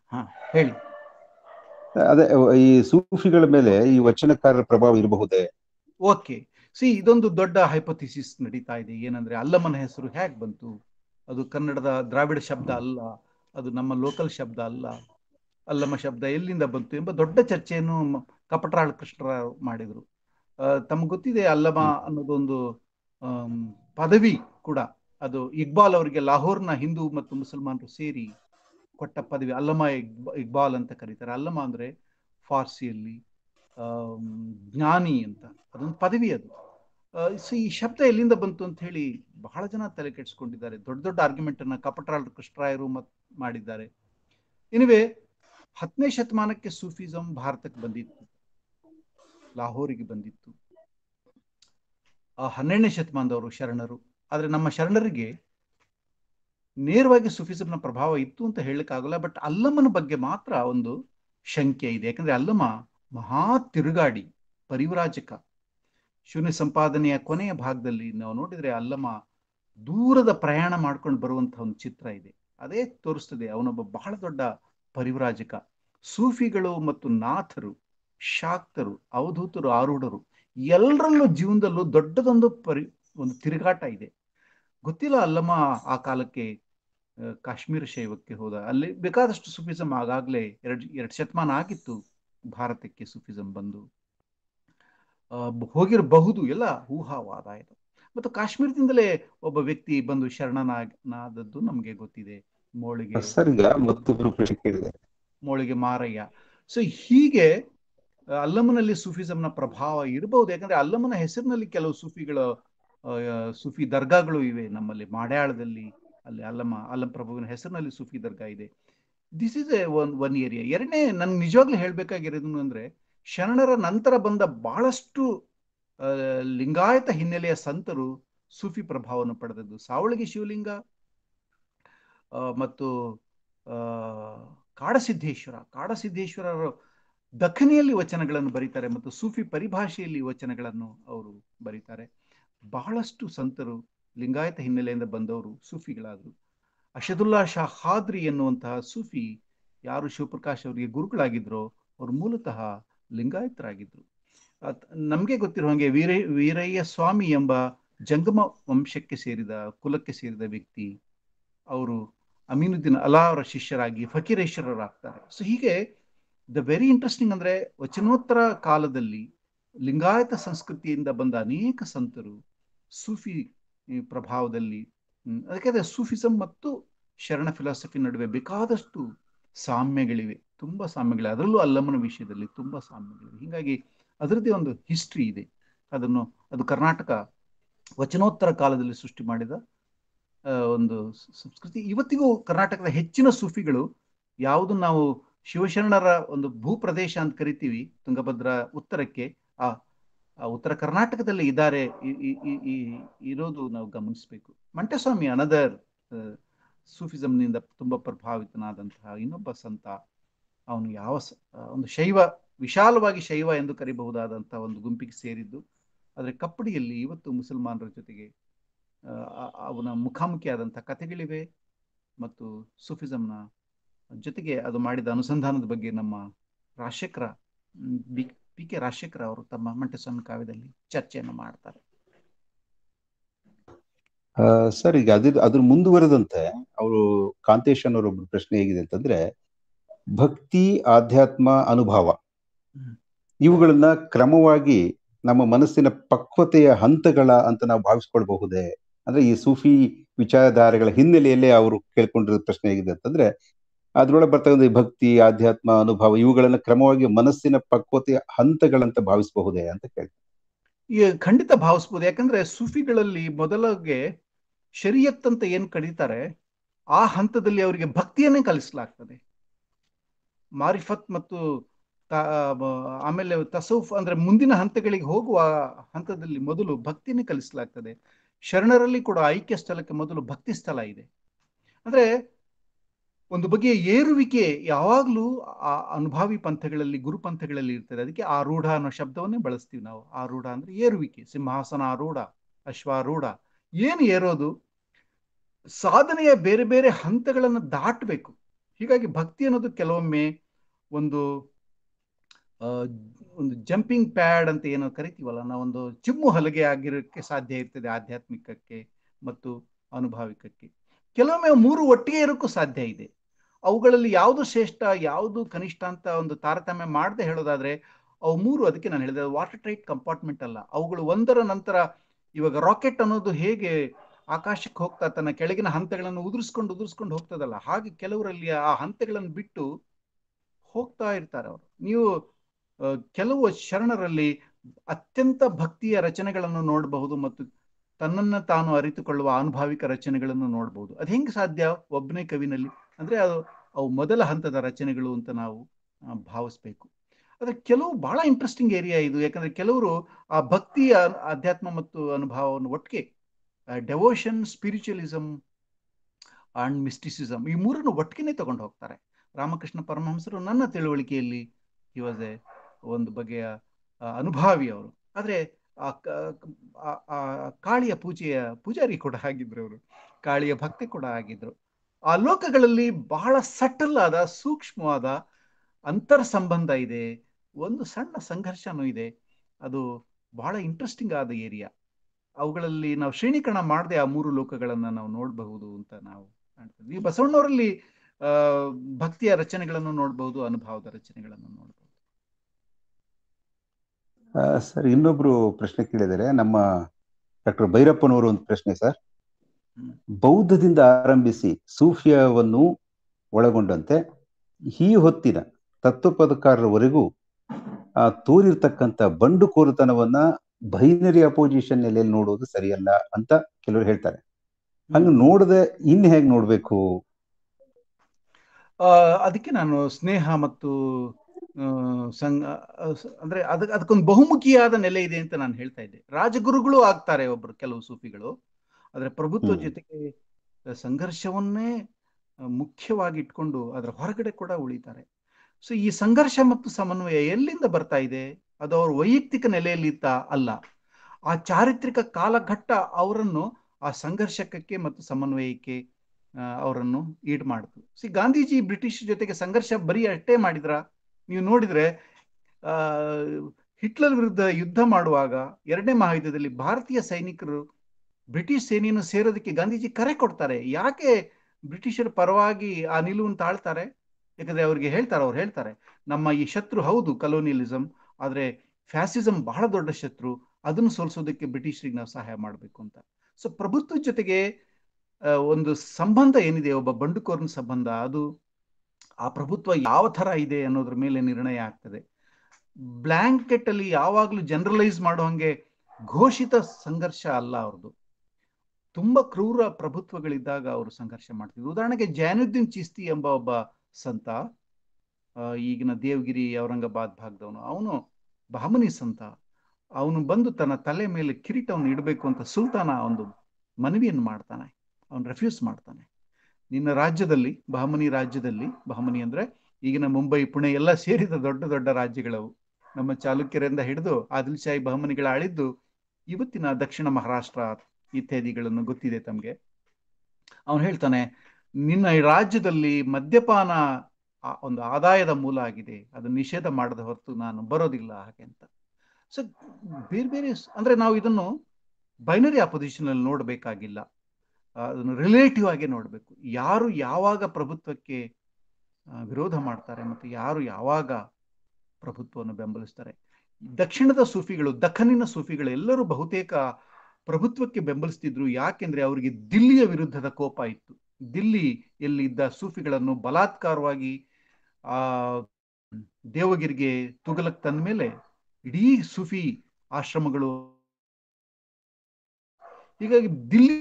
ಹೇಳಿ. ಅದೇ, ಈ ಸೂಫಿಗಳ ಮೇಲೆ ಈ ವಚನಕಾರರ ಪ್ರಭಾವ ಇರಬಹುದೇ? ಓಕೆ, ಸಿ ಇದೊಂದು ದೊಡ್ಡ ಹೈಪೋಥಿಸಿಸ್ ನಡೀತಾ ಇದೆ. ಏನಂದ್ರೆ ಅಲ್ಲಮನ ಹೆಸರು ಹೇಗೆ ಬಂತು? ಅದು ಕನ್ನಡದ ದ್ರಾವಿಡ ಶಬ್ದ ಅಲ್ಲ, ಅದು ನಮ್ಮ ಲೋಕಲ್ ಶಬ್ದ ಅಲ್ಲ, ಅಲ್ಲಮ ಶಬ್ದ ಎಲ್ಲಿಂದ ಬಂತು ಎಂಬ ದೊಡ್ಡ ಚರ್ಚೆಯನ್ನು ಕಪಟರಾಳ್ ಕೃಷ್ಣರಾವ್ ಮಾಡಿದರು. ತಮ್ಗೆ ಗೊತ್ತಿದೆ, ಅಲ್ಲಮ ಅನ್ನೋದೊಂದು ಪದವಿ ಕೂಡ. ಅದು ಇಕ್ಬಾಲ್ ಅವರಿಗೆ ಲಾಹೋರ್ನ ಹಿಂದೂ ಮತ್ತು ಮುಸಲ್ಮಾನರು ಸೇರಿ ಕೊಟ್ಟ ಪದವಿ. ಅಲ್ಲಮ ಇಕ್ಬಾಲ್ ಅಂತ ಕರೀತಾರೆ. ಅಲ್ಲಮ ಅಂದ್ರೆ ಫಾರ್ಸಿಯಲ್ಲಿ ಜ್ಞಾನಿ ಅಂತ, ಅದೊಂದು ಪದವಿ ಅದು. ಸೊ ಈ ಶಬ್ದ ಎಲ್ಲಿಂದ ಬಂತು ಅಂತ ಹೇಳಿ ಬಹಳ ಜನ ತಲೆ ಕೆಡಿಸ್ಕೊಂಡಿದ್ದಾರೆ. ದೊಡ್ಡ ದೊಡ್ಡ ಆರ್ಗ್ಯುಮೆಂಟ್ ಅನ್ನ ಕಪಟರಾಳ್ ಕೃಷ್ಣರಾಯರು ಮಾಡಿದ್ದಾರೆ. ಎನಿವೆ, 10ನೇ ಶತಮಾನಕ್ಕೆ ಸೂಫಿಸಂ ಭಾರತಕ್ಕೆ ಬಂದಿತ್ತು, ಲಾಹೋರಿಗೆ ಬಂದಿತ್ತು. 12ನೇ ಶತಮಾನದವರು ಶರಣರು. ಆದ್ರೆ ನಮ್ಮ ಶರಣರಿಗೆ ನೇರವಾಗಿ ಸೂಫಿಸಂನ ಪ್ರಭಾವ ಇತ್ತು ಅಂತ ಹೇಳಕ್ಕಾಗಲ್ಲ. ಬಟ್ ಅಲ್ಲಮನ ಬಗ್ಗೆ ಮಾತ್ರ ಒಂದು ಶಂಕೆ ಇದೆ. ಯಾಕಂದ್ರೆ ಅಲ್ಲಮ ಮಹಾ ತಿರುಗಾಡಿ ಪರಿವ್ರಾಜಕ. ಶೂನ್ಯ ಸಂಪಾದನೆಯ ಕೊನೆಯ ಭಾಗದಲ್ಲಿ ನಾವು ನೋಡಿದ್ರೆ ಅಲ್ಲಮ ದೂರದ ಪ್ರಯಾಣ ಮಾಡ್ಕೊಂಡು ಬರುವಂತಹ ಒಂದು ಚಿತ್ರ ಇದೆ. ಅದೇ ತೋರಿಸ್ತದೆ ಅವನೊಬ್ಬ ಬಹಳ ದೊಡ್ಡ ಪರಿವ್ರಾಜಕ. ಸೂಫಿಗಳು ಮತ್ತು ನಾಥರು, ಶಾಕ್ತರು, ಅವಧೂತರು, ಆರೂಢರು ಎಲ್ಲರಲ್ಲೂ ಜೀವನದಲ್ಲೂ ದೊಡ್ಡದೊಂದು ಒಂದು ತಿರುಗಾಟ ಇದೆ. ಗೊತ್ತಿಲ್ಲ, ಅಲ್ಲಮ ಆ ಕಾಲಕ್ಕೆ ಕಾಶ್ಮೀರ ಶೈವಕ್ಕೆ ಹೋದ. ಅಲ್ಲಿ ಬೇಕಾದಷ್ಟು ಸೂಫಿಸಂ ಆಗಾಗ್ಲೇ ಎರಡು ಶತಮಾನ ಆಗಿತ್ತು ಭಾರತಕ್ಕೆ ಸೂಫಿಸಂ ಬಂದು. ಹೋಗಿರಬಹುದು, ಎಲ್ಲ ಊಹಾವಾದ ಇದು. ಮತ್ತು ಕಾಶ್ಮೀರದಿಂದಲೇ ಒಬ್ಬ ವ್ಯಕ್ತಿ ಬಂದು ಶರಣನಾದದ್ದು ನಮ್ಗೆ ಗೊತ್ತಿದೆ, ಮೋಳಿಗೆ ಮಾರಯ್ಯ. ಸೊ ಹೀಗೆ ಅಲ್ಲಮನಲ್ಲಿ ಸೂಫಿಸಂನ ಪ್ರಭಾವ ಇರಬಹುದು. ಯಾಕಂದ್ರೆ ಅಲ್ಲಮನ ಹೆಸರಿನಲ್ಲಿ ಕೆಲವು ಸೂಫಿ ದರ್ಗಾಗಳು ಇವೆ ನಮ್ಮಲ್ಲಿ ಮಾಡ್ಯಾಳದಲ್ಲಿ. ಅಲ್ಲಿ ಅಲ್ಲಂ ಪ್ರಭುವಿನ ಹೆಸರಿನಲ್ಲಿ ಸೂಫಿ ದರ್ಗಾ ಇದೆ. This is one area. ಎರಡನೇ, ನನ್ಗೆ ನಿಜವಾಗ್ಲೂ ಹೇಳ್ಬೇಕಾಗಿರೋದು ಅಂದ್ರೆ, ಶರಣರ ನಂತರ ಬಂದ ಬಹಳಷ್ಟು ಲಿಂಗಾಯತ ಹಿನ್ನೆಲೆಯ ಸಂತರು ಸೂಫಿ ಪ್ರಭಾವವನ್ನು ಪಡೆದದ್ದು. ಸಾವಳಗಿ ಶಿವಲಿಂಗ ಮತ್ತು ಕಾಡಸಿದ್ದೇಶ್ವರರು ದಖನಿಯಲ್ಲಿ ವಚನಗಳನ್ನು ಬರೀತಾರೆ ಮತ್ತು ಸೂಫಿ ಪರಿಭಾಷೆಯಲ್ಲಿ ವಚನಗಳನ್ನು ಅವರು ಬರೀತಾರೆ. ಬಹಳಷ್ಟು ಸಂತರು ಲಿಂಗಾಯತ ಹಿನ್ನೆಲೆಯಿಂದ ಬಂದವರು ಸೂಫಿಗಳಾದರು. ಅಷದುಲ್ಲಾ ಶಾ ಖಾದ್ರಿ ಎನ್ನುವಂತಹ ಸೂಫಿ, ಯಾರು ಶಿವಪ್ರಕಾಶ್ ಅವರಿಗೆ ಗುರುಗಳಾಗಿದ್ರೋ, ಅವರು ಮೂಲತಃ ಲಿಂಗಾಯತರಾಗಿದ್ರು. ನಮ್ಗೆ ಗೊತ್ತಿರೋ ಹಾಗೆ ವೀರಯ್ಯ ಸ್ವಾಮಿ ಎಂಬ ಜಂಗಮ ವಂಶಕ್ಕೆ ಸೇರಿದ ಕುಲಕ್ಕೆ ಸೇರಿದ ವ್ಯಕ್ತಿ, ಅವರು ಅಮೀನುದ್ದೀನ್ ಅಲಾ ಅವರ ಶಿಷ್ಯರಾಗಿ ಫಕೀರೇಶ್ವರರಾಗ್ತಾರೆ. ಸೊ ಹೀಗೆ ದ ವೆರಿ ಇಂಟ್ರೆಸ್ಟಿಂಗ್ ಅಂದ್ರೆ, ವಚನೋತ್ತರ ಕಾಲದಲ್ಲಿ ಲಿಂಗಾಯತ ಸಂಸ್ಕೃತಿಯಿಂದ ಬಂದ ಅನೇಕ ಸಂತರು ಸೂಫಿ ಪ್ರಭಾವದಲ್ಲಿ. ಅದಕ್ಕೆ ಸೂಫಿಸಂ ಮತ್ತು ಶರಣ ಫಿಲಾಸಫಿ ನಡುವೆ ಬೇಕಾದಷ್ಟು ಸಾಮ್ಯಗಳಿವೆ, ತುಂಬಾ ಸಾಮ್ಯಗಳಿವೆ. ಅದರಲ್ಲೂ ಅಲ್ಲಮನ ವಿಷಯದಲ್ಲಿ ತುಂಬಾ ಸಾಮ್ಯಗಳಿವೆ. ಹೀಗಾಗಿ ಅದರದ್ದೇ ಒಂದು ಹಿಸ್ಟ್ರಿ ಇದೆ. ಅದು ಕರ್ನಾಟಕ ವಚನೋತ್ತರ ಕಾಲದಲ್ಲಿ ಸೃಷ್ಟಿ ಮಾಡಿದ ಒಂದು ಸಂಸ್ಕೃತಿ. ಇವತ್ತಿಗೂ ಕರ್ನಾಟಕದ ಹೆಚ್ಚಿನ ಸೂಫಿಗಳು, ಯಾವುದು ನಾವು ಶಿವಶರಣರ ಒಂದು ಭೂಪ್ರದೇಶ ಅಂತ ಕರಿತೀವಿ, ತುಂಗಭದ್ರಾ ಉತ್ತರಕ್ಕೆ, ಆ ಉತ್ತರ ಕರ್ನಾಟಕದಲ್ಲಿ ಇದ್ದಾರೆ ಇರೋದು ನಾವು ಗಮನಿಸಬೇಕು. ಮಂಟಸ್ವಾಮಿ ಅನದರ್ ಸೂಫಿಸಂನಿಂದ ತುಂಬಾ ಪ್ರಭಾವಿತನಾದಂತಹ ಇನ್ನೊಬ್ಬ ಸಂತ. ಅವನು ಒಂದು ವಿಶಾಲವಾಗಿ ಶೈವ ಎಂದು ಕರಿಬಹುದಾದಂತಹ ಒಂದು ಗುಂಪಿಗೆ ಸೇರಿದ್ದು. ಆದರೆ ಕಪ್ಪಡಿಯಲ್ಲಿ ಇವತ್ತು ಮುಸಲ್ಮಾನರ ಜೊತೆಗೆ ಅವನ ಮುಖಾಮುಖಿಯಾದಂತಹ ಕಥೆಗಳಿವೆ. ಮತ್ತು ಸೂಫಿಸಂನ ಜೊತೆಗೆ ಅದು ಮಾಡಿದ ಅನುಸಂಧಾನದ ಬಗ್ಗೆ ನಮ್ಮ ಪಿ ಕೆ ರಾಜಶೇಖರ ಅವರು ತಮ್ಮ ಮಂಟಸ್ವಾಮಿ ಕಾವ್ಯದಲ್ಲಿ ಚರ್ಚೆಯನ್ನು ಮಾಡ್ತಾರೆ. ಸರ್, ಈಗ ಅದ್ರ ಮುಂದುವರೆದಂತೆ ಅವರು ಕಾಂತೇಶನ್ ಅವರ ಪ್ರಶ್ನೆ ಹೇಗಿದೆ ಅಂತಂದ್ರೆ, ಭಕ್ತಿ, ಆಧ್ಯಾತ್ಮ, ಅನುಭವ ಇವುಗಳನ್ನ ಕ್ರಮವಾಗಿ ನಮ್ಮ ಮನಸ್ಸಿನ ಪಕ್ವತೆಯ ಹಂತಗಳ ಅಂತ ನಾವು ಭಾವಿಸ್ಕೊಳ್ಬಹುದೇ? ಅಂದ್ರೆ ಈ ಸೂಫಿ ವಿಚಾರಧಾರೆಗಳ ಹಿನ್ನೆಲೆಯಲ್ಲೇ ಅವರು ಕೇಳ್ಕೊಂಡಿರೋ ಪ್ರಶ್ನೆ ಹೇಗಿದೆ ಅಂತಂದ್ರೆ, ಅದ್ರೊಳಗೆ ಬರ್ತಕ್ಕಂಥ ಭಕ್ತಿ, ಆಧ್ಯಾತ್ಮ, ಅನುಭವ ಇವುಗಳನ್ನ ಕ್ರಮವಾಗಿ ಮನಸ್ಸಿನ ಪಕ್ವತೆಯ ಹಂತಗಳಂತ ಭಾವಿಸಬಹುದೇ ಅಂತ ಕೇಳ್ತಾರೆ. ಖಂಡಿತ ಭಾವಿಸ್ಬೋದು. ಯಾಕಂದ್ರೆ ಸೂಫಿಗಳಲ್ಲಿ ಮೊದಲಿಗೆ ಶರೀಯತ್ ಅಂತ ಏನ್ ಕರೀತಾರೆ, ಆ ಹಂತದಲ್ಲಿ ಅವರಿಗೆ ಭಕ್ತಿಯನ್ನೇ ಕಲಿಸಲಾಗ್ತದೆ. ಮಾರಿಫತ್ ಮತ್ತು ಆಮೇಲೆ ತಸೌಫ್ ಅಂದ್ರೆ ಮುಂದಿನ ಹಂತಗಳಿಗೆ ಹೋಗುವ ಹಂತದಲ್ಲಿ ಮೊದಲು ಭಕ್ತಿಯನ್ನೇ ಕಲಿಸಲಾಗ್ತದೆ. ಶರಣರಲ್ಲಿ ಕೂಡ ಐಕ್ಯ ಸ್ಥಳಕ್ಕೆ ಮೊದಲು ಭಕ್ತಿ ಸ್ಥಳ ಇದೆ. ಅಂದ್ರೆ ಒಂದು ಬಗೆಯ ಏರುವಿಕೆ ಯಾವಾಗ್ಲೂ ಆ ಅನುಭಾವಿ ಪಂಥಗಳಲ್ಲಿ, ಗುರು ಪಂಥಗಳಲ್ಲಿ ಇರ್ತದೆ. ಅದಕ್ಕೆ ಆರೂಢ ಅನ್ನೋ ಶಬ್ದವನ್ನೇ ಬಳಸ್ತೀವಿ ನಾವು. ಆರೂಢ ಅಂದ್ರೆ ಏರುವಿಕೆ. ಸಿಂಹಾಸನ ಆರೂಢ, ಅಶ್ವಾರೂಢ. ಏನು ಏರೋದು? ಸಾಧನೆಯ ಬೇರೆ ಬೇರೆ ಹಂತಗಳನ್ನು ದಾಟಬೇಕು. ಹೀಗಾಗಿ ಭಕ್ತಿ ಅನ್ನೋದು ಕೆಲವೊಮ್ಮೆ ಒಂದು ಒಂದು ಜಂಪಿಂಗ್ ಪ್ಯಾಡ್ ಅಂತ ಏನೋ ಕರಿತೀವಲ್ಲ, ನಾವೊಂದು ಚಿಮ್ಮು ಹಲಗೆ ಆಗಿರೋಕ್ಕೆ ಸಾಧ್ಯ ಇರ್ತದೆ ಆಧ್ಯಾತ್ಮಿಕಕ್ಕೆ ಮತ್ತು ಅನುಭಾವಿಕಕ್ಕೆ. ಕೆಲವೊಮ್ಮೆ ಮೂರು ಒಟ್ಟಿಗೆ ಇರೋಕ್ಕೂ ಸಾಧ್ಯ ಇದೆ. ಅವುಗಳಲ್ಲಿ ಯಾವುದು ಶ್ರೇಷ್ಠ ಯಾವುದು ಕನಿಷ್ಠ ಅಂತ ಒಂದು ತಾರತಮ್ಯ ಮಾಡದೆ ಹೇಳೋದಾದ್ರೆ ಅವು ಮೂರು, ಅದಕ್ಕೆ ನಾನು ಹೇಳಿದೆ ವಾಟರ್ ಟೈಟ್ ಕಂಪಾರ್ಟ್ಮೆಂಟ್ ಅಲ್ಲ, ಅವುಗಳು ಒಂದರ ನಂತರ. ಇವಾಗ ರಾಕೆಟ್ ಅನ್ನೋದು ಹೇಗೆ ಆಕಾಶಕ್ಕೆ ಹೋಗ್ತಾ ತನ್ನ ಕೆಳಗಿನ ಹಂತಗಳನ್ನು ಉದುರಿಸ್ಕೊಂಡು ಹೋಗ್ತದಲ್ಲ, ಹಾಗೆ ಕೆಲವರಲ್ಲಿ ಆ ಹಂತಗಳನ್ನು ಬಿಟ್ಟು ಹೋಗ್ತಾ ಇರ್ತಾರೆ ಅವರು. ನೀವು ಕೆಲವು ಶರಣರಲ್ಲಿ ಅತ್ಯಂತ ಭಕ್ತಿಯ ರಚನೆಗಳನ್ನು ನೋಡಬಹುದು ಮತ್ತು ತನ್ನನ್ನು ತಾನು ಅರಿತುಕೊಳ್ಳುವ ಅನುಭಾವಿಕ ರಚನೆಗಳನ್ನು ನೋಡಬಹುದು. ಅದು ಹೆಂಗೆ ಸಾಧ್ಯ ಒಬ್ಬನೇ ಕವಿನಲ್ಲಿ ಅಂದ್ರೆ ಅವು ಮೊದಲ ಹಂತದ ರಚನೆಗಳು ಅಂತ ನಾವು ಭಾವಿಸ್ಬೇಕು. ಆದ್ರೆ ಕೆಲವು ಬಹಳ ಇಂಟ್ರೆಸ್ಟಿಂಗ್ ಏರಿಯಾ ಇದು, ಯಾಕಂದ್ರೆ ಕೆಲವರು ಆ ಭಕ್ತಿಯ ಅಧ್ಯಾತ್ಮ ಮತ್ತು ಅನುಭವವನ್ನು ಒಟ್ಟಿಗೆ ಡೆವೋಷನ್, ಸ್ಪಿರಿಚುವಲಿಸಮ್ ಅಂಡ್ ಮಿಸ್ಟಿಸಿಸಮ್ ಈ ಮೂರನ್ನು ಒಟ್ಟಿಗೆ ತಗೊಂಡು ಹೋಗ್ತಾರೆ. ರಾಮಕೃಷ್ಣ ಪರಮಹಂಸರು ನನ್ನ ತಿಳುವಳಿಕೆಯಲ್ಲಿ ಒಂದು ಬಗೆಯ ಅನುಭಾವಿ ಅವರು. ಆದ್ರೆ ಕಾಳಿಯ ಪೂಜಾರಿ ಕೂಡ ಆಗಿದ್ರು ಅವರು, ಕಾಳಿಯ ಭಕ್ತಿ ಕೂಡ ಆಗಿದ್ರು. ಆ ಲೋಕಗಳಲ್ಲಿ ಬಹಳ ಸಟಲ್ ಆದ ಸೂಕ್ಷ್ಮವಾದ ಅಂತರ್ ಸಂಬಂಧ ಇದೆ, ಒಂದು ಸಣ್ಣ ಸಂಘರ್ಷನೂ ಇದೆ. ಅದು ಬಹಳ ಇಂಟ್ರೆಸ್ಟಿಂಗ್ ಆದ ಏರಿಯಾ. ಅವುಗಳಲ್ಲಿ ನಾವು ಶ್ರೇಣೀಕರಣ ಮಾಡದೆ ಆ ಮೂರು ಲೋಕಗಳನ್ನ ನಾವು ನೋಡಬಹುದು ಅಂತ ನಾವು ಕಾಣ್ತೀವಿ. ಈ ಬಸವಣ್ಣವರಲ್ಲಿ ಭಕ್ತಿಯ ರಚನೆಗಳನ್ನು ನೋಡಬಹುದು, ಅನುಭವದ ರಚನೆಗಳನ್ನು ನೋಡಬಹುದು. ಸರ್, ಇನ್ನೊಬ್ರು ಪ್ರಶ್ನೆ ಕೇಳಿದರೆ ನಮ್ಮ ಡಾಕ್ಟರ್ ಭೈರಪ್ಪನವರು ಒಂದು ಪ್ರಶ್ನೆ ಸರ್. ಬೌದ್ಧದಿಂದ ಆರಂಭಿಸಿ ಸೂಫಿಯವನ್ನು ಒಳಗೊಂಡಂತೆ ಈ ಹೊತ್ತಿನ ತತ್ವಪದಕಾರರವರೆಗೂ ತೋರಿರ್ತಕ್ಕಂಥ ಬಂಡುಕೋರುತನವನ್ನ ಬೈನರಿ ಅಪೋಸಿಷನ್ ನೆಲೆಯಲ್ಲಿ ನೋಡೋದು ಸರಿಯಲ್ಲ ಅಂತ ಕೆಲವರು ಹೇಳ್ತಾರೆ. ಹಂಗ ನೋಡದೆ ಇನ್ನು ಹೇಗೆ ನೋಡ್ಬೇಕು? ಅದಕ್ಕೆ ನಾನು ಸ್ನೇಹ ಮತ್ತು ಅಂದ್ರೆ ಅದಕ್ಕೊಂದು ಬಹುಮುಖಿಯಾದ ನೆಲೆ ಇದೆ ಅಂತ ನಾನು ಹೇಳ್ತಾ ಇದ್ದೆ. ರಾಜಗುರುಗಳು ಆಗ್ತಾರೆ ಒಬ್ರು ಕೆಲವು ಸೂಫಿಗಳು, ಆದ್ರೆ ಪ್ರಭುತ್ವ ಜೊತೆಗೆ ಸಂಘರ್ಷವನ್ನೇ ಮುಖ್ಯವಾಗಿ ಇಟ್ಕೊಂಡು ಅದರ ಹೊರಗಡೆ ಕೂಡ ಉಳಿತಾರೆ. ಸೊ ಈ ಸಂಘರ್ಷ ಮತ್ತು ಸಮನ್ವಯ ಎಲ್ಲಿಂದ ಬರ್ತಾ ಇದೆ? ಅದು ಅವ್ರ ವೈಯಕ್ತಿಕ ನೆಲೆಯಲ್ಲಿ ಅಲ್ಲ, ಆ ಚಾರಿತ್ರಿಕ ಕಾಲಘಟ್ಟ ಅವರನ್ನು ಆ ಸಂಘರ್ಷಕ್ಕೆ ಮತ್ತು ಸಮನ್ವಯಕ್ಕೆ ಅವರನ್ನು ಈಡ್ ಮಾಡ್ತು. ಗಾಂಧೀಜಿ ಬ್ರಿಟಿಷ್ ಜೊತೆಗೆ ಸಂಘರ್ಷ ಬರೀ ಅಷ್ಟೇ ಮಾಡಿದ್ರ? ನೀವು ನೋಡಿದ್ರೆ ಹಿಟ್ಲರ್ ವಿರುದ್ಧ ಯುದ್ಧ ಮಾಡುವಾಗ 2ನೇ ಮಹಾಯುದ್ಧದಲ್ಲಿ ಭಾರತೀಯ ಸೈನಿಕರು ಬ್ರಿಟಿಷ್ ಸೇನೆಯನ್ನು ಸೇರೋದಕ್ಕೆ ಗಾಂಧೀಜಿ ಕರೆ ಕೊಡ್ತಾರೆ. ಯಾಕೆ ಬ್ರಿಟಿಷರ ಪರವಾಗಿ ಆ ನಿಲುವನ್ನು ತಾಳ್ತಾರೆ? ಯಾಕಂದ್ರೆ ಅವ್ರು ಹೇಳ್ತಾರೆ ನಮ್ಮ ಈ ಶತ್ರು ಹೌದು ಕಲೋನಿಯಲಿಸಂ, ಆದ್ರೆ ಫ್ಯಾಸಿಸಂ ಬಹಳ ದೊಡ್ಡ ಶತ್ರು, ಅದನ್ನು ಸೋಲಿಸೋದಕ್ಕೆ ಬ್ರಿಟಿಷರಿಗೆ ನಾವು ಸಹಾಯ ಮಾಡಬೇಕು ಅಂತ. ಸೊ ಪ್ರಭುತ್ವದ ಜೊತೆಗೆ ಒಂದು ಸಂಬಂಧ ಏನಿದೆ, ಒಬ್ಬ ಬಂಡುಕೋರನ ಸಂಬಂಧ, ಅದು ಆ ಪ್ರಭುತ್ವ ಯಾವ ತರ ಇದೆ ಅನ್ನೋದ್ರ ಮೇಲೆ ನಿರ್ಣಯ ಆಗ್ತದೆ. ಬ್ಲಾಂಕೆಟ್ ಅಲ್ಲಿ ಯಾವಾಗ್ಲೂ ಜನರಲೈಸ್ ಮಾಡೋ ಹಂಗೆ ಘೋಷಿತ ಸಂಘರ್ಷ ಅಲ್ಲ ಅವ್ರದ್ದು. ತುಂಬಾ ಕ್ರೂರ ಪ್ರಭುತ್ವಗಳಿದ್ದಾಗ ಅವರು ಸಂಘರ್ಷ ಮಾಡ್ತಿದ್ರು. ಉದಾಹರಣೆಗೆ ಜೈನುದ್ದೀನ್ ಚಿಸ್ತಿ ಎಂಬ ಒಬ್ಬ ಸಂತ, ಈಗಿನ ದೇವಗಿರಿ ಔರಂಗಾಬಾದ್ ಭಾಗದವನು, ಅವನು ಬಹಮನಿ ಸಂತ. ಅವನು ಬಂದು ತನ್ನ ತಲೆ ಮೇಲೆ ಕಿರೀಟವನ್ನು ಇಡಬೇಕು ಅಂತ ಸುಲ್ತಾನ ಒಂದು ಮನವಿಯನ್ನು ಮಾಡ್ತಾನೆ. ಅವನು ರೆಫ್ಯೂಸ್ ಮಾಡ್ತಾನೆ. ನಿನ್ನ ರಾಜ್ಯದಲ್ಲಿ, ಬಹಮನಿ ರಾಜ್ಯದಲ್ಲಿ, ಬಹಮನಿ ಅಂದ್ರೆ ಈಗಿನ ಮುಂಬೈ, ಪುಣೆ ಎಲ್ಲ ಸೇರಿದ ದೊಡ್ಡ ದೊಡ್ಡ ರಾಜ್ಯಗಳವು. ನಮ್ಮ ಚಾಲುಕ್ಯರಿಂದ ಹಿಡಿದು ಆದಿಲ್ಶಾಹಿ ಬಹಮನಿಗಳ ಆಳಿದ್ದು ಇವತ್ತಿನ ದಕ್ಷಿಣ ಮಹಾರಾಷ್ಟ್ರ ಇತ್ಯಾದಿಗಳನ್ನು ಗೊತ್ತಿದೆ ತಮ್ಗೆ. ಅವನು ಹೇಳ್ತಾನೆ, ನಿನ್ನ ರಾಜ್ಯದಲ್ಲಿ ಮದ್ಯಪಾನ ಒಂದು ಆದಾಯದ ಮೂಲ ಆಗಿದೆ, ಅದನ್ನು ನಿಷೇಧ ಮಾಡದ ಹೊರತು ನಾನು ಬರೋದಿಲ್ಲ ಹಾಗೆ ಅಂತ. ಸೊ ಬೇರೆ ಬೇರೆ ಅಂದ್ರೆ ನಾವು ಇದನ್ನು ಬೈನರಿ ಅಪೋಸಿಷನ್ ಅಲ್ಲಿ ನೋಡ್ಬೇಕಾಗಿಲ್ಲ, ಅದನ್ನು ರಿಲೇಟಿವ್ ಆಗಿ ನೋಡ್ಬೇಕು. ಯಾರು ಯಾವಾಗ ಪ್ರಭುತ್ವಕ್ಕೆ ವಿರೋಧ ಮಾಡ್ತಾರೆ ಮತ್ತು ಯಾರು ಯಾವಾಗ ಪ್ರಭುತ್ವವನ್ನು ಬೆಂಬಲಿಸ್ತಾರೆ. ದಕ್ಷಿಣದ ಸೂಫಿಗಳು, ದಖನಿನ ಸೂಫಿಗಳು ಎಲ್ಲರೂ ಬಹುತೇಕ ಪ್ರಭುತ್ವಕ್ಕೆ ಬೆಂಬಲಿಸ್ತಿದ್ರು. ಯಾಕೆಂದ್ರೆ ಅವರಿಗೆ ದಿಲ್ಲಿಯ ವಿರುದ್ಧದ ಕೋಪ ಇತ್ತು. ದಿಲ್ಲಿಯಲ್ಲಿದ್ದ ಸೂಫಿಗಳನ್ನು ಬಲಾತ್ಕಾರವಾಗಿ ದೇವಗಿರಿಗೆ ತುಗಲಕ್ ತಂದ ಮೇಲೆ ಇಡೀ ಸೂಫಿ ಆಶ್ರಮಗಳು, ಹೀಗಾಗಿ ದಿಲ್ಲಿ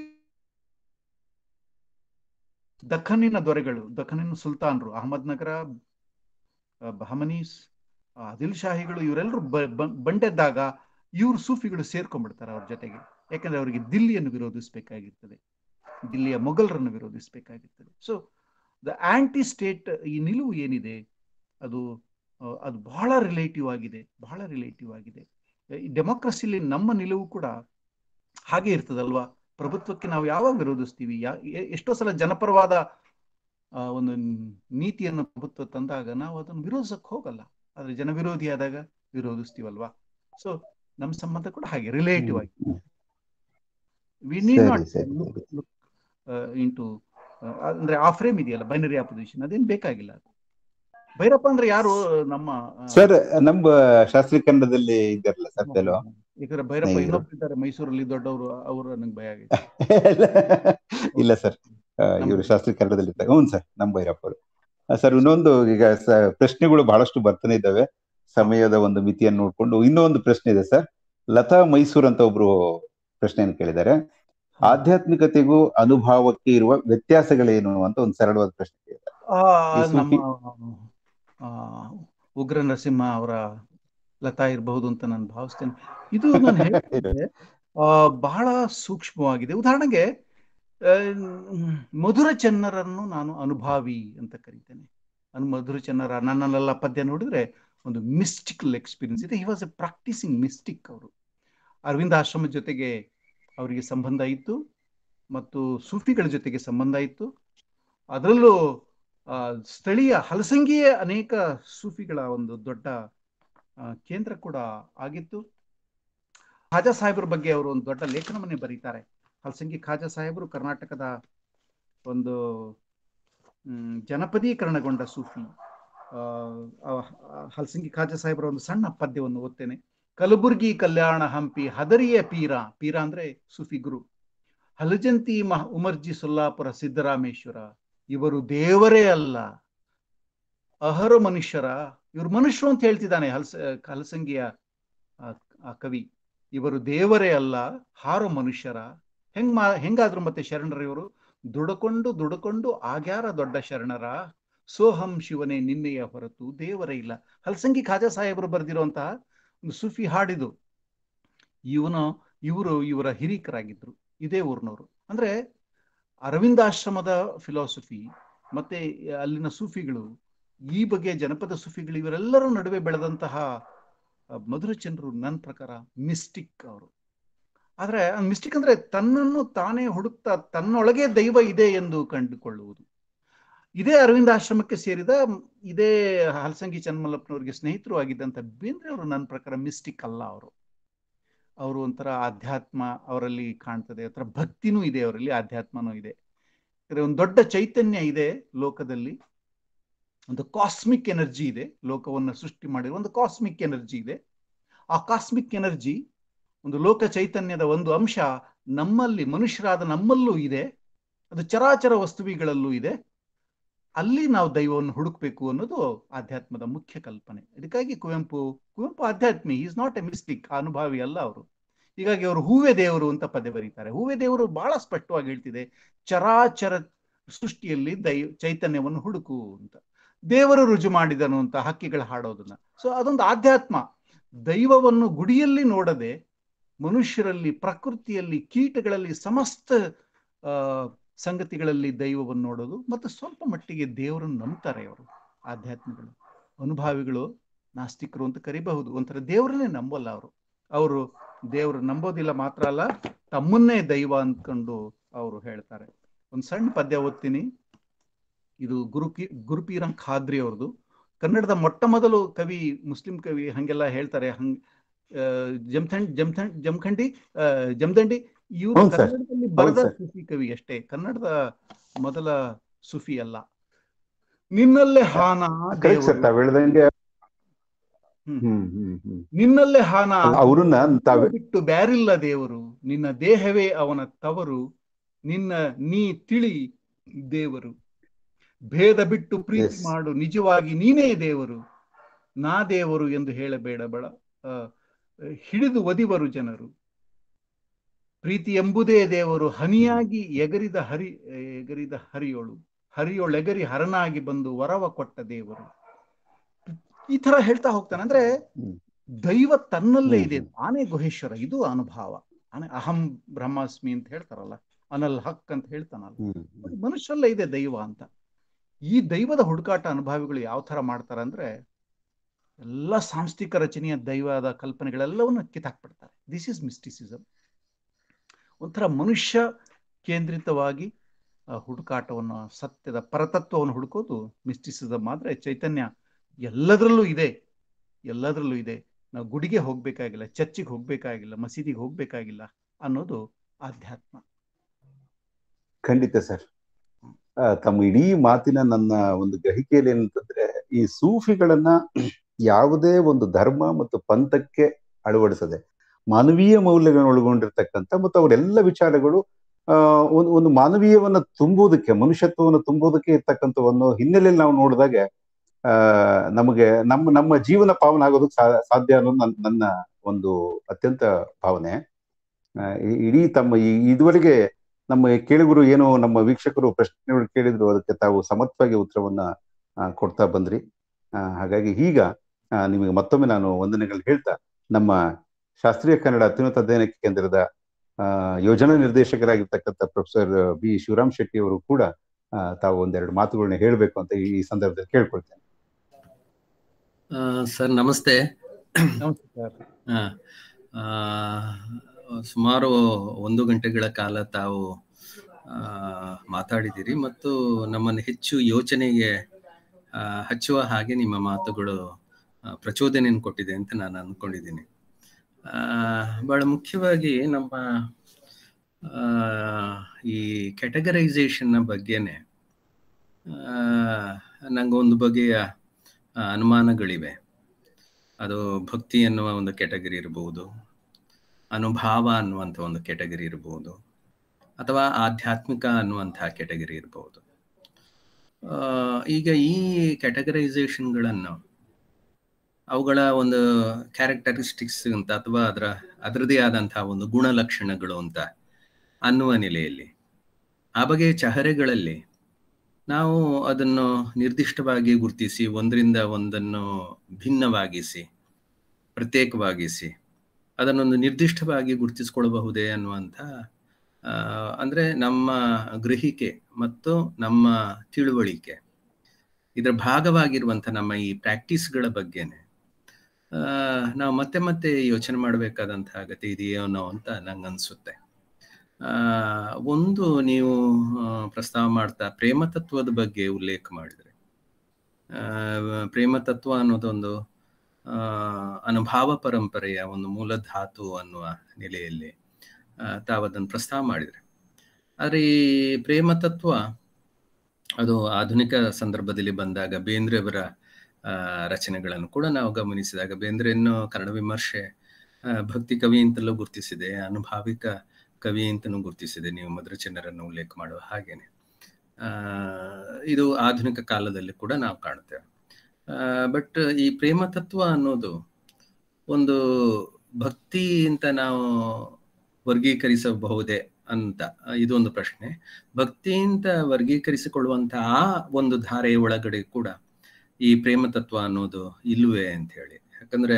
ದಖನಿನ ದೊರೆಗಳು, ದಖನಿನ ಸುಲ್ತಾನರು, ಅಹಮದ್ ನಗರ, ಬಹಮನೀಸ್, ಆದಿಲ್ ಶಾಹಿಗಳು, ಇವರೆಲ್ಲರೂ ಬಂಡೆದ್ದಾಗ ಇವರು ಸೂಫಿಗಳು ಸೇರ್ಕೊಂಡ್ಬಿಡ್ತಾರೆ ಅವ್ರ ಜೊತೆಗೆ. ಯಾಕಂದ್ರೆ ಅವರಿಗೆ ದಿಲ್ಲಿಯನ್ನು ವಿರೋಧಿಸಬೇಕಾಗಿರ್ತದೆ, ದಿಲ್ಲಿಯ ಮೊಘಲರನ್ನು ವಿರೋಧಿಸಬೇಕಾಗಿರ್ತದೆ. ಸೊ ದ ಆಂಟಿ ಸ್ಟೇಟ್ ಈ ನಿಲುವು ಏನಿದೆ ಅದು ಬಹಳ ರಿಲೇಟಿವ್ ಆಗಿದೆ, ಬಹಳ ರಿಲೇಟಿವ್ ಆಗಿದೆ. ಈ ಡೆಮೋಕ್ರಸಿಲಿ ನಮ್ಮ ನಿಲುವು ಕೂಡ ಹಾಗೆ ಇರ್ತದಲ್ವಾ? ಪ್ರಭುತ್ವಕ್ಕೆ ನಾವು ಯಾವಾಗ ವಿರೋಧಿಸ್ತೀವಿ? ಎಷ್ಟೋ ಸಲ ಜನಪರವಾದ ಒಂದು ನೀತಿಯನ್ನು ಪ್ರಭುತ್ವ ತಂದಾಗ ನಾವು ಅದನ್ನು ವಿರೋಧಿಸಕ್ಕೆ ಹೋಗಲ್ಲ. ಆದ್ರೆ ಜನ ವಿರೋಧಿ ಆದಾಗ ವಿರೋಧಿಸ್ತೀವಲ್ವಾ. ಸೊ ನಮ್ಮ ಸಂಬಂಧ ಕೂಡ ಹಾಗೆ ರಿಲೇಟಿವ್ ಆಗಿ. We need not look into ಅಂದ್ರೆ ಆ ಫ್ರೇಮ್ ಇದೆಯಲ್ಲ ಬೈನರಿ ಆಪೋಸಿಷನ್, ಅದೇನು ಬೇಕಾಗಿಲ್ಲ. ಅದು ಭೈರಪ್ಪ ಅಂದ್ರೆ ಯಾರು? ನಮ್ಮ ಸರ್ ನಮ್ಮ ಶಾಸ್ತ್ರೀಯ ಕನ್ನಡದಲ್ಲಿ ಇದ್ದಾರಲ್ಲ ಸರ್ ಕೆಲವು. ಯಾಕಂದ್ರೆ ಭೈರಪ್ಪ ಇನ್ನೊಬ್ರು ಇದ್ದಾರೆ ಮೈಸೂರಲ್ಲಿ ದೊಡ್ಡವರು, ಅವರು ನಂಗೆ ಭಯ ಆಗಿದೆ. ಇಲ್ಲ ಸರ್, ಇವರು ಶಾಸ್ತ್ರೀಯ ಕನ್ನಡದಲ್ಲಿ ಇದ್ದಾರೆ. ಹ್ಞೂ ಸರ್, ನಮ್ಮ ಭೈರಪ್ಪ ಅವರು. ಸರ್ ಇನ್ನೊಂದು, ಈಗ ಪ್ರಶ್ನೆಗಳು ಬಹಳಷ್ಟು ಬರ್ತಾನೆ ಇದ್ದಾವೆ, ಸಮಯದ ಒಂದು ಮಿತಿಯನ್ನು ನೋಡ್ಕೊಂಡು ಇನ್ನೊಂದು ಪ್ರಶ್ನೆ ಇದೆ ಸರ್. ಲತಾ ಮೈಸೂರ್ ಅಂತ ಒಬ್ರು ಪ್ರಶ್ನೆಯನ್ನು ಕೇಳಿದ್ದಾರೆ. ಆಧ್ಯಾತ್ಮಿಕತೆಗೂ ಅನುಭವಕ್ಕೆ ಇರುವ ವ್ಯತ್ಯಾಸಗಳೇನು ಅಂತ ಒಂದು ಸರಳವಾದ ಪ್ರಶ್ನೆ ಕೇಳಿದ್ದಾರೆ. ನಮ್ಮ ಉಗ್ರ ನರಸಿಂಹ ಅವರ ಲತಾ ಇರಬಹುದು ಅಂತ ನಾನು ಭಾವಿಸ್ತೇನೆ. ಇದು ನಾನು ಹೇಳಿದ್ರೆ ಬಹಳ ಸೂಕ್ಷ್ಮವಾಗಿದೆ. ಉದಾಹರಣೆಗೆ ಮಧುರ ಚೆನ್ನರನ್ನು ನಾನು ಅನುಭಾವಿ ಅಂತ ಕರೀತೇನೆ. ಮಧುರ ಚೆನ್ನರ ನನ್ನಲ್ಲೆಲ್ಲ ಪದ್ಯ ನೋಡಿದ್ರೆ ಒಂದು ಮಿಸ್ಟಿಕಲ್ ಎಕ್ಸ್ಪೀರಿಯನ್ಸ್ ಇದೆ. He was a practising mystic. ಅವರು ಅರವಿಂದ ಆಶ್ರಮದ ಜೊತೆಗೆ ಅವರಿಗೆ ಸಂಬಂಧ ಇತ್ತು ಮತ್ತು ಸೂಫಿಗಳ ಜೊತೆಗೆ ಸಂಬಂಧ ಇತ್ತು. ಅದರಲ್ಲೂ ಸ್ಥಳೀಯ ಹಲಸಂಗಿಯ ಅನೇಕ ಸೂಫಿಗಳ ಒಂದು ದೊಡ್ಡ ಕೇಂದ್ರ ಕೂಡ ಆಗಿತ್ತು. ಖಾಜಾ ಸಾಹೇಬ್ರ ಬಗ್ಗೆ ಅವರು ಒಂದು ದೊಡ್ಡ ಲೇಖನವನ್ನೇ ಬರೀತಾರೆ. ಹಲಸಂಗಿ ಖಾಜಾ ಸಾಹೇಬರು ಕರ್ನಾಟಕದ ಒಂದು ಜನಪದೀಕರಣಗೊಂಡ ಸೂಫಿ. ಹಲಸಂಗಿ ಖಾಜಾ ಸಾಹೇಬರ ಒಂದು ಸಣ್ಣ ಪದ್ಯವನ್ನು ಓದ್ತೇನೆ. ಕಲಬುರ್ಗಿ ಕಲ್ಯಾಣ ಹಂಪಿ ಹದರಿಯ ಪೀರ, ಪೀರ ಅಂದ್ರೆ ಸೂಫಿ ಗುರು. ಹಲಜಂತಿ ಉಮರ್ಜಿ ಸೊಲ್ಲಾಪುರ ಸಿದ್ದರಾಮೇಶ್ವರ, ಇವರು ದೇವರೇ ಅಲ್ಲ ಅಹರ ಮನುಷ್ಯರ. ಇವರು ಮನುಷ್ಯರು ಅಂತ ಹೇಳ್ತಿದ್ದಾನೆ ಹಲಸಂಗಿಯ ಕವಿ. ಇವರು ದೇವರೇ ಅಲ್ಲ ಹಾರೋ ಮನುಷ್ಯರ. ಹೆಂಗಾದ್ರು ಮತ್ತೆ ಶರಣರ ಇವರು ದುಡುಕೊಂಡು ಆಗ್ಯಾರ ದೊಡ್ಡ ಶರಣರ. ಸೋಹಂ ಶಿವನೇ ನಿನ್ನೆಯ ಹೊರತು ದೇವರೇ ಇಲ್ಲ. ಹಲಸಂಗಿ ಖಾಜಾ ಸಾಹೇಬರು ಬರೆದಿರುವಂತಹ ಒಂದು ಸೂಫಿ ಹಾಡಿದು. ಇವರ ಹಿರೀಕರಾಗಿದ್ರು, ಇದೇ ಊರಿನವರು. ಅಂದ್ರೆ ಅರವಿಂದಾಶ್ರಮದ ಫಿಲಾಸಫಿ ಮತ್ತೆ ಅಲ್ಲಿನ ಸೂಫಿಗಳು, ಈ ಬಗ್ಗೆ ಜನಪದ ಸೂಫಿಗಳು, ಇವರೆಲ್ಲರ ನಡುವೆ ಬೆಳೆದಂತಹ ಮಧುರಚಂದ್ರರು ನನ್ನ ಪ್ರಕಾರ ಮಿಸ್ಟಿಕ್ ಅವರು. ಆದ್ರೆ ಮಿಸ್ಟಿಕ್ ಅಂದ್ರೆ ತನ್ನನ್ನು ತಾನೇ ಹುಡುಕ್ತಾ ತನ್ನೊಳಗೆ ದೈವ ಇದೆ ಎಂದು ಕಂಡುಕೊಳ್ಳುವುದು. ಇದೇ ಅರವಿಂದಾಶ್ರಮಕ್ಕೆ ಸೇರಿದ ಇದೇ ಹಲಸಂಗಿ ಚನ್ನಮಲ್ಲಪ್ಪನವರಿಗೆ ಸ್ನೇಹಿತರು ಆಗಿದ್ದಂತ ಬೇಂದ್ರೆ ಅವರು ನನ್ನ ಪ್ರಕಾರ ಮಿಸ್ಟಿಕ್ ಅಲ್ಲ. ಅವರು ಒಂಥರ ಆಧ್ಯಾತ್ಮ ಅವರಲ್ಲಿ ಕಾಣ್ತದೆ, ಒಂಥರ ಭಕ್ತಿನೂ ಇದೆ ಅವರಲ್ಲಿ, ಆಧ್ಯಾತ್ಮನೂ ಇದೆ. ಒಂದು ದೊಡ್ಡ ಚೈತನ್ಯ ಇದೆ ಲೋಕದಲ್ಲಿ, ಒಂದು ಕಾಸ್ಮಿಕ್ ಎನರ್ಜಿ ಇದೆ, ಲೋಕವನ್ನು ಸೃಷ್ಟಿ ಮಾಡಿರುವ ಒಂದು ಕಾಸ್ಮಿಕ್ ಎನರ್ಜಿ ಇದೆ. ಆ ಕಾಸ್ಮಿಕ್ ಎನರ್ಜಿ ಒಂದು ಲೋಕ ಚೈತನ್ಯದ ಒಂದು ಅಂಶ ನಮ್ಮಲ್ಲಿ, ಮನುಷ್ಯರಾದ ನಮ್ಮಲ್ಲೂ ಇದೆ. ಅದು ಚರಾಚರ ವಸ್ತುವಿಗಳಲ್ಲೂ ಇದೆ. ಅಲ್ಲಿ ನಾವು ದೈವವನ್ನು ಹುಡುಕ್ಬೇಕು ಅನ್ನೋದು ಆಧ್ಯಾತ್ಮದ ಮುಖ್ಯ ಕಲ್ಪನೆ. ಅದಕ್ಕಾಗಿ ಕುವೆಂಪು ಆಧ್ಯಾತ್ಮಿ, ಈಸ್ ನಾಟ್ ಎ ಮಿಸ್ಟಿಕ್, ಅನುಭಾವಿ ಅಲ್ಲ ಅವರು. ಹೀಗಾಗಿ ಅವರು ಹೂವೇ ದೇವರು ಅಂತ ಪದ್ಯ ಬರೀತಾರೆ. ಹೂವೇ ದೇವರು ಬಹಳ ಸ್ಪಷ್ಟವಾಗಿ ಹೇಳ್ತಿದೆ, ಚರಾಚರ ಸೃಷ್ಟಿಯಲ್ಲಿ ಚೈತನ್ಯವನ್ನು ಹುಡುಕು ಅಂತ. ದೇವರು ರುಜು ಮಾಡಿದನು ಅಂತ ಹಕ್ಕಿಗಳು ಹಾಡೋದನ್ನ. ಸೊ ಅದೊಂದು ಆಧ್ಯಾತ್ಮ. ದೈವವನ್ನು ಗುಡಿಯಲ್ಲಿ ನೋಡದೆ ಮನುಷ್ಯರಲ್ಲಿ, ಪ್ರಕೃತಿಯಲ್ಲಿ, ಕೀಟಗಳಲ್ಲಿ, ಸಮಸ್ತ ಸಂಗತಿಗಳಲ್ಲಿ ದೈವವನ್ನು ನೋಡೋದು. ಮತ್ತು ಸ್ವಲ್ಪ ಮಟ್ಟಿಗೆ ದೇವರನ್ನು ನಂಬ್ತಾರೆ ಅವರು. ಆಧ್ಯಾತ್ಮಿಗಳು, ಅನುಭಾವಿಗಳು, ನಾಸ್ತಿಕರು ಅಂತ ಕರಿಬಹುದು. ಒಂಥರ ದೇವರನ್ನೇ ನಂಬಲ್ಲ ಅವರು ದೇವರು ನಂಬೋದಿಲ್ಲ, ಮಾತ್ರ ಅಲ್ಲ ತಮ್ಮನ್ನೇ ದೈವ ಅಂದ್ಕೊಂಡು ಅವರು ಹೇಳ್ತಾರೆ. ಒಂದು ಸಣ್ಣ ಪದ್ಯ ಓದ್ತೀನಿ. ಇದು ಗುರುಪೀರಂ ಖಾದ್ರಿ ಅವ್ರದ್ದು. ಕನ್ನಡದ ಮೊಟ್ಟ ಮೊದಲು ಕವಿ, ಮುಸ್ಲಿಂ ಕವಿ, ಹಂಗೆಲ್ಲ ಹೇಳ್ತಾರೆ. ಜಮದಂಡಿ ಇವರು ಕನ್ನಡದಲ್ಲಿ ಬರೆದ ಸೂಫಿ ಕವಿ ಅಷ್ಟೇ, ಕನ್ನಡದ ಮೊದಲ ಸೂಫಿ ಅಲ್ಲ. ನಿನ್ನಲ್ಲೇ ಹಾನ ನಿನ್ನಲ್ಲೇ ಹಾನ ಅವ್ರನ್ನ ಬಿಟ್ಟು ಬ್ಯಾರಿಲ್ಲ ದೇವರು, ನಿನ್ನ ದೇಹವೇ ಅವನ ತವರು, ನಿನ್ನ ನೀ ತಿಳಿ ದೇವರು, ಭೇದ ಬಿಟ್ಟು ಪ್ರೀತಿ ಮಾಡು ನಿಜವಾಗಿ ನೀನೇ ದೇವರು, ನಾ ದೇವರು ಎಂದು ಹೇಳಬೇಡ ಬಳ ಹಿಡಿದು ಒದಿವರು ಜನರು, ಪ್ರೀತಿ ಎಂಬುದೇ ದೇವರು, ಹನಿಯಾಗಿ ಎಗರಿದ ಹರಿಯೋಳೆಗರಿ ಹರನಾಗಿ ಬಂದು ವರವ ಕೊಟ್ಟ ದೇವರು. ಈ ತರ ಹೇಳ್ತಾ ಹೋಗ್ತಾನೆ. ಅಂದ್ರೆ ದೈವ ತನ್ನಲ್ಲೇ ಇದೆ, ಆನೆ ಗುಹೇಶ್ವರ. ಇದು ಅನುಭವ. ಅಹಂ ಬ್ರಹ್ಮಾಸ್ಮಿ ಅಂತ ಹೇಳ್ತಾರಲ್ಲ, ಅನಲ್ ಹಕ್ ಅಂತ ಹೇಳ್ತಾನಲ್ಲ, ಮನುಷ್ಯರಲ್ಲೇ ಇದೆ ದೈವ ಅಂತ. ಈ ದೈವದ ಹುಡುಕಾಟ ಅನುಭವಿಗಳು ಯಾವ ತರ ಮಾಡ್ತಾರೆ ಅಂದ್ರೆ, ಎಲ್ಲ ಸಾಂಸ್ಥಿಕ ರಚನೆಯ ದೈವದ ಕಲ್ಪನೆಗಳೆಲ್ಲವನ್ನು ಕಿತ್ತಾಕ್ಬಿಡ್ತಾರೆ. This is mysticism. ಒಂಥರ ಮನುಷ್ಯ ಕೇಂದ್ರಿತವಾಗಿ ಹುಡುಕಾಟವನ್ನು, ಸತ್ಯದ ಪರತತ್ವವನ್ನು ಹುಡುಕೋದು ಮಿಸ್ಟಿಸಿಸಮ್. ಆದ್ರೆ ಚೈತನ್ಯ ಎಲ್ಲದರಲ್ಲೂ ಇದೆ. ಎಲ್ಲದರಲ್ಲೂ ಇದೆ. ನಾವು ಗುಡಿಗೆ ಹೋಗ್ಬೇಕಾಗಿಲ್ಲ, ಚರ್ಚಿಗೆ ಹೋಗ್ಬೇಕಾಗಿಲ್ಲ, ಮಸೀದಿಗೆ ಹೋಗ್ಬೇಕಾಗಿಲ್ಲ ಅನ್ನೋದು ಆಧ್ಯಾತ್ಮ. ಖಂಡಿತ ಸರ್. ತಮ್ಮ ಇಡೀ ಮಾತಿನ ನನ್ನ ಒಂದು ಗ್ರಹಿಕೆಯಲ್ಲಿ ಏನಂತಂದ್ರೆ, ಈ ಸೂಫಿಗಳನ್ನ ಯಾವುದೇ ಒಂದು ಧರ್ಮ ಮತ್ತು ಪಂಥಕ್ಕೆ ಅಳವಡಿಸದೆ ಮಾನವೀಯ ಮೌಲ್ಯಗಳನ್ನು ಒಳಗೊಂಡಿರ್ತಕ್ಕಂಥ ಮತ್ತು ಅವರೆಲ್ಲ ವಿಚಾರಗಳು ಒಂದು ಮಾನವೀಯವನ್ನ ತುಂಬುವುದಕ್ಕೆ, ಮನುಷ್ಯತ್ವವನ್ನು ತುಂಬುವುದಕ್ಕೆ ಇರ್ತಕ್ಕಂಥ ಒಂದು ಹಿನ್ನೆಲೆಯಲ್ಲಿ ನಾವು ನೋಡಿದಾಗ ನಮಗೆ ನಮ್ಮ ಜೀವನ ಪಾವನ ಆಗೋದಕ್ಕೆ ಸಾಧ್ಯ ಅನ್ನೋದು ನನ್ನ ಒಂದು ಅತ್ಯಂತ ಭಾವನೆ. ಇಡೀ ತಮ್ಮ ಇದುವರೆಗೆ ನಮ್ಮ ಕೇಳುಗರು ಏನು ನಮ್ಮ ವೀಕ್ಷಕರು ಪ್ರಶ್ನೆಗಳು ಕೇಳಿದ್ರು, ಅದಕ್ಕೆ ತಾವು ಸಮರ್ಥವಾಗಿ ಉತ್ತರವನ್ನ ಕೊಡ್ತಾ ಬಂದ್ರಿ. ಹಾಗಾಗಿ ಈಗ ನಿಮಗೆ ಮತ್ತೊಮ್ಮೆ ನಾನು ವಂದನೆಗಳು ಹೇಳ್ತಾ, ನಮ್ಮ ಶಾಸ್ತ್ರೀಯ ಕನ್ನಡ ಅತ್ಯುನ್ನತ ಅಧ್ಯಯನ ಕೇಂದ್ರದ ಯೋಜನಾ ನಿರ್ದೇಶಕರಾಗಿರ್ತಕ್ಕಂಥ ಪ್ರೊಫೆಸರ್ ಬಿ ಶಿವರಾಮ್ ಶೆಟ್ಟಿ ಅವರು ಕೂಡ ತಾವು ಒಂದೆರಡು ಮಾತುಗಳನ್ನ ಹೇಳಬೇಕು ಅಂತ ಈ ಸಂದರ್ಭದಲ್ಲಿ ಕೇಳ್ಕೊಳ್ತೇನೆ. ಸರ್ ನಮಸ್ತೆ. ಸುಮಾರು 1 ಗಂಟೆಗಳ ಕಾಲ ತಾವು ಮಾತಾಡಿದ್ದೀರಿ ಮತ್ತು ನಮ್ಮನ್ನು ಹೆಚ್ಚು ಯೋಚನೆಗೆ ಹಚ್ಚುವ ಹಾಗೆ ನಿಮ್ಮ ಮಾತುಗಳು ಪ್ರಚೋದನೆಯನ್ನು ಕೊಟ್ಟಿದೆ ಅಂತ ನಾನು ಅಂದ್ಕೊಂಡಿದ್ದೀನಿ. ಬಹಳ ಮುಖ್ಯವಾಗಿ ನಮ್ಮ ಈ ಕ್ಯಾಟಗರೈಸೇಷನ್ನ ಬಗ್ಗೆನೆ ನಂಗೊಂದು ಬಗೆಯ ಅನುಮಾನಗಳಿವೆ. ಅದು ಭಕ್ತಿ ಅನ್ನುವ ಒಂದು ಕ್ಯಾಟಗರಿ ಇರಬಹುದು, ಅನುಭಾವ ಅನ್ನುವಂಥ ಒಂದು ಕ್ಯಾಟಗರಿ ಇರಬಹುದು, ಅಥವಾ ಆಧ್ಯಾತ್ಮಿಕ ಅನ್ನುವಂತಹ ಕ್ಯಾಟಗರಿ ಇರಬಹುದು. ಈಗ ಈ ಕ್ಯಾಟಗರೈಸೇಷನ್ಗಳನ್ನು ಅವುಗಳ ಒಂದು ಕ್ಯಾರೆಕ್ಟರಿಸ್ಟಿಕ್ಸ್ ಅಂತ ಅಥವಾ ಅದರದೇ ಆದಂತಹ ಒಂದು ಗುಣಲಕ್ಷಣಗಳು ಅಂತ ಅನ್ನುವ ನೆಲೆಯಲ್ಲಿ ಆ ಬಗೆಯ ಚಹರೆಗಳಲ್ಲಿ ನಾವು ಅದನ್ನು ನಿರ್ದಿಷ್ಟವಾಗಿ ಗುರುತಿಸಿ ಒಂದರಿಂದ ಒಂದನ್ನು ಭಿನ್ನವಾಗಿಸಿ ಪ್ರತ್ಯೇಕವಾಗಿಸಿ ಅದನ್ನೊಂದು ನಿರ್ದಿಷ್ಟವಾಗಿ ಗುರುತಿಸ್ಕೊಳ್ಬಹುದೇ ಅನ್ನುವಂಥ ಅಂದರೆ ನಮ್ಮ ಗ್ರಹಿಕೆ ಮತ್ತು ನಮ್ಮ ತಿಳುವಳಿಕೆ ಇದರ ಭಾಗವಾಗಿರುವಂಥ ನಮ್ಮ ಈ ಪ್ರಾಕ್ಟೀಸ್ಗಳ ಬಗ್ಗೆನೆ ನಾವು ಮತ್ತೆ ಮತ್ತೆ ಯೋಚನೆ ಮಾಡಬೇಕಾದಂಥ ಅಗತ್ಯ ಇದೆಯೇನೋ ಅಂತ ನಂಗೆ ಅನಿಸುತ್ತೆ. ಒಂದು ನೀವು ಪ್ರಸ್ತಾವ ಮಾಡ್ತಾ ಪ್ರೇಮ ತತ್ವದ ಬಗ್ಗೆ ಉಲ್ಲೇಖ ಮಾಡಿದರೆ, ಪ್ರೇಮ ತತ್ವ ಅನ್ನೋದೊಂದು ಅನುಭಾವ ಪರಂಪರೆಯ ಒಂದು ಮೂಲ ಧಾತು ಅನ್ನುವ ನೆಲೆಯಲ್ಲಿ ತಾವದನ್ನು ಪ್ರಸ್ತಾವ ಮಾಡಿದರೆ, ಆದರೆ ಈ ಪ್ರೇಮ ತತ್ವ ಅದು ಆಧುನಿಕ ಸಂದರ್ಭದಲ್ಲಿ ಬಂದಾಗ ಬೇಂದ್ರೆಯವರ ರಚನೆಗಳನ್ನು ಕೂಡ ನಾವು ಗಮನಿಸಿದಾಗ ಬೇಂದ್ರೆಯನ್ನು ಕನ್ನಡ ವಿಮರ್ಶೆ ಭಕ್ತಿ ಕವಿ ಅಂತಲೂ ಗುರುತಿಸಿದೆ, ಅನುಭಾವಿಕ ಕವಿ ಅಂತಲೂ ಗುರುತಿಸಿದೆ. ನೀವು ಮಧುರಚಂದ್ರರನ್ನು ಉಲ್ಲೇಖ ಮಾಡುವ ಹಾಗೇನೆ ಇದು ಆಧುನಿಕ ಕಾಲದಲ್ಲಿ ಕೂಡ ನಾವು ಕಾಣುತ್ತೇವೆ. ಬಟ್ ಈ ಪ್ರೇಮ ತತ್ವ ಅನ್ನೋದು ಒಂದು ಭಕ್ತಿ ಅಂತ ನಾವು ವರ್ಗೀಕರಿಸಬಹುದೇ ಅಂತ ಇದೊಂದು ಪ್ರಶ್ನೆ. ಭಕ್ತಿಯಿಂದ ವರ್ಗೀಕರಿಸಿಕೊಳ್ಳುವಂತಹ ಆ ಒಂದು ಧಾರೆಯ ಒಳಗಡೆ ಕೂಡ ಈ ಪ್ರೇಮ ತತ್ವ ಅನ್ನೋದು ಇಲ್ಲವೇ ಅಂತ ಹೇಳಿ. ಯಾಕಂದ್ರೆ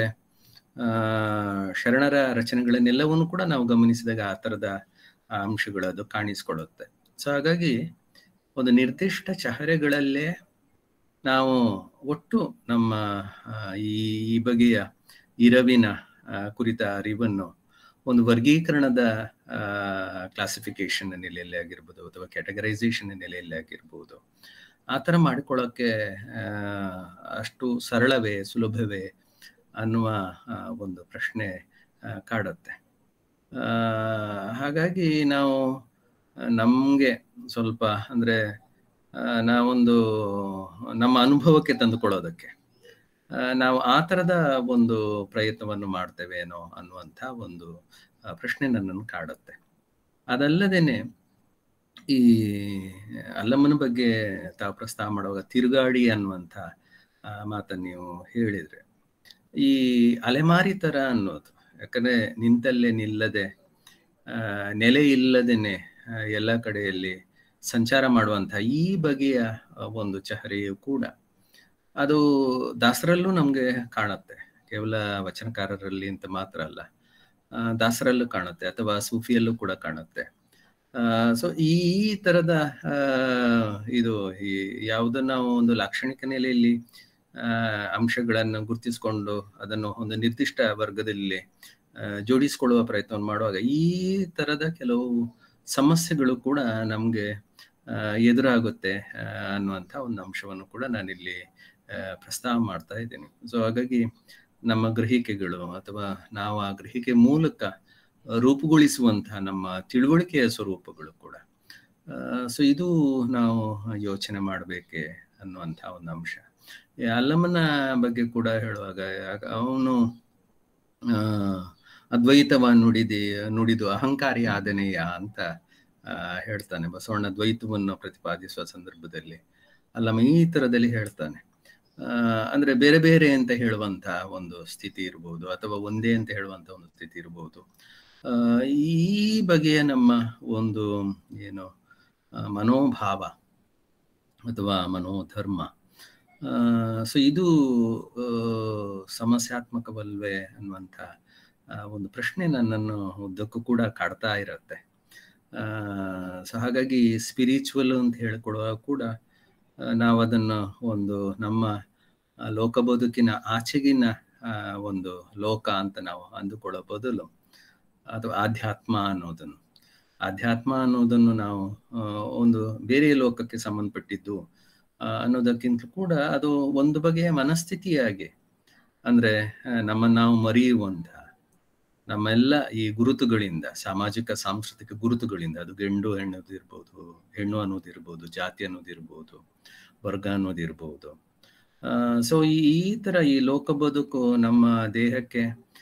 ಶರಣರ ರಚನೆಗಳನ್ನೆಲ್ಲವನ್ನು ಕೂಡ ನಾವು ಗಮನಿಸಿದಾಗ ಆ ಥರದ ಅಂಶಗಳು ಅದು ಕಾಣಿಸ್ಕೊಳ್ಳುತ್ತೆ. ಸೊ ಹಾಗಾಗಿ ಒಂದು ನಿರ್ದಿಷ್ಟ ಚಹರೆಗಳಲ್ಲೇ ನಾವು ಒಟ್ಟು ನಮ್ಮ ಈ ಬಗೆಯ ಇರವಿನ ಕುರಿತ ಅರಿವನ್ನು ಒಂದು ವರ್ಗೀಕರಣದ ಕ್ಲಾಸಿಫಿಕೇಶನ್ ನೆಲೆಯಲ್ಲಿ ಆಗಿರ್ಬೋದು ಅಥವಾ ಕ್ಯಾಟಗರೈಸೇಷನ್ ನೆಲೆಯಲ್ಲಿ ಆಗಿರ್ಬೋದು, ಆ ಥರ ಮಾಡಿಕೊಳ್ಳೋಕ್ಕೆ ಅಷ್ಟು ಸರಳವೇ ಸುಲಭವೇ ಅನ್ನುವ ಒಂದು ಪ್ರಶ್ನೆ ಕಾಡುತ್ತೆ. ಹಾಗಾಗಿ ನಾವು ನಮಗೆ ಸ್ವಲ್ಪ ಅಂದರೆ ನಾವೊಂದು ನಮ್ಮ ಅನುಭವಕ್ಕೆ ತಂದುಕೊಳ್ಳೋದಕ್ಕೆ ನಾವು ಆ ಥರದ ಒಂದು ಪ್ರಯತ್ನವನ್ನು ಮಾಡ್ತೇವೇನೋ ಅನ್ನುವಂಥ ಒಂದು ಪ್ರಶ್ನೆ ನನ್ನನ್ನು ಕಾಡುತ್ತೆ. ಅದಲ್ಲದೇನೆ ಈ ಅಲ್ಲಮ್ಮನ ಬಗ್ಗೆ ತಾವು ಪ್ರಸ್ತಾವ ಮಾಡುವಾಗ ತಿರುಗಾಡಿ ಅನ್ನುವಂಥ ಮಾತನ್ನು ನೀವು ಹೇಳಿದರೆ, ಈ ಅಲೆಮಾರಿ ಥರ ಅನ್ನೋದು, ಯಾಕಂದರೆ ನಿಂತಲ್ಲೇ ನಿಲ್ಲದೆ ನೆಲೆ ಇಲ್ಲದೇನೆ ಎಲ್ಲ ಕಡೆಯಲ್ಲಿ ಸಂಚಾರ ಮಾಡುವಂಥ ಈ ಬಗೆಯ ಒಂದು ಚಹರೆಯು ಕೂಡ ಅದು ದಾಸರಲ್ಲೂ ನಮಗೆ ಕಾಣುತ್ತೆ. ಕೇವಲ ವಚನಕಾರರಲ್ಲಿ ಅಂತ ಮಾತ್ರ ಅಲ್ಲ, ದಾಸರಲ್ಲೂ ಕಾಣುತ್ತೆ ಅಥವಾ ಸೂಫಿಯಲ್ಲೂ ಕೂಡ ಕಾಣುತ್ತೆ. ಸೊ ಈ ಥರದ ಇದು ಯಾವುದನ್ನು ನಾವು ಒಂದು ಲಾಕ್ಷಣಿಕ ನೆಲೆಯಲ್ಲಿ ಅಂಶಗಳನ್ನು ಗುರುತಿಸಿಕೊಂಡು ಅದನ್ನು ಒಂದು ನಿರ್ದಿಷ್ಟ ವರ್ಗದಲ್ಲಿ ಜೋಡಿಸಿಕೊಳ್ಳುವ ಪ್ರಯತ್ನವನ್ನು ಮಾಡುವಾಗ ಈ ಥರದ ಕೆಲವು ಸಮಸ್ಯೆಗಳು ಕೂಡ ನಮಗೆ ಎದುರಾಗುತ್ತೆ ಅನ್ನುವಂಥ ಒಂದು ಅಂಶವನ್ನು ಕೂಡ ನಾನಿಲ್ಲಿ ಪ್ರಸ್ತಾವ ಮಾಡ್ತಾ ಇದ್ದೀನಿ. ಸೊ ಹಾಗಾಗಿ ನಮ್ಮ ಗ್ರಹಿಕೆಗಳು ಅಥವಾ ನಾವು ಆ ಗ್ರಹಿಕೆ ಮೂಲಕ ರೂಪುಗೊಳಿಸುವಂತಹ ನಮ್ಮ ತಿಳುವಳಿಕೆಯ ಸ್ವರೂಪಗಳು ಕೂಡ. ಸೊ ಇದು ನಾವು ಯೋಚನೆ ಮಾಡಬೇಕೆ ಅನ್ನುವಂಥ ಒಂದು ಅಂಶ. ಅಲ್ಲಮನ ಬಗ್ಗೆ ಕೂಡ ಹೇಳುವಾಗ ಅವನು ಅದ್ವೈತವ ನುಡಿದು ಅಹಂಕಾರಿ ಆದನೆಯ ಅಂತ ಹೇಳ್ತಾನೆ. ಬಸವಣ್ಣ ದ್ವೈತವನ್ನು ಪ್ರತಿಪಾದಿಸುವ ಸಂದರ್ಭದಲ್ಲಿ ಅಲ್ಲಮ ಈ ತರದಲ್ಲಿ ಹೇಳ್ತಾನೆ. ಅಂದ್ರೆ ಬೇರೆ ಬೇರೆ ಅಂತ ಹೇಳುವಂತ ಒಂದು ಸ್ಥಿತಿ ಇರ್ಬೋದು, ಅಥವಾ ಒಂದೇ ಅಂತ ಹೇಳುವಂತ ಒಂದು ಸ್ಥಿತಿ ಇರ್ಬೋದು. ಈ ಬಗೆಯ ನಮ್ಮ ಒಂದು ಏನು ಮನೋಭಾವ ಅಥವಾ ಮನೋಧರ್ಮ, ಸೊ ಇದು ಸಮಸ್ಯಾತ್ಮಕವಲ್ವೇ ಅನ್ನುವಂಥ ಒಂದು ಪ್ರಶ್ನೆ ನನ್ನನ್ನು ಉದ್ದಕ್ಕೂ ಕೂಡ ಕಾಡ್ತಾ ಇರತ್ತೆ. ಸೊ ಹಾಗಾಗಿ ಸ್ಪಿರಿಚುವಲ್ ಅಂತ ಹೇಳಿಕೊಡುವಾಗ ಕೂಡ ನಾವು ಅದನ್ನು ಒಂದು ನಮ್ಮ ಲೋಕ ಬದುಕಿನ ಆಚೆಗಿನ ಒಂದು ಲೋಕ ಅಂತ ನಾವು ಅಂದುಕೊಳ್ಳೋ ಬದಲು, ಅಥವಾ ಆಧ್ಯಾತ್ಮ ಅನ್ನೋದನ್ನು ನಾವು ಒಂದು ಬೇರೆ ಲೋಕಕ್ಕೆ ಸಂಬಂಧಪಟ್ಟಿದ್ದು ಅನ್ನೋದಕ್ಕಿಂತ ಕೂಡ ಅದು ಒಂದು ಬಗೆಯ ಮನಸ್ಥಿತಿಯಾಗಿ, ಅಂದ್ರೆ ನಾವು ಮರೆಯುವಂಥ ನಮ್ಮೆಲ್ಲ ಈ ಗುರುತುಗಳಿಂದ, ಸಾಮಾಜಿಕ ಸಾಂಸ್ಕೃತಿಕ ಗುರುತುಗಳಿಂದ, ಅದು ಗಂಡು ಹೆಣ್ಣೋದಿರ್ಬೋದು, ಹೆಣ್ಣು ಅನ್ನೋದಿರ್ಬೋದು, ಜಾತಿ ಅನ್ನೋದಿರ್ಬೋದು, ವರ್ಗ ಅನ್ನೋದಿರ್ಬೋದು. ಸೊ ಈ ತರ ಈ ಲೋಕ ಬದುಕು ನಮ್ಮ ದೇಹಕ್ಕೆ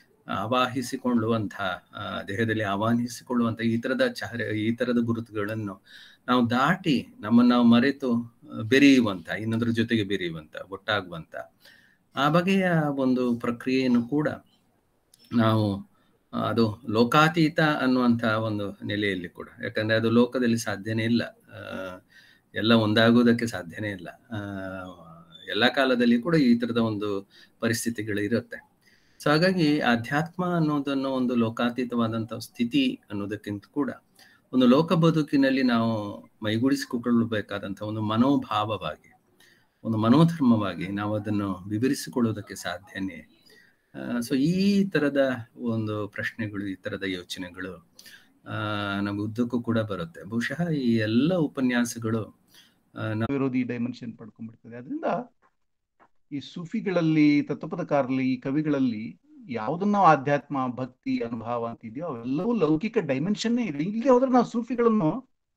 ದೇಹದಲ್ಲಿ ಆವಾಹಿಸಿಕೊಳ್ಳುವಂಥ ಈ ತರದ ಗುರುತುಗಳನ್ನು ನಾವು ದಾಟಿ ನಾವು ಮರೆತು ಬೆರೆಯುವಂತ, ಇನ್ನೊಂದ್ರ ಜೊತೆಗೆ ಬೆರೆಯುವಂತ, ಒಟ್ಟಾಗುವಂತ ಆ ಬಗೆಯ ಒಂದು ಪ್ರಕ್ರಿಯೆಯನ್ನು ಕೂಡ ನಾವು ಅದು ಲೋಕಾತೀತ ಅನ್ನುವಂಥ ಒಂದು ನೆಲೆಯಲ್ಲಿ ಕೂಡ, ಯಾಕಂದ್ರೆ ಅದು ಲೋಕದಲ್ಲಿ ಸಾಧ್ಯನೇ ಇಲ್ಲ, ಎಲ್ಲ ಒಂದಾಗುವುದಕ್ಕೆ ಸಾಧ್ಯನೇ ಇಲ್ಲ. ಎಲ್ಲ ಕಾಲದಲ್ಲಿ ಕೂಡ ಈ ತರದ ಒಂದು ಪರಿಸ್ಥಿತಿಗಳು ಇರುತ್ತೆ. ಸೊ ಹಾಗಾಗಿ ಅಧ್ಯಾತ್ಮ ಅನ್ನೋದನ್ನು ಒಂದು ಲೋಕಾತೀತವಾದಂಥ ಸ್ಥಿತಿ ಅನ್ನೋದಕ್ಕಿಂತ ಕೂಡ ಒಂದು ಲೋಕ ಬದುಕಿನಲ್ಲಿ ನಾವು ಮೈಗೂಡಿಸಿಕೊಳ್ಳಬೇಕಾದಂಥ ಒಂದು ಮನೋಭಾವವಾಗಿ, ಒಂದು ಮನೋಧರ್ಮವಾಗಿ ನಾವು ಅದನ್ನು ವಿವರಿಸಿಕೊಳ್ಳುವುದಕ್ಕೆ ಸಾಧ್ಯನೇ. ಸೊ ಈ ತರದ ಒಂದು ಪ್ರಶ್ನೆಗಳು, ಈ ತರದ ಯೋಚನೆಗಳು ನಮ್ಗೆ ಉದ್ದಕ್ಕೂ ಕೂಡ ಬರುತ್ತೆ. ಬಹುಶಃ ಈ ಎಲ್ಲ ಉಪನ್ಯಾಸಗಳು ವಿರೋಧಿ ಡೈಮೆನ್ಷನ್ ಪಡ್ಕೊಂಡ್ಬಿಡ್ತದೆ. ಅದರಿಂದ ಈ ಸೂಫಿಗಳಲ್ಲಿ, ತತ್ವಪದಕಾರರಲ್ಲಿ, ಈ ಕವಿಗಳಲ್ಲಿ ಯಾವುದನ್ನ ಆಧ್ಯಾತ್ಮ, ಭಕ್ತಿ, ಅನುಭವ ಅಂತಿದೆಯೋ ಅವೆಲ್ಲವೂ ಲೌಕಿಕ ಡೈಮೆನ್ಷನ್ನೇ ಇದೆ. ಇಲ್ಲದೆ ಹೋದ್ರೆ ನಾವು ಸೂಫಿಗಳನ್ನು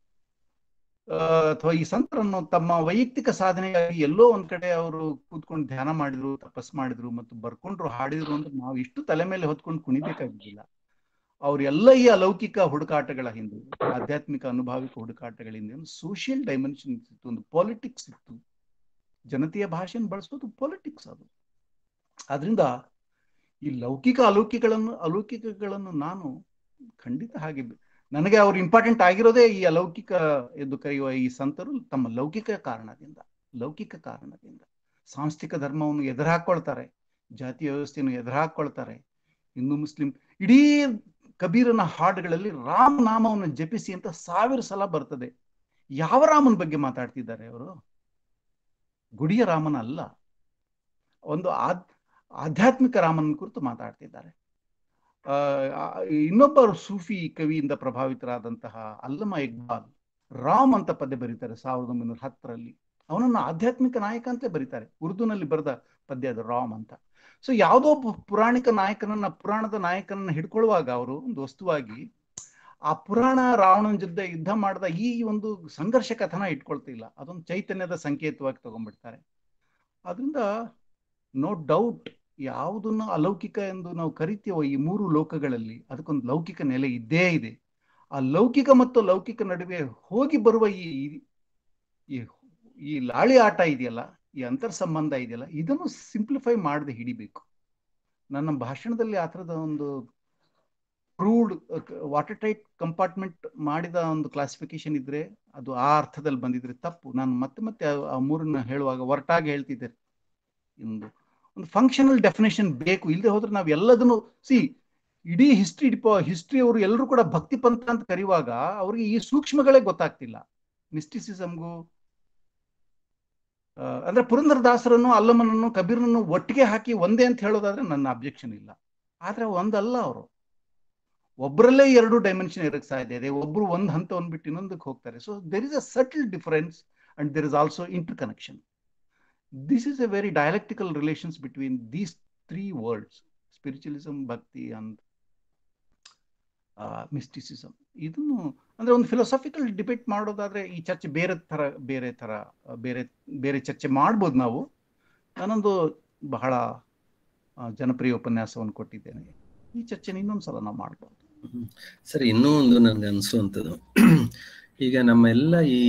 ಅಥವಾ ಈ ಸಂತರನ್ನು ತಮ್ಮ ವೈಯಕ್ತಿಕ ಸಾಧನೆಗಾಗಿ ಎಲ್ಲೋ ಒಂದ್ ಕಡೆ ಅವರು ಕೂತ್ಕೊಂಡು ಧ್ಯಾನ ಮಾಡಿದ್ರು, ತಪಸ್ ಮಾಡಿದ್ರು ಮತ್ತು ಬರ್ಕೊಂಡ್ರು, ಹಾಡಿದ್ರು ಅಂದ್ರೆ ನಾವು ಇಷ್ಟು ತಲೆ ಮೇಲೆ ಹೊತ್ಕೊಂಡು ಕುಣಿಬೇಕಾಗಿದ್ದಿಲ್ಲ. ಅವ್ರೆಲ್ಲ ಈ ಅಲೌಕಿಕ ಹುಡುಕಾಟಗಳ ಹಿಂದೆ, ಆಧ್ಯಾತ್ಮಿಕ ಅನುಭಾವಿಕ ಹುಡುಕಾಟಗಳ ಹಿಂದೆ ಒಂದು ಸೋಷಿಯಲ್ ಡೈಮೆನ್ಷನ್ ಇತ್ತು, ಒಂದು ಪಾಲಿಟಿಕ್ಸ್ ಇತ್ತು. ಜನತೆಯ ಭಾಷೆಯನ್ನು ಬಳಸೋದು ಪಾಲಿಟಿಕ್ಸ್ ಅದು. ಆದ್ರಿಂದ ಈ ಅಲೌಕಿಕಗಳನ್ನು ನಾನು ಖಂಡಿತ ಹಾಗೆ, ನನಗೆ ಅವ್ರು ಇಂಪಾರ್ಟೆಂಟ್ ಆಗಿರೋದೇ ಈ ಅಲೌಕಿಕ ಎಂದು ಕರೆಯುವ ಈ ಸಂತರು ತಮ್ಮ ಲೌಕಿಕ ಕಾರಣದಿಂದ ಸಾಂಸ್ಥಿಕ ಧರ್ಮವನ್ನು ಎದುರಾಕೊಳ್ತಾರೆ, ಜಾತಿಯ ವ್ಯವಸ್ಥೆಯನ್ನು ಎದುರಾಕೊಳ್ತಾರೆ. ಹಿಂದೂ ಮುಸ್ಲಿಂ, ಇಡೀ ಕಬೀರನ ಹಾಡುಗಳಲ್ಲಿ ರಾಮ ನಾಮವನ್ನು ಜಪಿಸಿ ಅಂತ 1000 ಸಲ ಬರ್ತದೆ. ಯಾವ ರಾಮನ ಬಗ್ಗೆ ಮಾತಾಡ್ತಿದ್ದಾರೆ ಅವರು? ಗುಡಿಯ ರಾಮನ ಅಲ್ಲ, ಒಂದು ಆಧ್ಯಾತ್ಮಿಕ ರಾಮನ ಕುರಿತು ಮಾತಾಡ್ತಿದ್ದಾರೆ. ಇನ್ನೊಬ್ಬ ಸೂಫಿ ಕವಿಯಿಂದ ಪ್ರಭಾವಿತರಾದಂತಹ ಅಲ್ಲಮ ಇಕ್ಬಾಲ್ ರಾಮ್ ಅಂತ ಪದ್ಯ ಬರೀತಾರೆ 1910ರಲ್ಲಿ. ಅವನನ್ನು ಆಧ್ಯಾತ್ಮಿಕ ನಾಯಕ ಅಂತ ಬರೀತಾರೆ. ಉರ್ದುನಲ್ಲಿ ಬರೆದ ಪದ್ಯ ಅದು, ರಾಮ್ ಅಂತ. ಸೊ ಯಾವುದೋ ಪುರಾಣದ ನಾಯಕನನ್ನ ಹಿಡ್ಕೊಳ್ಳುವಾಗ ಅವರು ಒಂದು ವಸ್ತುವಾಗಿ ಆ ಪುರಾಣ ರಾವಣನ ಯುದ್ಧ ಮಾಡಿದ ಈ ಒಂದು ಸಂಘರ್ಷ ಕಥನ ಇಟ್ಕೊಳ್ತಿಲ್ಲ, ಅದೊಂದು ಚೈತನ್ಯದ ಸಂಕೇತವಾಗಿ ತಗೊಂಡ್ಬಿಡ್ತಾರೆ. ಅದರಿಂದ ನೋ ಡೌಟ್ ಯಾವುದನ್ನು ಅಲೌಕಿಕ ಎಂದು ನಾವು ಕರಿತೀವೋ ಈ 3 ಲೋಕಗಳಲ್ಲಿ ಅದಕ್ಕೊಂದು ಲೌಕಿಕ ನೆಲೆ ಇದ್ದೇ ಇದೆ. ಆ ಲೌಕಿಕ ಮತ್ತು ಲೌಕಿಕ ನಡುವೆ ಹೋಗಿ ಬರುವ ಈ ಲಾಳಿ ಆಟ ಇದೆಯಲ್ಲ, ಈ ಅಂತರ್ ಸಂಬಂಧ ಇದೆಯಲ್ಲ, ಇದನ್ನು ಸಿಂಪ್ಲಿಫೈ ಮಾಡದೆ ಹಿಡಿಬೇಕು. ನನ್ನ ಭಾಷಣದಲ್ಲಿ ಆ ಥರದ ಒಂದು ಪ್ರೂವ್ಡ್ ವಾಟರ್ ಟೈಟ್ ಕಂಪಾರ್ಟ್ಮೆಂಟ್ ಮಾಡಿದ ಒಂದು ಕ್ಲಾಸಿಫಿಕೇಶನ್ ಇದ್ರೆ, ಅದು ಆ ಅರ್ಥದಲ್ಲಿ ಬಂದಿದ್ರೆ ತಪ್ಪು. ನಾನು ಮತ್ತೆ ಆ 3 ಹೇಳುವಾಗ ಒರಟಾಗಿ ಹೇಳ್ತಿದ್ದೆ. ಒಂದು ಫಂಕ್ಷನಲ್ ಡೆಫಿನೇಷನ್ ಬೇಕು. ಇಲ್ಲದೆ ಹೋದ್ರೆ ನಾವು ಎಲ್ಲದನ್ನು ಇಡೀ ಹಿಸ್ಟ್ರಿ ಅವರು ಎಲ್ಲರೂ ಕೂಡ ಭಕ್ತಿ ಪಂಥ ಅಂತ ಕರೆಯುವಾಗ ಅವ್ರಿಗೆ ಈ ಸೂಕ್ಷ್ಮಗಳೇ ಗೊತ್ತಾಗ್ತಿಲ್ಲ. ಮಿಸ್ಟಿಸಿಸಮ್ಗೂ ಅಂದ್ರೆ ಪುರಂದರದಾಸರನ್ನು, ಅಲ್ಲಮನನ್ನು, ಕಬೀರನನ್ನು ಒಟ್ಟಿಗೆ ಹಾಕಿ ಒಂದೇ ಅಂತ ಹೇಳೋದಾದ್ರೆ ನನ್ನ ಅಬ್ಜೆಕ್ಷನ್ ಇಲ್ಲ. ಆದ್ರೆ ಒಂದಲ್ಲ, ಅವರು ಒಬ್ಬರಲ್ಲೇ 2 ಡೈಮೆನ್ಷನ್ ಇರಕ್ಕೆ ಸಾಧ್ಯ ಇದೆ. ಒಬ್ರು ಒಂದು ಹಂತವನ್ನು ಬಿಟ್ಟು ಇನ್ನೊಂದಕ್ಕೆ ಹೋಗ್ತಾರೆ. So there is a subtle difference and there is also interconnection. This is a very dialectical relations between these three worlds: spiritualism, bhakti and mysticism. ಇದನ್ನು ಅಂದ್ರೆ ಒಂದು ಫಿಲಾಸಫಿಕಲ್ ಡಿಬೇಟ್ ಮಾಡೋದಾದ್ರೆ ಈ ಚರ್ಚೆ ಬೇರೆ ಬೇರೆ ಚರ್ಚೆ ಮಾಡ್ಬೋದು ನಾವು. ನಾನೊಂದು ಬಹಳ ಜನಪ್ರಿಯ ಉಪನ್ಯಾಸವನ್ನು ಕೊಟ್ಟಿದ್ದೇನೆ. ಈ ಚರ್ಚೆನ ಇನ್ನೊಂದ್ಸಲ ನಾವು ಮಾಡ್ಬೋದು. ಸರಿ, ಇನ್ನೂ ಒಂದು ನನಗೆ ಅನಿಸುವಂಥದ್ದು, ಈಗ ನಮ್ಮೆಲ್ಲ ಈ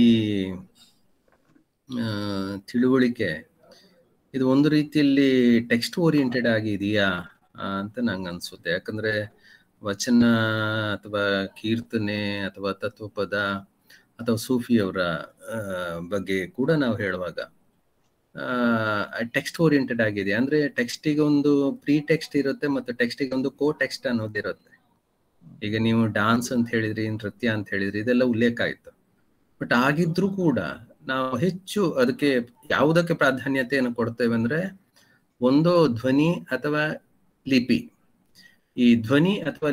ತಿಳುವಳಿಕೆ ಇದು ಒಂದು ರೀತಿಯಲ್ಲಿ ಟೆಕ್ಸ್ಟ್ ಓರಿಯೆಂಟೆಡ್ ಆಗಿದೆಯಾ ಅಂತ ನಂಗೆ ಅನ್ಸುತ್ತೆ. ಯಾಕಂದ್ರೆ ವಚನ ಅಥವಾ ಕೀರ್ತನೆ ಅಥವಾ ತತ್ವಪದ ಅಥವಾ ಸೂಫಿಯವರ ಬಗ್ಗೆ ಕೂಡ ನಾವು ಹೇಳುವಾಗ ಟೆಕ್ಸ್ಟ್ ಓರಿಯೆಂಟೆಡ್ ಆಗಿದೆ. ಅಂದ್ರೆ ಟೆಕ್ಸ್ಟಿಗೆ ಒಂದು ಪ್ರೀ ಟೆಕ್ಸ್ಟ್ ಇರುತ್ತೆ ಮತ್ತು ಟೆಕ್ಸ್ಟಿಗೆ ಒಂದು ಕೋ ಟೆಕ್ಸ್ಟ್ ಅನ್ನೋದಿರುತ್ತೆ. ಈಗ ನೀವು ಡಾನ್ಸ್ ಅಂತ ಹೇಳಿದ್ರಿ, ನೃತ್ಯ ಅಂತ ಹೇಳಿದ್ರಿ, ಇದೆಲ್ಲ ಉಲ್ಲೇಖ ಆಯ್ತು. ಬಟ್ ಆಗಿದ್ರೂ ಕೂಡ ನಾವು ಹೆಚ್ಚು ಅದಕ್ಕೆ ಯಾವುದಕ್ಕೆ ಪ್ರಾಧಾನ್ಯತೆಯನ್ನು ಕೊಡ್ತೇವೆ ಅಂದ್ರೆ ಒಂದು ಧ್ವನಿ ಅಥವಾ ಲಿಪಿ. ಈ ಧ್ವನಿ ಅಥವಾ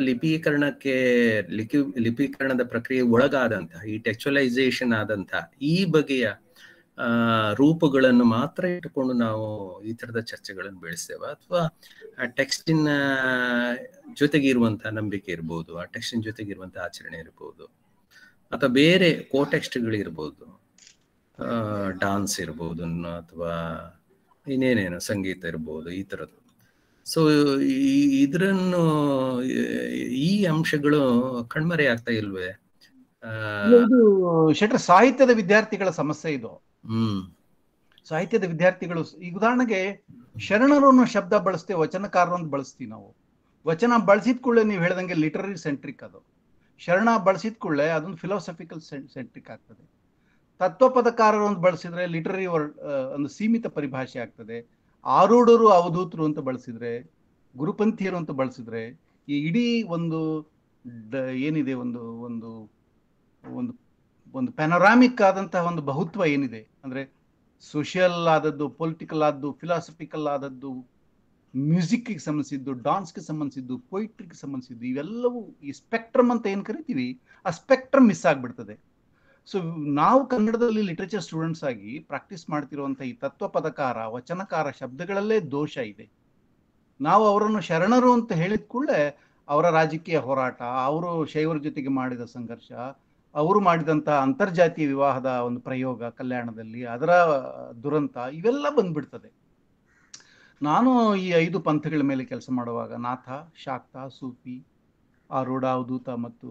ಲಿಪೀಕರಣದ ಪ್ರಕ್ರಿಯೆ ಒಳಗಾದಂತಹ ಈ ಟೆಕ್ಸ್ಚುಲೈಸೇಷನ್ ಆದಂತಹ ಈ ಬಗೆಯ ರೂಪಗಳನ್ನು ಮಾತ್ರ ಇಟ್ಟುಕೊಂಡು ನಾವು ಈ ತರದ ಚರ್ಚೆಗಳನ್ನು ಬೆಳೆಸ್ತೇವೆ, ಅಥವಾ ಆ ಟೆಕ್ಸ್ಟಿನ ಜೊತೆಗೆ ಇರುವಂತಹ ನಂಬಿಕೆ ಇರ್ಬೋದು, ಆ ಟೆಕ್ಸ್ಟಿನ ಜೊತೆಗೆ ಇರುವಂತಹ ಆಚರಣೆ ಇರ್ಬೋದು, ಅಥವಾ ಬೇರೆ ಕೋಟೆಕ್ಸ್ಟ್ಗಳಿರ್ಬೋದು, ಡಾನ್ಸ್ ಇರ್ಬೋದು, ಅಥವಾ ಇನ್ನೇನೇನು ಸಂಗೀತ ಇರ್ಬೋದು, ಈ ಥರದ್ದು. ಸೊ ಇದರನ್ನು ಈ ಅಂಶಗಳು ಕಣ್ಮರೆ ಆಗ್ತಾ ಇಲ್ವೇ? ಇದು ಶೆಟ್ರ ಸಾಹಿತ್ಯದ ವಿದ್ಯಾರ್ಥಿಗಳ ಸಮಸ್ಯೆ ಇದು. ಸಾಹಿತ್ಯದ ವಿದ್ಯಾರ್ಥಿಗಳು ಈಗ ಉದಾಹರಣೆಗೆ ಶರಣರು ಅನ್ನೋ ಶಬ್ದ ಬಳಸ್ತೇವೆ, ವಚನಕಾರರು ಅಂತ ಬಳಸ್ತೀವಿ ನಾವು. ವಚನ ಬಳಸಿದ ಕೂಡಲೇ ನೀವು ಹೇಳ್ದಂಗೆ ಲಿಟರರಿ ಸೆಂಟ್ರಿಕ್ ಅದು. ಶರಣ ಬಳಸಿದ ಕೂಡಲೇ ಅದೊಂದು ಫಿಲಾಸಫಿಕಲ್ ಸೆಂಟ್ರಿಕ್ ಆಗ್ತದೆ. ತತ್ವಪದಕಾರರು ಅಂತ ಬಳಸಿದ್ರೆ ಲಿಟರರಿ ಒಂದು ಸೀಮಿತ ಪರಿಭಾಷೆ ಆಗ್ತದೆ. ಆರೂಢರು ಅವಧೂತರು ಅಂತ ಬಳಸಿದ್ರೆ, ಗುರುಪಂಥಿಯರು ಅಂತ ಬಳಸಿದ್ರೆ ಈ ಇಡೀ ಒಂದು ಏನಿದೆ ಒಂದು ಒಂದು ಒಂದು ಒಂದು ಪ್ಯಾನೋರಾಮಿಕ್ ಆದಂತಹ ಒಂದು ಬಹುತ್ವ ಏನಿದೆ ಅಂದ್ರೆ ಸೋಷಿಯಲ್ ಆದದ್ದು, ಪೊಲಿಟಿಕಲ್ ಆದದ್ದು, ಫಿಲಾಸಫಿಕಲ್ ಆದದ್ದು, ಮ್ಯೂಸಿಕ್ಗೆ ಸಂಬಂಧಿಸಿದ್ದು, ಡಾನ್ಸ್ಗೆ ಸಂಬಂಧಿಸಿದ್ದು, ಪೊಯಿಟ್ರಿಗೆ ಸಂಬಂಧಿಸಿದ್ದು, ಇವೆಲ್ಲವೂ ಈ ಸ್ಪೆಕ್ಟ್ರಮ್ ಅಂತ ಏನ್ ಕರಿತೀವಿ ಆ ಸ್ಪೆಕ್ಟ್ರಮ್ ಮಿಸ್ ಆಗ್ಬಿಡ್ತದೆ. ಸೊ ನಾವು ಕನ್ನಡದಲ್ಲಿ ಲಿಟ್ರೇಚರ್ ಸ್ಟೂಡೆಂಟ್ಸ್ ಆಗಿ ಪ್ರಾಕ್ಟೀಸ್ ಮಾಡ್ತಿರುವಂಥ ಈ ತತ್ವಪದಕಾರ, ವಚನಕಾರ ಶಬ್ದಗಳಲ್ಲೇ ದೋಷ ಇದೆ. ನಾವು ಅವರನ್ನು ಶರಣರು ಅಂತ ಹೇಳಿದ ಕೂಡಲೇ ಅವರ ರಾಜಕೀಯ ಹೋರಾಟ, ಅವರು ಶೈವರ ಜೊತೆಗೆ ಮಾಡಿದ ಸಂಘರ್ಷ, ಅವರು ಮಾಡಿದಂಥ ಅಂತರ್ಜಾತೀಯ ವಿವಾಹದ ಒಂದು ಪ್ರಯೋಗ ಕಲ್ಯಾಣದಲ್ಲಿ, ಅದರ ದುರಂತ, ಇವೆಲ್ಲ ಬಂದ್ಬಿಡ್ತದೆ. ನಾನು ಈ 5 ಪಂಥಗಳ ಮೇಲೆ ಕೆಲಸ ಮಾಡುವಾಗ ನಾಥ, ಶಾಕ್ತ, ಸೂಫಿ, ಆರೂಢ, ಅವಧೂತ ಮತ್ತು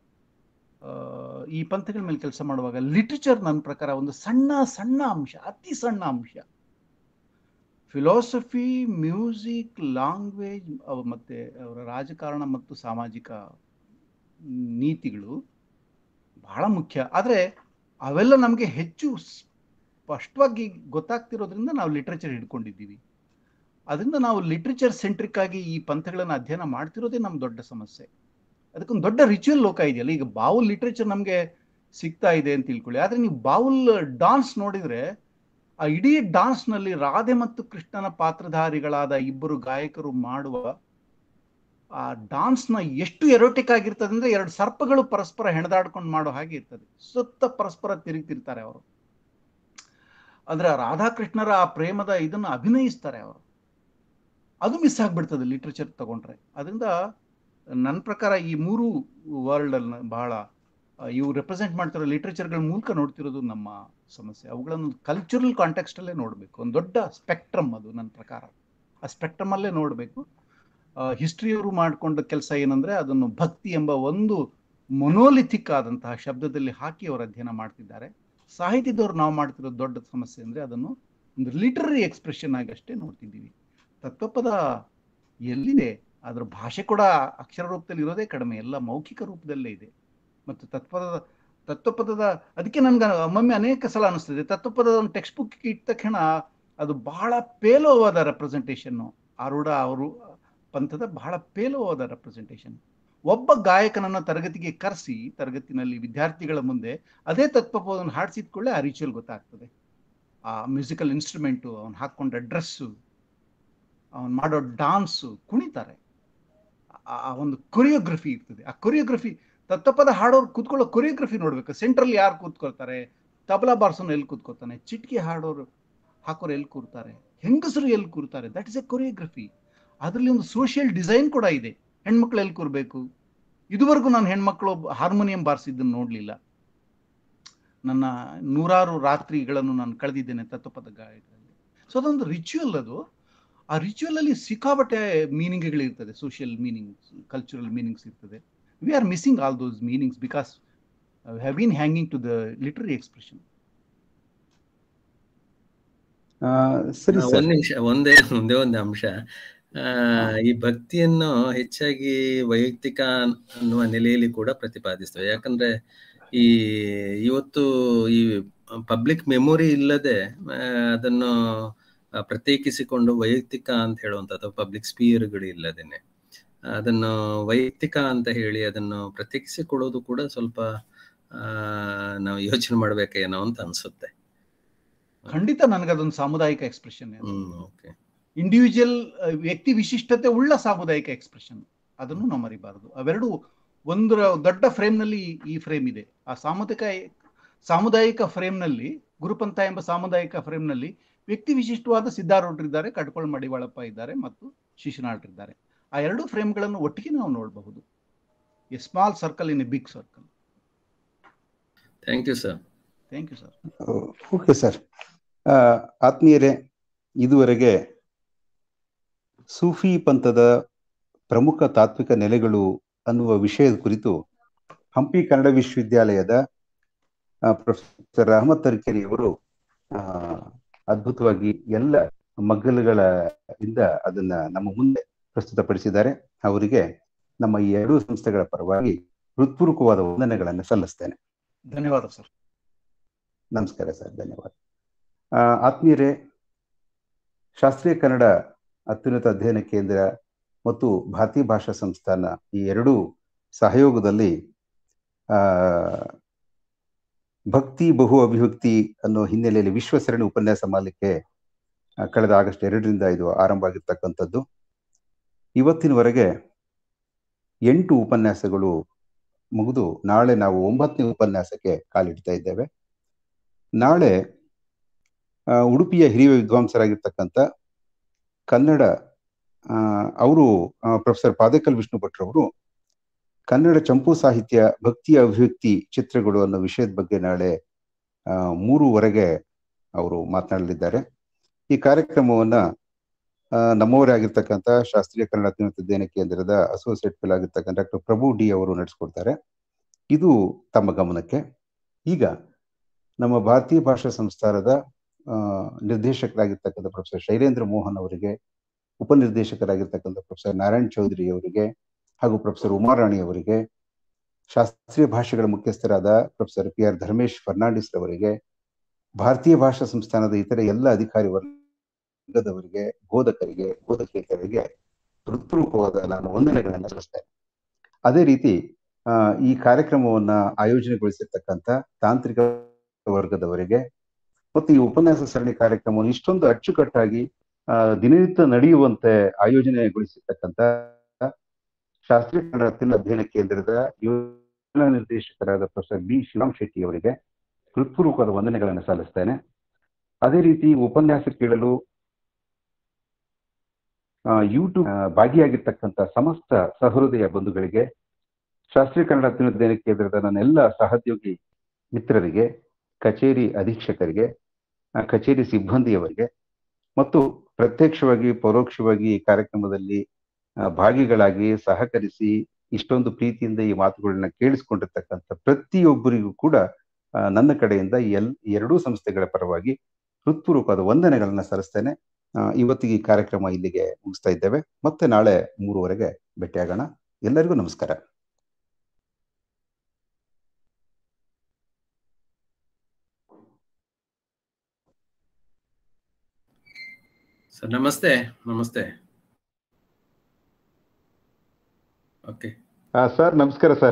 ಈ ಪಂಥಗಳ ಮೇಲೆ ಕೆಲಸ ಮಾಡುವಾಗ ಲಿಟ್ರೇಚರ್ ನನ್ನ ಪ್ರಕಾರ ಒಂದು ಸಣ್ಣ ಅಂಶ, ಅತಿ ಸಣ್ಣ ಅಂಶ. ಫಿಲಾಸಫಿ, ಮ್ಯೂಸಿಕ್, ಲ್ಯಾಂಗ್ವೇಜ್ ಮತ್ತೆ ಅವರ ರಾಜಕಾರಣ ಮತ್ತು ಸಾಮಾಜಿಕ ನೀತಿಗಳು ಬಹಳ ಮುಖ್ಯ. ಆದರೆ ಅವೆಲ್ಲ ನಮಗೆ ಹೆಚ್ಚು ಸ್ಪಷ್ಟವಾಗಿ ಗೊತ್ತಾಗ್ತಿರೋದ್ರಿಂದ ನಾವು ಲಿಟ್ರೇಚರ್ ಹಿಡ್ಕೊಂಡಿದ್ದೀವಿ. ಅದರಿಂದ ನಾವು ಲಿಟ್ರೇಚರ್ ಸೆಂಟ್ರಿಕ್ ಆಗಿ ಈ ಪಂಥಗಳನ್ನು ಅಧ್ಯಯನ ಮಾಡ್ತಿರೋದೇ ನಮ್ಮ ದೊಡ್ಡ ಸಮಸ್ಯೆ. ಅದಕ್ಕೊಂದು ದೊಡ್ಡ ರಿಚುವಲ್ ಲೋಕ ಇದೆಯಲ್ಲ. ಈಗ ಬಾವುಲ್ ಲಿಟ್ರೇಚರ್ ನಮಗೆ ಸಿಗ್ತಾ ಇದೆ ಅಂತ ತಿಳ್ಕೊಳ್ಳಿ, ಆದರೆ ನೀವು ಬಾವುಲ್ ಡಾನ್ಸ್ ನೋಡಿದ್ರೆ ಆ ಇಡೀ ಡಾನ್ಸ್ನಲ್ಲಿ ರಾಧೆ ಮತ್ತು ಕೃಷ್ಣನ ಪಾತ್ರಧಾರಿಗಳಾದ 2 ಗಾಯಕರು ಮಾಡುವ ಆ ಡಾನ್ಸ್ನ ಎಷ್ಟು ಎರೋಟಿಕ್ ಆಗಿರ್ತದೆ ಅಂದ್ರೆ 2 ಸರ್ಪಗಳು ಪರಸ್ಪರ ಹೆಣದಾಡ್ಕೊಂಡು ಮಾಡೋ ಹಾಗೆ ಇರ್ತದೆ. ಸುತ್ತ ಪರಸ್ಪರ ತಿರುಗ್ತಿರ್ತಾರೆ ಅವರು. ಅಂದ್ರೆ ರಾಧಾಕೃಷ್ಣರ ಆ ಪ್ರೇಮದ ಇದನ್ನು ಅಭಿನಯಿಸ್ತಾರೆ ಅವರು. ಅದು ಮಿಸ್ ಆಗ್ಬಿಡ್ತದೆ ಲಿಟ್ರೇಚರ್ ತಗೊಂಡ್ರೆ. ಅದರಿಂದ ನನ್ನ ಪ್ರಕಾರ ಈ 3 ವರ್ಲ್ಡ್ ಅಲ್ಲಿ ಬಹಳ ಇವು ರೆಪ್ರೆಸೆಂಟ್ ಮಾಡ್ತಿರೋ ಲಿಟ್ರೇಚರ್ಗಳ ಮೂಲಕ ನೋಡ್ತಿರೋದು ನಮ್ಮ ಸಮಸ್ಯೆ. ಅವುಗಳನ್ನು ಕಲ್ಚರಲ್ ಕಾಂಟೆಕ್ಸ್ಟ್ ಅಲ್ಲೇ ನೋಡ್ಬೇಕು. ಒಂದು ದೊಡ್ಡ ಸ್ಪೆಕ್ಟ್ರಮ್ ಅದು ನನ್ನ ಪ್ರಕಾರ. ಆ ಸ್ಪೆಕ್ಟ್ರಮ್ ಅಲ್ಲೇ ನೋಡ್ಬೇಕು. ಹಿಸ್ಟ್ರಿಯವರು ಮಾಡಿಕೊಂಡ ಕೆಲಸ ಏನಂದ್ರೆ ಅದನ್ನು ಭಕ್ತಿ ಎಂಬ ಒಂದು ಮೊನೋಲಿಥಿಕ್ ಆದಂತಹ ಶಬ್ದದಲ್ಲಿ ಹಾಕಿ ಅವರು ಅಧ್ಯಯನ ಮಾಡ್ತಿದ್ದಾರೆ. ಸಾಹಿತ್ಯದವ್ರು ನಾವು ಮಾಡ್ತಿರೋ ದೊಡ್ಡ ಸಮಸ್ಯೆ ಅಂದ್ರೆ ಅದನ್ನು ಒಂದು ಲಿಟರರಿ ಎಕ್ಸ್ಪ್ರೆಷನ್ ಆಗಿ ಅಷ್ಟೇ ನೋಡ್ತಿದ್ದೀವಿ. ತತ್ವಪದ ಎಲ್ಲಿದೆ, ಅದರ ಭಾಷೆ ಕೂಡ ಅಕ್ಷರ ರೂಪದಲ್ಲಿ ಇರೋದೇ ಕಡಿಮೆ, ಎಲ್ಲ ಮೌಖಿಕ ರೂಪದಲ್ಲೇ ಇದೆ. ಮತ್ತು ತತ್ವಪದದ ಅದಕ್ಕೆ ನನ್ಗೆ ಒಮ್ಮೊಮ್ಮೆ ಅನೇಕ ಸಲ ಅನಿಸ್ತದೆ, ತತ್ವಪದದ ಒಂದು ಟೆಕ್ಸ್ಟ್ ಬುಕ್ ಇಟ್ಟ ತಕ್ಷಣ ಅದು ಬಹಳ ಪೇಲೋವಾದ ರೆಪ್ರೆಸೆಂಟೇಷನ್ನು. ಆರೂಢ ಅವರು ಪಂಥದ ಬಹಳ ಪೇಲೋವಾದ ರೆಪ್ರೆಸೆಂಟೇಷನ್. ಒಬ್ಬ ಗಾಯಕನನ್ನ ತರಗತಿಗೆ ಕರೆಸಿ ತರಗತಿನಲ್ಲಿ ವಿದ್ಯಾರ್ಥಿಗಳ ಮುಂದೆ ಅದೇ ತತ್ವಪದವನ್ನು ಹಾಡಿಸಿದ್ಕೊಳ್ಳೆ ಆ ರಿಚುವಲ್ ಗೊತ್ತಾಗ್ತದೆ. ಆ ಮ್ಯೂಸಿಕಲ್ ಇನ್ಸ್ಟ್ರೂಮೆಂಟು, ಅವನು ಹಾಕೊಂಡ ಡ್ರೆಸ್ಸು, ಅವನು ಮಾಡೋ ಡಾನ್ಸು, ಕುಣಿತಾರೆ, ಆ ಒಂದು ಕೊರಿಯೋಗ್ರಫಿ ಇರ್ತದೆ. ಆ ಕೊರಿಯೋಗ್ರಫಿ ತತ್ವಪದ ಹಾಡೋರು ಕೂತ್ಕೊಳ್ಳೋ ಕೊರಿಯೋಗ್ರಫಿ ನೋಡ್ಬೇಕು. ಸೆಂಟ್ರಲ್ಲಿ ಯಾರು ಕೂತ್ಕೊಳ್ತಾರೆ, ತಬಲಾ ಬಾರ್ಸೋನು ಎಲ್ಲಿ ಕೂತ್ಕೊಳ್ತಾನೆ, ಚಿಟ್ಕಿ ಹಾಡೋರು ಹಾಕೋರು ಎಲ್ಲಿ ಕೂರ್ತಾರೆ, ಹೆಂಗಸರು ಎಲ್ಲಿ ಕೂರ್ತಾರೆ, ದಟ್ ಇಸ್ ಎ ಕೊರಿಯೋಗ್ರಫಿ. ಅದರಲ್ಲಿ ಒಂದು ಸೋಷಿಯಲ್ ಡಿಸೈನ್ ಕೂಡ ಇದೆ. ಹೆಣ್ಮಕ್ಳು ಎಲ್ಲಿ ಕೂರ್ಬೇಕು, ಇದುವರೆಗೂ ನಾನು ಹೆಣ್ಮಕ್ಳು ಹಾರ್ಮೋನಿಯಂ ಬಾರಿಸಿದ್ದನ್ನು ನೋಡಲಿಲ್ಲ. ನನ್ನ 100 ರಾತ್ರಿಗಳನ್ನು ನಾನು ಕಳೆದಿದ್ದೇನೆ ತತ್ವಪದ ಗಾಯಕರಲ್ಲಿ. ಸೊ ಅದೊಂದು ರಿಚುವಲ್. ಅದು ಆ ರಿಚುವಲ್ ಅಲ್ಲಿ ಸಿಕ್ಕಾಬಟ್ಟೆ ಮೀನಿಂಗ್ಗಳಿರ್ತದೆ, ಸೋಷಿಯಲ್ ಮೀನಿಂಗ್ಸ್, ಕಲ್ಚರಲ್ ಮೀನಿಂಗ್ಸ್ ಇರ್ತದೆ. We are missing all those meanings because we have been hanging to the literary expression. ಸರಿ ಸರ್. ಒಂದ್ ನಿಮಿಷ, ಒಂದೇ ಒಂದು ಅಂಶ. ಈ ಭಕ್ತಿಯನ್ನು ಹೆಚ್ಚಾಗಿ ವೈಯಕ್ತಿಕ ಅನ್ನುವ ನೆಲೆಯಲ್ಲಿ ಕೂಡ ಪ್ರತಿಪಾದಿಸ್ತವೆ. ಯಾಕಂದ್ರೆ ಇವತ್ತು ಈ ಪಬ್ಲಿಕ್ ಮೆಮೊರಿ ಇಲ್ಲದೆ ಅದನ್ನು ಪ್ರತ್ಯೇಕಿಸಿಕೊಂಡು ವೈಯಕ್ತಿಕ ಅಂತ ಹೇಳುವಂಥದ್ದು, ಪಬ್ಲಿಕ್ ಸ್ಪೀರ್ಗಳು ಇಲ್ಲದೇನೆ ಅದನ್ನು ವೈಯಕ್ತಿಕ ಅಂತ ಹೇಳಿ ಅದನ್ನು ಪ್ರತ್ಯೇಕಿಸಿಕೊಳ್ಳೋದು ಕೂಡ ಸ್ವಲ್ಪ ನಾವು ಯೋಚನೆ ಮಾಡ್ಬೇಕೇನೋ ಅಂತ ಅನ್ಸುತ್ತೆ. ಖಂಡಿತ ನನಗದೊಂದು ಸಾಮುದಾಯಿಕ ಎಕ್ಸ್ಪ್ರೆಷನ್, ಇಂಡಿವಿಜುವಲ್ ವ್ಯಕ್ತಿ ವಿಶಿಷ್ಟತೆ ಉಳ್ಳ ಸಾಮುದಾಯಿಕ ಎಕ್ಸ್ಪ್ರೆಷನ್. ಅದನ್ನು ನಾವು ಮರಿಬಾರದು. ಅವೆರಡು ಒಂದರ ದೊಡ್ಡ ಫ್ರೇಮ್ ನಲ್ಲಿ ಈ ಫ್ರೇಮ್ ಇದೆ. ಆ ಸಾಮುದಾಯಿಕ ಫ್ರೇಮ್ ನಲ್ಲಿ, ಗುರುಪಂಥ ಎಂಬ ಸಾಮುದಾಯಿಕ ಫ್ರೇಮ್ ನಲ್ಲಿ ವ್ಯಕ್ತಿ ವಿಶಿಷ್ಟವಾದ ಸಿದ್ಧಾರೂಢರಿದ್ದಾರೆ, ಕಡ್ಕೊಳ್ ಮಡಿವಾಳಪ್ಪ ಇದ್ದಾರೆ ಮತ್ತು ಶಿಶುನಾಳರಿದ್ದಾರೆ. ಆ ಎರಡು ಫ್ರೇಮ್ಗಳನ್ನು ಒಟ್ಟಿಗೆ ನಾವು ನೋಡಬಹುದು. A small circle in a big circle. Thank you sir. Thank you sir. Okay sir. ಆತ್ಮೀಯರೇ, ಇದುವರೆಗೆ ಸೂಫಿ ಪಂಥದ ಪ್ರಮುಖ ತಾತ್ವಿಕ ನೆಲೆಗಳು ಅನ್ನುವ ವಿಷಯದ ಕುರಿತು ಹಂಪಿ ಕನ್ನಡ ವಿಶ್ವವಿದ್ಯಾಲಯದ ಪ್ರೊಫೆಸರ್ ಅಹಮದ್ ತರೀಕೆರೆ ಅವರು ಅದ್ಭುತವಾಗಿ ಎಲ್ಲ ಮಗ್ಗಲುಗಳಿಂದ ಅದನ್ನ ನಮ್ಮ ಮುಂದೆ ಪ್ರಸ್ತುತಪಡಿಸಿದ್ದಾರೆ. ಅವರಿಗೆ ನಮ್ಮ ಈ ಎರಡೂ ಸಂಸ್ಥೆಗಳ ಪರವಾಗಿ ಹೃತ್ಪೂರ್ವಕವಾದ ವಂದನೆಗಳನ್ನು ಸಲ್ಲಿಸ್ತೇನೆ. ಧನ್ಯವಾದ ಸರ್. ನಮಸ್ಕಾರ ಸರ್, ಧನ್ಯವಾದ. ಆತ್ಮೀಯರೇ, ಶಾಸ್ತ್ರೀಯ ಕನ್ನಡ ಅತ್ಯುನ್ನತ ಅಧ್ಯಯನ ಕೇಂದ್ರ ಮತ್ತು ಭಾರತೀಯ ಭಾಷಾ ಸಂಸ್ಥಾನ ಈ ಎರಡೂ ಸಹಯೋಗದಲ್ಲಿ ಭಕ್ತಿ ಬಹು ಅಭಿವ್ಯಕ್ತಿ ಅನ್ನೋ ಹಿನ್ನೆಲೆಯಲ್ಲಿ ವಿಶ್ವ ಸರಣಿ ಉಪನ್ಯಾಸ ಮಾಲಿಕೆ ಕಳೆದ ಆಗಸ್ಟ್ 2ರಿಂದ ಇದು ಆರಂಭ ಆಗಿರ್ತಕ್ಕಂಥದ್ದು. ಇವತ್ತಿನವರೆಗೆ 8 ಉಪನ್ಯಾಸಗಳು ಮುಗಿದು ನಾಳೆ ನಾವು 9ನೇ ಉಪನ್ಯಾಸಕ್ಕೆ ಕಾಲಿಡ್ತಾ ಇದ್ದೇವೆ. ನಾಳೆ ಉಡುಪಿಯ ಹಿರಿಯ ವಿದ್ವಾಂಸರಾಗಿರ್ತಕ್ಕಂಥ ಕನ್ನಡ ಅವರು ಪ್ರೊಫೆಸರ್ ಪಾದೇಕಲ್ ವಿಷ್ಣು ಭಟ್ರವರು ಕನ್ನಡ ಚಂಪು ಸಾಹಿತ್ಯ ಭಕ್ತಿಯ ಅಭಿವ್ಯಕ್ತಿ ಚಿತ್ರಗಳು ಅನ್ನೋ ವಿಷಯದ ಬಗ್ಗೆ ನಾಳೆ 3:00 ಅವರು ಮಾತನಾಡಲಿದ್ದಾರೆ. ಈ ಕಾರ್ಯಕ್ರಮವನ್ನ ನಮ್ಮವರೇ ಆಗಿರ್ತಕ್ಕಂಥ ಶಾಸ್ತ್ರೀಯ ಕನ್ನಡ ಅತ್ಯುನ್ನತ ಅಧ್ಯಯನ ಕೇಂದ್ರದ ಅಸೋಸಿಯೇಟ್ ಫೆಲೋ ಆಗಿರ್ತಕ್ಕಂಥ ಡಾಕ್ಟರ್ ಪ್ರಭು ಡಿ ಅವರು ನಡೆಸ್ಕೊಡ್ತಾರೆ. ಇದು ತಮ್ಮ ಗಮನಕ್ಕೆ. ಈಗ ನಮ್ಮ ಭಾರತೀಯ ಭಾಷಾ ಸಂಸ್ಥಾನದ ನಿರ್ದೇಶಕರಾಗಿರ್ತಕ್ಕಂಥ ಪ್ರೊಫೆಸರ್ ಶೈಲೇಂದ್ರ ಮೋಹನ್ ಅವರಿಗೆ, ಉಪನಿರ್ದೇಶಕರಾಗಿರ್ತಕ್ಕಂಥ ಪ್ರೊಫೆಸರ್ ನಾರಾಯಣ್ ಚೌಧರಿ ಅವರಿಗೆ ಹಾಗೂ ಪ್ರೊಫೆಸರ್ ಉಮಾರಾಣಿ ಅವರಿಗೆ, ಶಾಸ್ತ್ರೀಯ ಭಾಷೆಗಳ ಮುಖ್ಯಸ್ಥರಾದ ಪ್ರೊಫೆಸರ್ PR ಧರ್ಮೇಶ್ ಫರ್ನಾಂಡಿಸ್ ಅವರಿಗೆ, ಭಾರತೀಯ ಭಾಷಾ ಸಂಸ್ಥಾನದ ಇತರ ಎಲ್ಲ ಅಧಿಕಾರಿ ವರ್ಗದವರಿಗೆ, ಬೋಧಕರಿಗೆ ಹೃತ್ಪೂರ್ವಕವಾದ ನಾನು ವಂದನೆಗಳನ್ನು ಸಲ್ಲಿಸ್ತೇನೆ. ಅದೇ ರೀತಿ ಈ ಕಾರ್ಯಕ್ರಮವನ್ನ ಆಯೋಜನೆಗೊಳಿಸಿರ್ತಕ್ಕಂಥ ತಾಂತ್ರಿಕ ವರ್ಗದವರಿಗೆ ಮತ್ತು ಈ ಉಪನ್ಯಾಸ ಸರಣಿ ಕಾರ್ಯಕ್ರಮವನ್ನು ಇಷ್ಟೊಂದು ಅಚ್ಚುಕಟ್ಟಾಗಿ ದಿನನಿತ್ಯ ನಡೆಯುವಂತೆ ಆಯೋಜನೆಗೊಳಿಸಿರ್ತಕ್ಕಂಥ ಶಾಸ್ತ್ರೀಯ ಕನ್ನಡ ಅತ್ಯುನ್ನತ ಅಧ್ಯಯನ ಕೇಂದ್ರದ ಯೋಜನಾ ನಿರ್ದೇಶಕರಾದ ಪ್ರೊಫೆಸರ್ B ಶಿವರಾಮ್ ಶೆಟ್ಟಿ ಅವರಿಗೆ ಹೃತ್ಪೂರ್ವಕವಾದ ವಂದನೆಗಳನ್ನು ಸಲ್ಲಿಸ್ತೇನೆ. ಅದೇ ರೀತಿ ಉಪನ್ಯಾಸ ಕೇಳಲು ಯೂಟ್ಯೂಬ್ ಭಾಗಿಯಾಗಿರ್ತಕ್ಕಂಥ ಸಮಸ್ತ ಸಹೃದಯ ಬಂಧುಗಳಿಗೆ, ಶಾಸ್ತ್ರೀಯ ಕನ್ನಡ ಅತ್ಯುನ್ನತ ಅಧ್ಯಯನ ಕೇಂದ್ರದ ನನ್ನೆಲ್ಲ ಸಹೋದ್ಯೋಗಿ ಮಿತ್ರರಿಗೆ, ಕಚೇರಿ ಅಧೀಕ್ಷಕರಿಗೆ, ಕಚೇರಿ ಸಿಬ್ಬಂದಿಯವರಿಗೆ ಮತ್ತು ಪ್ರತ್ಯಕ್ಷವಾಗಿ ಪರೋಕ್ಷವಾಗಿ ಈ ಕಾರ್ಯಕ್ರಮದಲ್ಲಿ ಭಾಗಿಗಳಾಗಿ ಸಹಕರಿಸಿ ಇಷ್ಟೊಂದು ಪ್ರೀತಿಯಿಂದ ಈ ಮಾತುಗಳನ್ನ ಕೇಳಿಸ್ಕೊಂಡಿರ್ತಕ್ಕಂಥ ಪ್ರತಿಯೊಬ್ಬರಿಗೂ ಕೂಡ ನನ್ನ ಕಡೆಯಿಂದ ಎರಡೂ ಸಂಸ್ಥೆಗಳ ಪರವಾಗಿ ಹೃತ್ಪೂರ್ವಕವಾದ ವಂದನೆಗಳನ್ನ ಸಲ್ಲಿಸ್ತೇನೆ. ಇವತ್ತಿಗೆ ಈ ಕಾರ್ಯಕ್ರಮ ಇಲ್ಲಿಗೆ ಮುಗಿಸ್ತಾ ಇದ್ದೇವೆ. ಮತ್ತೆ ನಾಳೆ 3:00 ಭೇಟಿಯಾಗೋಣ. ಎಲ್ಲರಿಗೂ ನಮಸ್ಕಾರ. ಸರ್ ನಮಸ್ತೆ. ಓಕೆ ಸರ್ ನಮಸ್ಕಾರ ಸರ್.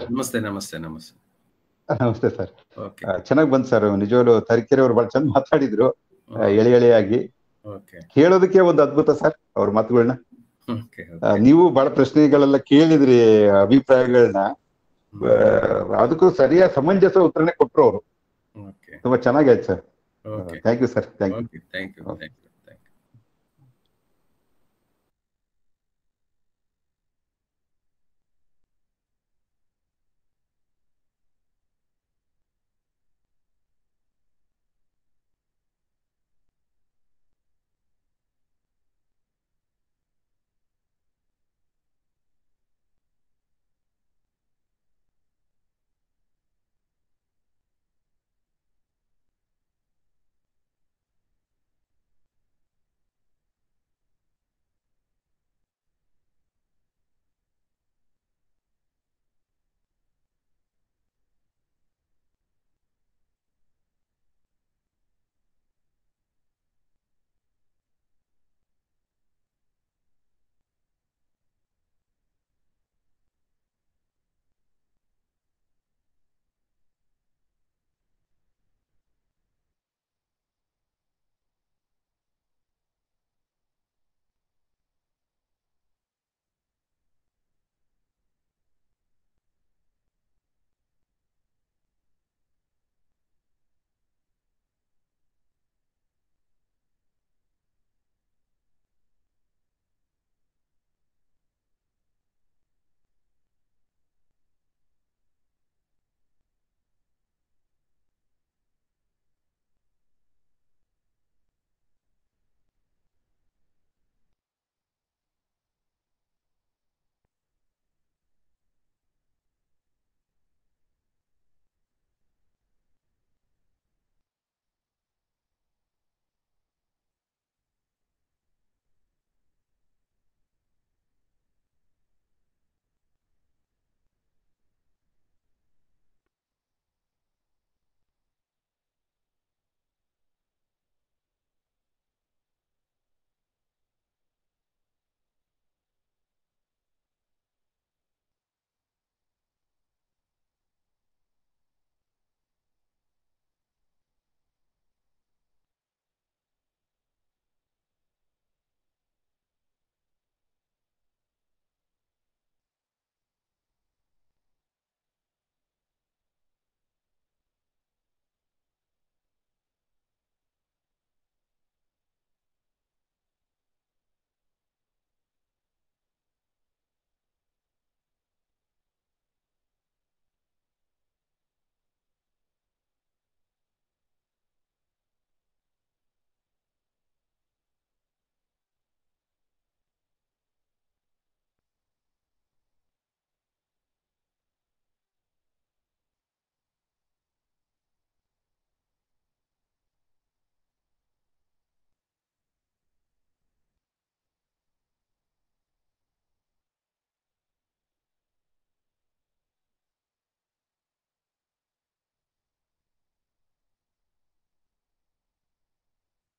ನಮಸ್ತೆ ಸರ್. ಚೆನ್ನಾಗಿ ಬಂದ್ ಸರ್. ನಿಜವಾಗ್ಲು ತರೀಕೆರೆ ಅವ್ರು ಬಹಳ ಚಂದ ಮಾತಾಡಿದ್ರು, ಎಳೆಯಾಗಿ ಕೇಳೋದಕ್ಕೆ ಒಂದು ಅದ್ಭುತ ಸರ್ ಅವ್ರ ಮಾತುಗಳನ್ನ. ನೀವು ಬಹಳ ಪ್ರಶ್ನೆಗಳೆಲ್ಲ ಕೇಳಿದ್ರಿ, ಅಭಿಪ್ರಾಯಗಳನ್ನ, ಅದಕ್ಕೂ ಸರಿಯಾದ ಸಮಂಜಸ ಉತ್ತರನೇ ಕೊಟ್ರು ಅವರು. ತುಂಬಾ ಚೆನ್ನಾಗಾಯ್ತು sir. Thank you sir. Thank you.